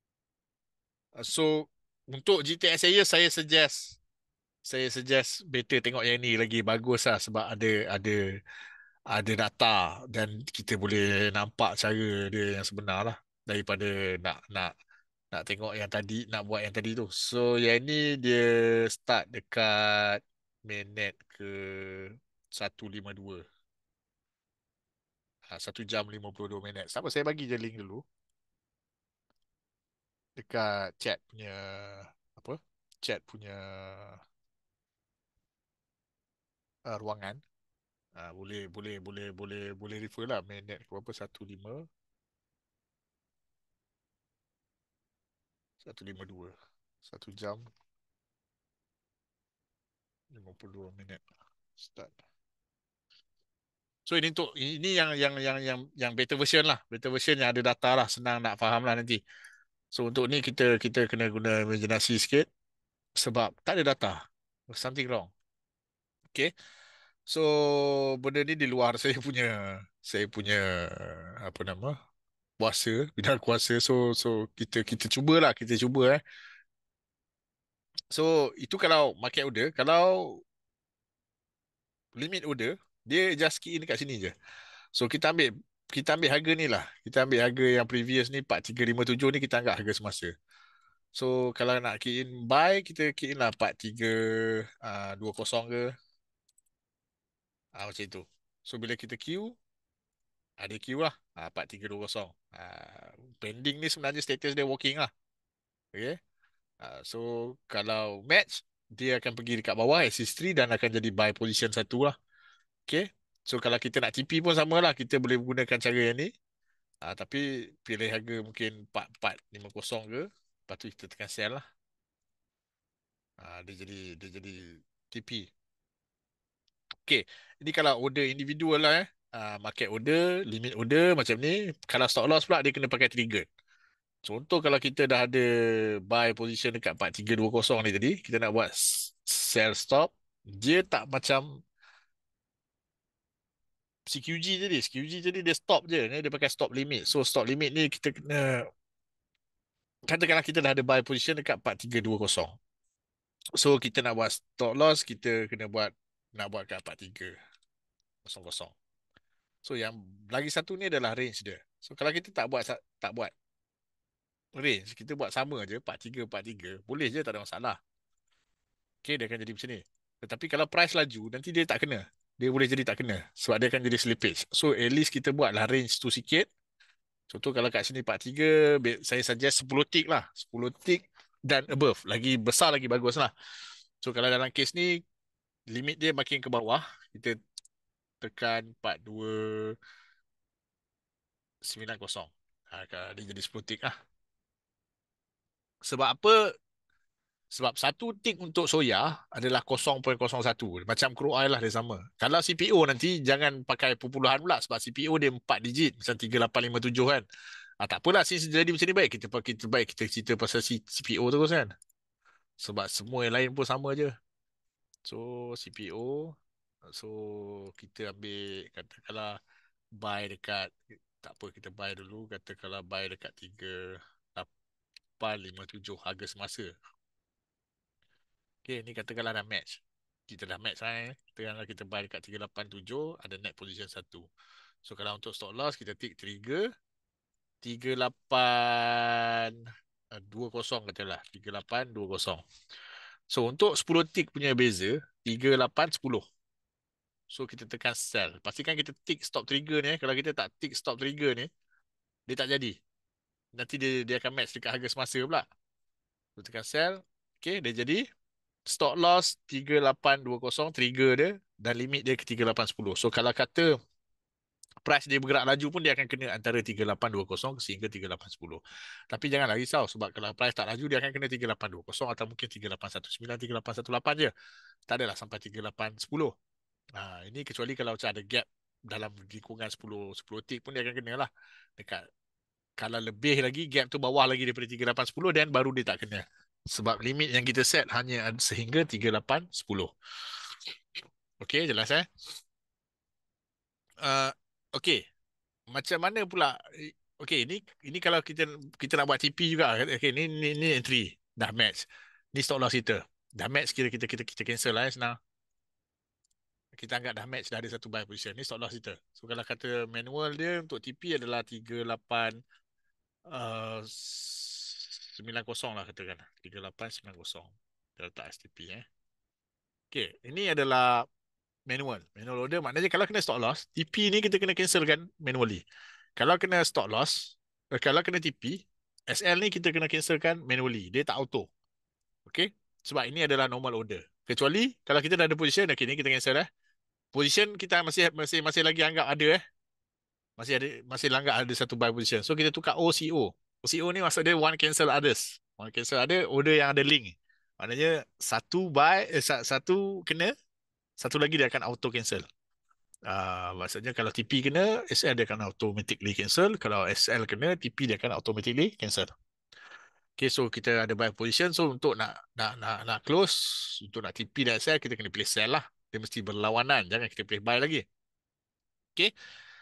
so untuk G T S saya saya suggest saya suggest better tengok yang ni lagi bagus lah sebab ada ada ada data dan kita boleh nampak cara dia yang sebenar lah daripada nak nak nak tengok yang tadi, nak buat yang tadi tu. So yang ni dia start dekat minit ke seratus lima puluh dua. Ha, satu jam lima puluh dua minit. Siapa saya bagi je link dulu dekat chat punya apa? Chat punya uh, ruangan. Ha, boleh boleh boleh boleh boleh refer lah minit ke berapa, satu lima satu lima dua. Satu jam lima puluh dua minit. Start. So ini untuk ini yang yang yang yang yang beta version lah. Beta version yang ada data lah, senang nak faham lah nanti. So untuk ni kita kita kena guna imajinasi sikit sebab tak ada data. Something wrong. Okay. So benda ni di luar saya punya saya punya apa nama? Kuasa, bidang kuasa. So so kita kita cubalah, kita cuba eh. So itu kalau market order, kalau limit order, dia just key in dekat sini je. So kita ambil kita ambil harga ni lah. Kita ambil harga yang previous ni empat tiga lima tujuh ni, kita anggap harga semasa. So kalau nak key in buy, kita key in lah empat tiga dua kosong ke. Ah, macam itu. So bila kita queue, ada queue lah. Ah, empat tiga dua kosong. Ah, pending ni sebenarnya status dia working lah. Okay. Ah, so kalau match, dia akan pergi dekat bawah S history dan akan jadi buy position satu lah. Okay. So kalau kita nak T P pun sama lah. Kita boleh gunakan cara yang ni. Ah, tapi pilih harga mungkin empat empat lima kosong ke. Lepas tu kita tekan sell lah. Ah, dia jadi dia jadi T P. Okay. Ini kalau order individual lah eh. Ah, market order, limit order macam ni. Kalau stop loss pula dia kena pakai trigger. Contoh kalau kita dah ada buy position dekat empat tiga dua kosong ni tadi, kita nak buat s- sell stop. Dia tak macam C Q G tadi. C Q G tadi dia stop je. Ni dia pakai stop limit. So stop limit ni kita kena, katakanlah kita dah ada buy position dekat empat tiga dua kosong. So kita nak buat stop loss, kita kena buat, nak buat kat empat tiga kosong. So yang lagi satu ni adalah range dia. So kalau kita tak buat sa- tak buat range, kita buat sama je empat tiga empat tiga, boleh je, tak ada masalah. Okay, dia akan jadi macam ni. Tetapi kalau price laju, nanti dia tak kena. Dia boleh jadi tak kena. Sebab dia akan jadi slippage. So at least kita buatlah range tu sikit. Contoh kalau kat sini empat tiga, be- saya suggest sepuluh tick lah. sepuluh tick dan above. Lagi besar lagi bagus lah. So kalau dalam case ni, limit dia makin ke bawah. Kita tekan empat dua sembilan kosong. Ha, dia jadi sepuluh tick lah. Sebab apa? Sebab satu tik untuk soya adalah kosong kosong kosong satu. Macam crude oil lah, dia sama. Kalau C P O nanti jangan pakai perpuluhan pula. Sebab C P O dia empat digit. Macam tiga lapan lima tujuh kan. Ah, tak apalah, since jadi macam ni, baik kita, kita baik kita cerita pasal C- CPO terus kan. Sebab semua yang lain pun sama je. So C P O. So kita ambil, katakanlah buy dekat, tak apa, kita buy dulu. Katakanlah buy dekat tiga lapan lima tujuh harga semasa. Okay, ni katakanlah dah match. Kita dah match lah eh. Katakanlah kita buy dekat tiga lapan tujuh, ada net position satu. So kalau untuk stop loss, kita tick trigger tiga lapan dua kosong katalah. tiga lapan dua kosong. So untuk sepuluh tick punya beza, tiga lapan sepuluh. So kita tekan sell. Pastikan kita tick stop trigger ni eh. Kalau kita tak tick stop trigger ni, dia tak jadi. Nanti dia dia akan match dekat harga semasa pula. So tekan sell. Okay, dia jadi. Stop loss tiga lapan dua kosong, trigger dia, dan limit dia ke tiga lapan sepuluh. So kalau kata price dia bergerak laju pun, dia akan kena antara tiga lapan dua kosong sehingga tiga lapan sepuluh. Tapi janganlah risau, sebab kalau price tak laju, dia akan kena tiga lapan dua kosong atau mungkin tiga lapan satu sembilan, tiga lapan satu lapan je. Tak adalah sampai tiga lapan sepuluh. Ha, ini kecuali kalau macam ada gap dalam lingkungan sepuluh sepuluh tick pun, dia akan kena lah. Dekat, kalau lebih lagi, gap tu bawah lagi daripada tiga lapan sepuluh, dan baru dia tak kena. Sebab limit yang kita set hanya sehingga tiga lapan sepuluh. Okey, jelas eh? Uh, Okey, macam mana pula? Okey, ini ini kalau kita kita nak buat T P juga. Okey, ni ni ni entry dah match. Ni stop loss kita. Dah match, kira kita kita kita cancel lah eh, senang. Kita anggap dah match, dah ada satu buy position. Ni stop loss kita. So kalau kata manual dia untuk T P adalah tiga lapan uh, sembilan kosong lah katakan. tiga lapan sembilan kosong. Kita letak S T P eh. Okey, ini adalah manual. Manual order maknanya kalau kena stop loss, T P ni kita kena cancelkan manually. Kalau kena stop loss, eh, kalau kena T P, S L ni kita kena cancelkan manually. Dia tak auto. Okay? Sebab ini adalah normal order. Kecuali kalau kita dah ada position, okay, ni kita cancel eh. Position kita masih masih masih lagi anggap ada eh. Masih ada, masih anggap ada satu buy position. So kita tukar O C O. O C O ni maksud dia one cancel others. One cancel ada order yang ada link. Maknanya satu buy, eh, satu kena, satu lagi dia akan auto cancel. Uh, maksudnya kalau T P kena, S L dia akan automatically cancel. Kalau S L kena, T P dia akan automatically cancel. Okay, so kita ada buy position. So untuk nak nak nak nak close, untuk nak T P dan S L, kita kena pilih sell lah. Dia mesti berlawanan. Jangan kita pilih buy lagi. Okay.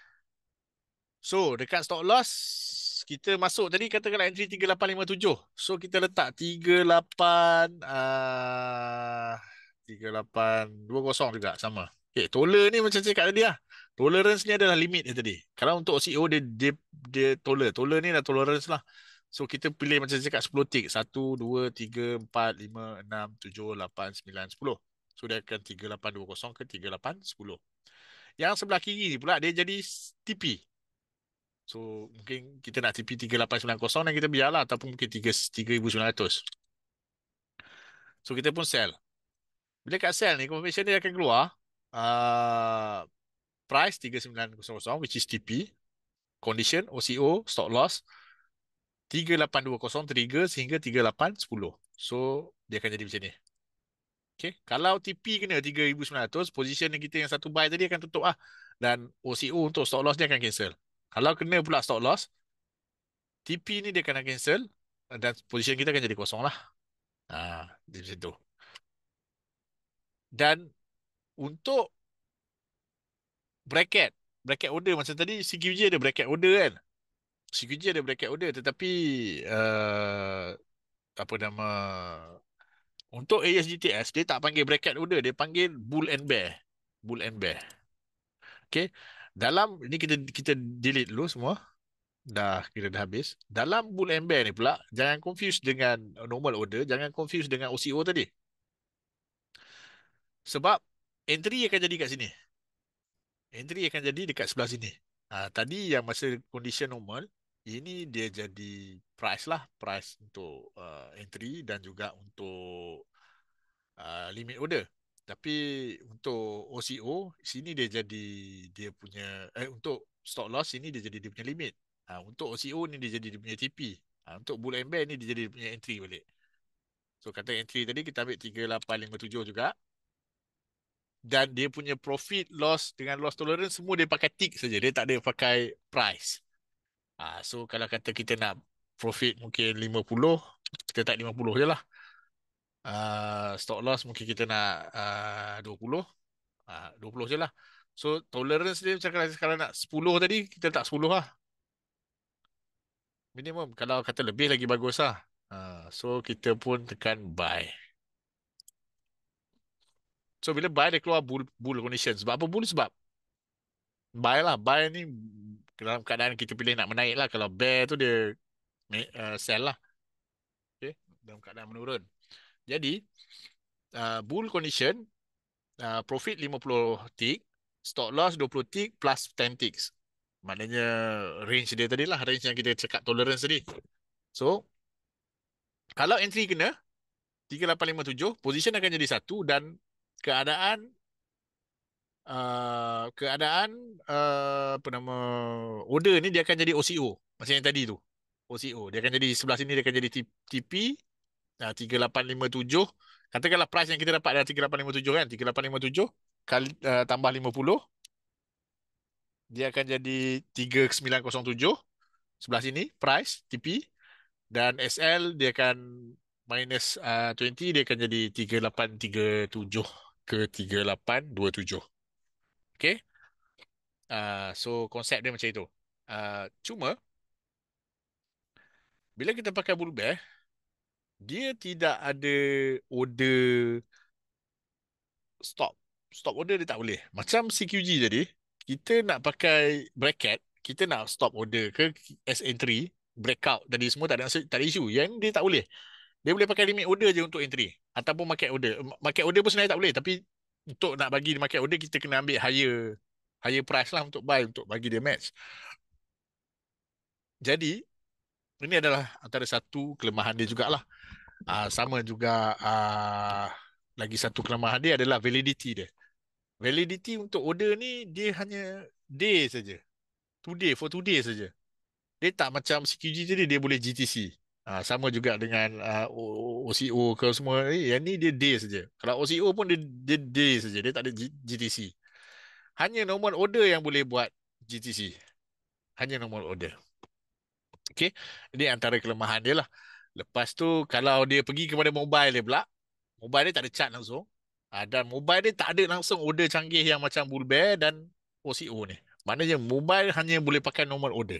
So dekat stop loss, kita masuk tadi katakanlah entry tiga lapan lima tujuh. So kita letak tiga lapan uh, tiga lapan dua kosong juga sama. Okay, toler ni macam cakap tadi lah. Tolerance ni adalah limit dia tadi. Kalau untuk O C O, dia, dia, dia toler. Toler ni dah tolerance lah. So, kita pilih macam cakap sepuluh tick. satu, dua, tiga, empat, lima, enam, tujuh, lapan, sembilan, sepuluh. So, dia akan tiga lapan dua kosong ke tiga lapan sepuluh. Yang sebelah kiri ni pula, dia jadi T P. So, mungkin kita nak T P tiga lapan sembilan kosong dan kita biarlah. Ataupun mungkin tiga ribu sembilan ratus. So, kita pun sell. Bila kat sell ni, confirmation dia akan keluar. Uh, price tiga sembilan kosong, which is T P. Condition, O C O, stop loss. tiga lapan dua kosong trigger sehingga tiga lapan sepuluh. So, dia akan jadi macam ni. Okay. Kalau T P kena tiga ribu sembilan ratus, position kita yang satu buy tadi akan tutup lah. Dan O C O untuk stop loss dia akan cancel. Kalau kena pula stop loss, T P ni dia akan cancel dan position kita akan jadi kosong lah. Ha, di situ. Dan untuk bracket, bracket order macam tadi, C Q J ada bracket order kan. C Q J ada bracket order tetapi uh, apa nama, untuk Ayers G T S dia tak panggil bracket order, dia panggil bull and bear. Bull and bear. Okay. Dalam ini kita kita delete dulu semua. Dah kira dah habis. Dalam bull and bear ni pula, jangan confuse dengan normal order, jangan confuse dengan O C O tadi. Sebab entry akan jadi kat sini. Entry akan jadi dekat sebelah sini. Ha, tadi yang masa condition normal, ini dia jadi price lah. Price untuk uh, entry dan juga untuk uh, limit order. Tapi untuk O C O, sini dia jadi dia punya, eh, untuk stop loss, sini dia jadi dia punya limit. Ha, untuk O C O ni dia jadi dia punya T P. Ha, untuk bull and bear ni dia jadi dia punya entry balik. So kata entry tadi kita ambil tiga lapan lima tujuh juga. Dan dia punya profit, loss dengan loss tolerance semua dia pakai tick saja. Dia tak ada pakai price. Ha, so kalau kata kita nak profit mungkin lima puluh, kita tak lima puluh je lah. Uh, stop loss mungkin kita nak uh, dua puluh. Uh, dua puluh je lah. So tolerance dia macam kalau, kalau nak sepuluh tadi, kita tak sepuluh lah. Minimum. Kalau kata lebih lagi bagus lah. Uh, so kita pun tekan buy. So bila buy dia keluar bull, bull condition. Sebab apa bull? Sebab buy lah. Buy ni dalam keadaan kita pilih nak menaik lah. Kalau bear tu dia uh, sell lah. Okay. Dalam keadaan menurun. Jadi uh, bull condition, uh, profit lima puluh tick, stop loss dua puluh tick plus sepuluh ticks. Maknanya range dia tadi lah. Range yang kita cakap tolerance tadi. So kalau entry kena tiga lapan lima tujuh, position akan jadi satu dan keadaan uh, keadaan uh, apa nama order ni dia akan jadi O C O macam yang tadi tu. O C O dia akan jadi sebelah sini, dia akan jadi T P uh, tiga lapan lima tujuh. Katakanlah price yang kita dapat adalah tiga lapan lima tujuh kan. tiga lapan lima tujuh kali uh, tambah lima puluh, dia akan jadi tiga sembilan kosong tujuh. Sebelah sini price T P dan S L dia akan minus uh, dua puluh, dia akan jadi tiga lapan tiga tujuh ke tiga lapan dua tujuh. Okay. Uh, so konsep dia macam itu. Uh, cuma bila kita pakai bull bear, dia tidak ada order stop. Stop order dia tak boleh. Macam C Q G tadi, kita nak pakai bracket, kita nak stop order ke as entry, breakout tadi semua tak ada, tak ada isu. Yang dia tak boleh. Dia boleh pakai limit order je untuk entry. Ataupun market order. Market order pun sebenarnya tak boleh. Tapi untuk nak bagi market order, kita kena ambil higher higher price lah untuk buy, untuk bagi dia match. Jadi, ini adalah antara satu kelemahan dia jugalah. Uh, sama juga uh, lagi satu kelemahan dia adalah validity dia. Validity untuk order ni, dia hanya day saja. Today, for today saja. Dia tak macam C Q G tadi, dia boleh G T C. Ha, sama juga dengan uh, O C O ke semua. Eh, yang ni dia day saja. Kalau O C O pun dia, dia day saja. Dia tak ada G T C. Hanya normal order yang boleh buat G T C. Hanya normal order. Okay. Ini antara kelemahan dia lah. Lepas tu kalau dia pergi kepada mobile dia pula, mobile dia tak ada chart langsung. Ha, dan mobile dia tak ada langsung order canggih yang macam Bull Bear dan O C O ni. Maknanya mobile hanya boleh pakai normal order.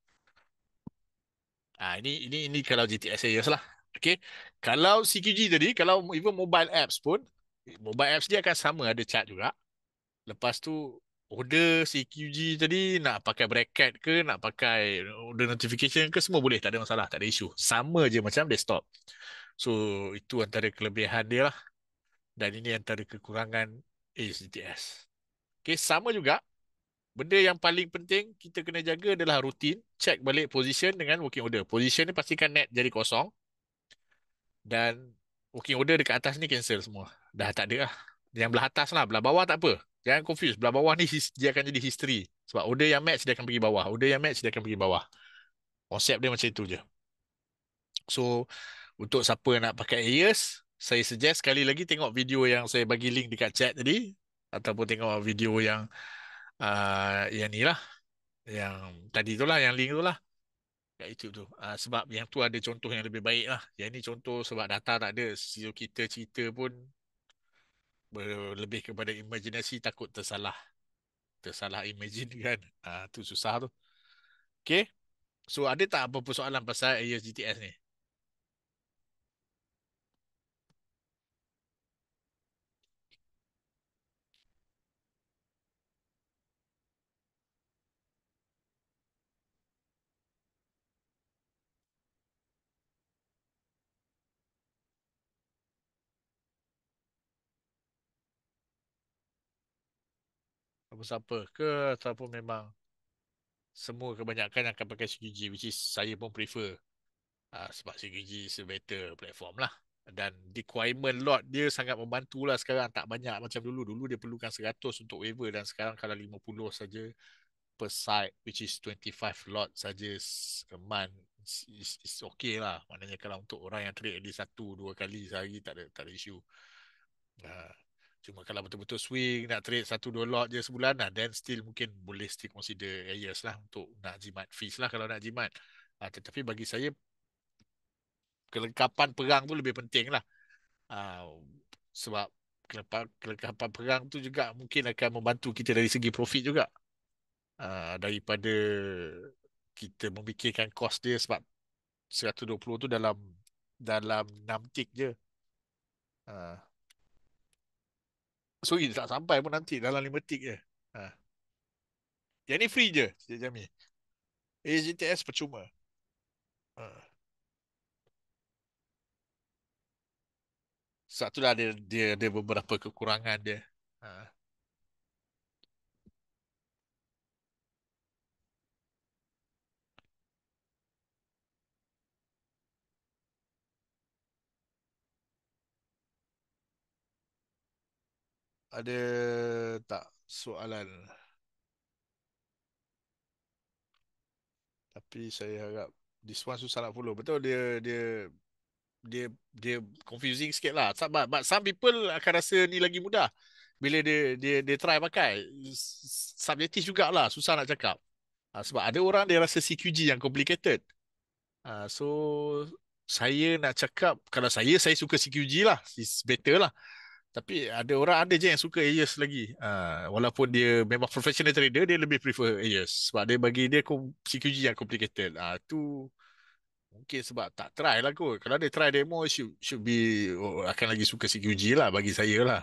Ah, ini ini ini kalau G T S Ayers lah. Okey. Kalau C Q G tadi, kalau even mobile apps pun, mobile apps dia akan sama ada chart juga. Lepas tu order C Q G tadi nak pakai bracket ke, nak pakai order notification ke, semua boleh, tak ada masalah, tak ada isu. Sama je macam desktop. So itu antara kelebihan dia lah. Dan ini antara kekurangan Ayers G T S. Okay, sama juga. Benda yang paling penting kita kena jaga adalah rutin. Check balik position dengan working order. Position ni pastikan net jadi kosong. Dan working order dekat atas ni cancel semua. Dah tak ada lah. Yang belah atas lah. Belah bawah tak apa. Jangan confuse. Belah bawah ni his- dia akan jadi history. Sebab order yang match dia akan pergi bawah. Order yang match dia akan pergi bawah. Konsep dia macam itu je. So, untuk siapa nak pakai Ayers, saya suggest sekali lagi tengok video yang saya bagi link dekat chat tadi. Ataupun tengok video yang uh, yang ni lah. Yang tadi tu lah. Yang link tu lah. Kat YouTube tu. Uh, sebab yang tu ada contoh yang lebih baik lah. Yang ni contoh sebab data tak ada. So, kita cerita pun ber- lebih kepada imajinasi, takut tersalah. Tersalah imagine kan. Ah, tu susah tu. Okay. So ada tak apa persoalan pasal Ayers G T S ni? Apa-apa ke ataupun memang semua kebanyakan akan pakai C Q G, which is saya pun prefer. Ah, sebab C Q G is a better platform lah. Dan requirement lot dia sangat membantu lah sekarang. Tak banyak macam dulu. Dulu dia perlukan seratus untuk waiver dan sekarang kalau lima puluh saja per site, which is twenty-five lot saja a month, is, is okay lah. Maknanya kalau untuk orang yang trade at least satu dua kali sehari, tak ada tak ada isu. uh, Cuma kalau betul-betul swing nak trade satu dua lot je sebulan lah, then still mungkin boleh still consider Ayers lah untuk nak jimat fees lah kalau nak jimat. uh, tetapi bagi saya kelengkapan perang tu lebih penting lah. uh, Sebab kelengkapan, kelengkapan perang tu juga mungkin akan membantu kita dari segi profit juga. uh, daripada kita memikirkan kos dia, sebab seratus dua puluh tu dalam dalam enam tik je. Uh, sorry, tak sampai pun nanti dalam lima tik je. Uh, yang ni free je, Cik Jami. A G T S percuma. Uh, satu dah dia, dia ada beberapa kekurangan dia. Uh, ada tak soalan? Tapi saya harap this one susah nak follow. Betul dia dia dia dia confusing sikit lah. But, but some people akan rasa ni lagi mudah bila dia dia dia try pakai. Subjektif jugalah, susah nak cakap. Ah, sebab ada orang dia rasa C Q G yang complicated. Ah, so saya nak cakap kalau saya saya suka C Q G lah, it's better lah. Tapi ada orang ada je yang suka Ayers lagi. Ah, walaupun dia memang professional trader, dia lebih prefer Ayers sebab dia bagi dia C Q G yang complicated. Ah, tu mungkin sebab tak try lah kot. Kalau dia try demo, should, should be oh, akan lagi suka C Q G lah bagi saya lah.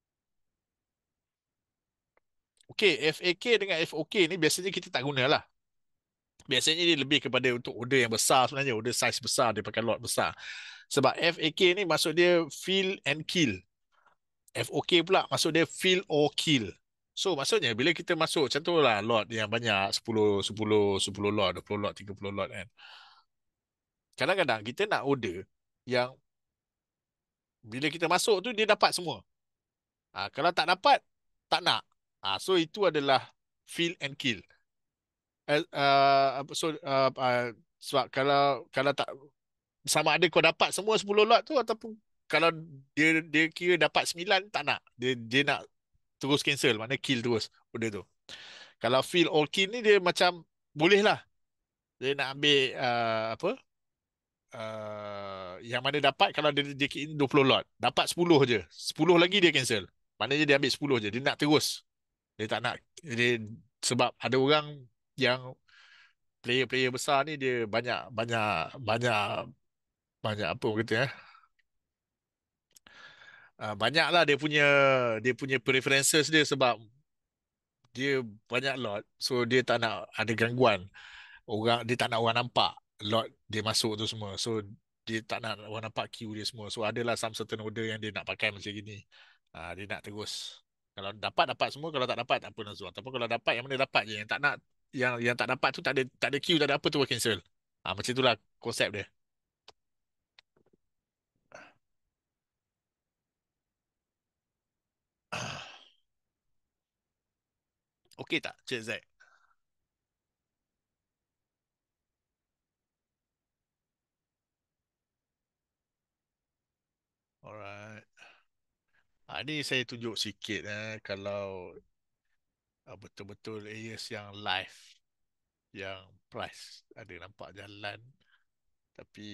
Okay, F A K dengan F O K ni biasanya kita tak guna lah. Biasanya dia lebih kepada untuk order yang besar sebenarnya. Order size besar, dia pakai lot besar. Sebab F A K ni maksud dia fill and kill. F O K pula maksud dia fill or kill. So maksudnya bila kita masuk contohlah lot yang banyak sepuluh sepuluh sepuluh lot, dua puluh lot, tiga puluh lot kan. Kadang-kadang kita nak order yang bila kita masuk tu dia dapat semua. Ah, kalau tak dapat, tak nak. Ah, so itu adalah fill and kill. Uh, uh, so uh, uh, sebab kalau kalau tak sama ada kau dapat semua sepuluh lot tu ataupun kalau dia dia kira dapat sembilan tak nak. Dia dia nak terus cancel, maknanya kill terus benda tu. Kalau fill or kill ni dia macam boleh lah. Dia nak ambil uh, apa? Uh, yang mana dapat kalau dia dia key in dua puluh lot. Dapat sepuluh je. Sepuluh lagi dia cancel. Maknanya dia ambil sepuluh je. Dia nak terus. Dia tak nak dia, sebab ada orang yang player-player besar ni dia banyak banyak banyak banyak apa orang kata eh uh, banyaklah dia punya dia punya preferences dia sebab Dia banyak lot, so dia tak nak ada gangguan. Orang dia tak nak orang nampak lot dia masuk tu semua. So dia tak nak orang nampak queue dia semua. So adalah some certain order yang dia nak pakai macam gini. Ah, dia nak terus. Kalau dapat dapat semua, kalau tak dapat tak apa Nazwa. Tapi kalau dapat yang mana dapat je, yang tak nak yang yang tak dapat tu tak ada tak ada queue, tak ada apa tu cancel. Ah, macam itulah konsep dia. Okey tak, Cik Zack? Alright. Ah, ni saya tunjuk sikit eh kalau ah, betul-betul areas yang live, yang price ada nampak jalan, tapi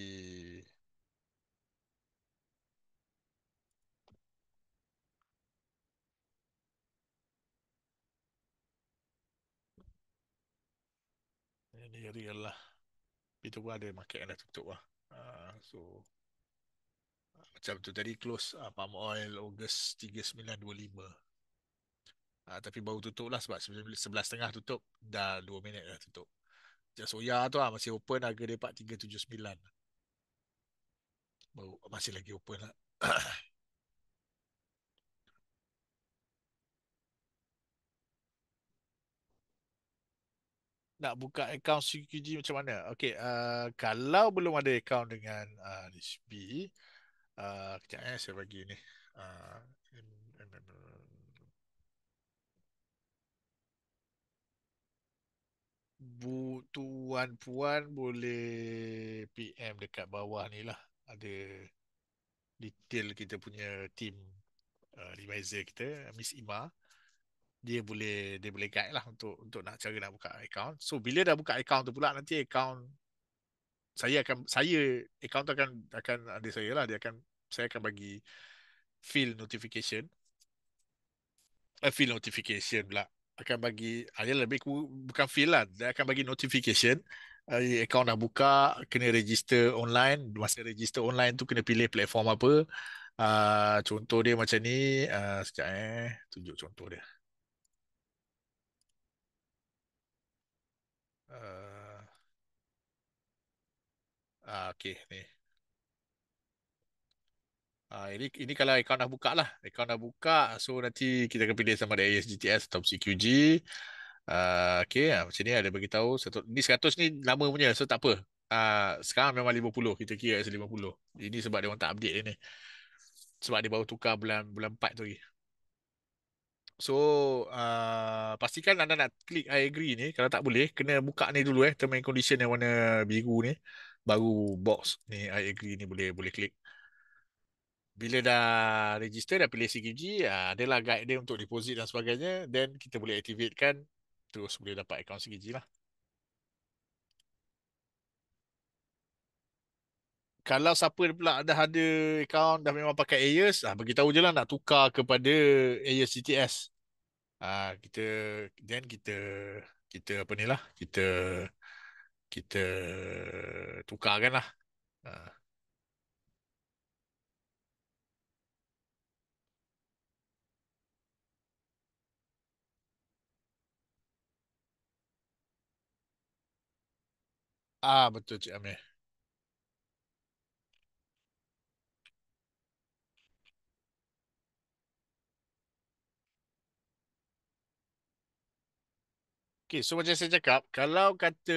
ini real lah. Itu pun ada market yang dah tutup lah. Ah, so ah, macam tu tadi close ah, palm oil Ogos tiga sembilan dua lima. Ah, tapi baru tutup lah sebab sebelas setengah tutup. Dah dua minit dah tutup. Macam soya tu lah masih open, harga dia empat tiga tujuh sembilan. Baru masih lagi open lah. Nak buka akaun C Q G macam mana? Okey, uh, kalau belum ada akaun dengan uh, H B, uh, kejap eh, saya bagi ni. Uh, Bu Tuan Puan boleh P M dekat bawah ni lah. Ada detail kita punya team uh, advisor kita, Miss Ima. Dia boleh dia boleh guide lah untuk untuk nak cara nak buka account. So bila dah buka account tu pula, nanti account saya akan saya account tu akan akan ada saya lah, dia akan saya akan bagi field notification, eh, field notification pula, akan bagi ada lebih ku, bukan field lah, dia akan bagi notification uh, account dah buka, kena register online. Masa register online tu kena pilih platform apa. Uh, contoh dia macam ni, uh, sekejap eh tunjuk contoh dia. uh, uh, okay ni. Ah, ini ini kalau akaun dah buka lah. Akaun dah buka, so nanti kita akan pilih sama ada A S G T S atau C Q G. Ah, okay, ah, macam ni ada bagi tahu. Satu, ni seratus ni lama punya, so tak apa. Ah, sekarang memang lima puluh, kita kira as lima puluh. Ini sebab dia orang tak update dia ni. Sebab dia baru tukar bulan bulan empat tu lagi. So, ah, pastikan anda nak klik I agree ni. Kalau tak boleh, kena buka ni dulu eh. Term and condition yang warna biru ni. Baru box ni I agree ni boleh boleh klik. Bila dah register, dah pilih C Q G, ah, adalah guide dia untuk deposit dan sebagainya, then kita boleh activatekan, terus boleh dapat akaun C Q G lah. Kalau siapa pula dah ada akaun, dah memang pakai Ayers, ah, bagi tahu je lah nak tukar kepada Ayers G T S. Ah, kita then kita kita apa ni lah, kita kita tukarkan lah. Ah, ah betul Cik Amir. Okay, so macam saya cakap, kalau kata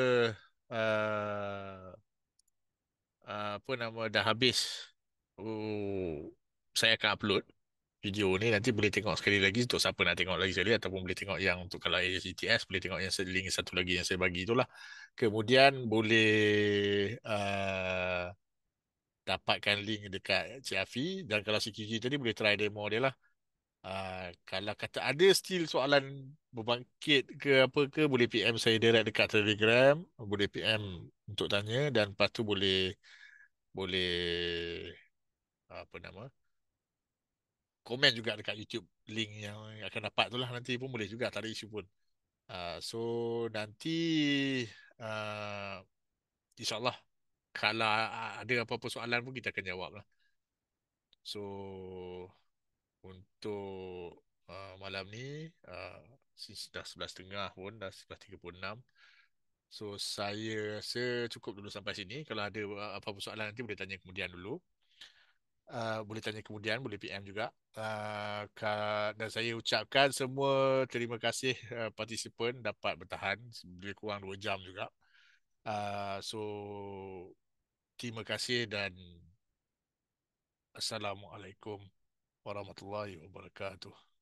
uh, uh, apa nama dah habis, oh, saya akan upload video ni, nanti boleh tengok sekali lagi untuk siapa nak tengok lagi sekali, ataupun boleh tengok yang untuk kalau G T S, boleh tengok yang link satu lagi yang saya bagi itulah. Kemudian boleh uh, dapatkan link dekat Cik Afi, dan kalau C Q G tadi boleh try demo dia lah. Uh, kalau kata ada still soalan berbangkit ke apa ke, boleh P M saya direct dekat Telegram, boleh P M untuk tanya, dan lepas tu boleh boleh apa nama komen juga dekat YouTube, link yang akan dapat tu lah, nanti pun boleh juga, tak ada isu pun. Uh, so nanti uh, InsyaAllah kalau ada apa-apa soalan pun kita akan jawab lah. So untuk uh, malam ni. Uh, since dah sebelas tiga puluh pun, dah sebelas tiga puluh enam. So, saya rasa cukup dulu sampai sini. Kalau ada uh, apa-apa soalan nanti boleh tanya kemudian dulu. Uh, boleh tanya kemudian, boleh P M juga. Uh, ka- dan saya ucapkan semua terima kasih uh, partisipan dapat bertahan lebih kurang dua jam juga. Uh, so, terima kasih dan Assalamualaikum warahmatullahi wabarakatuh.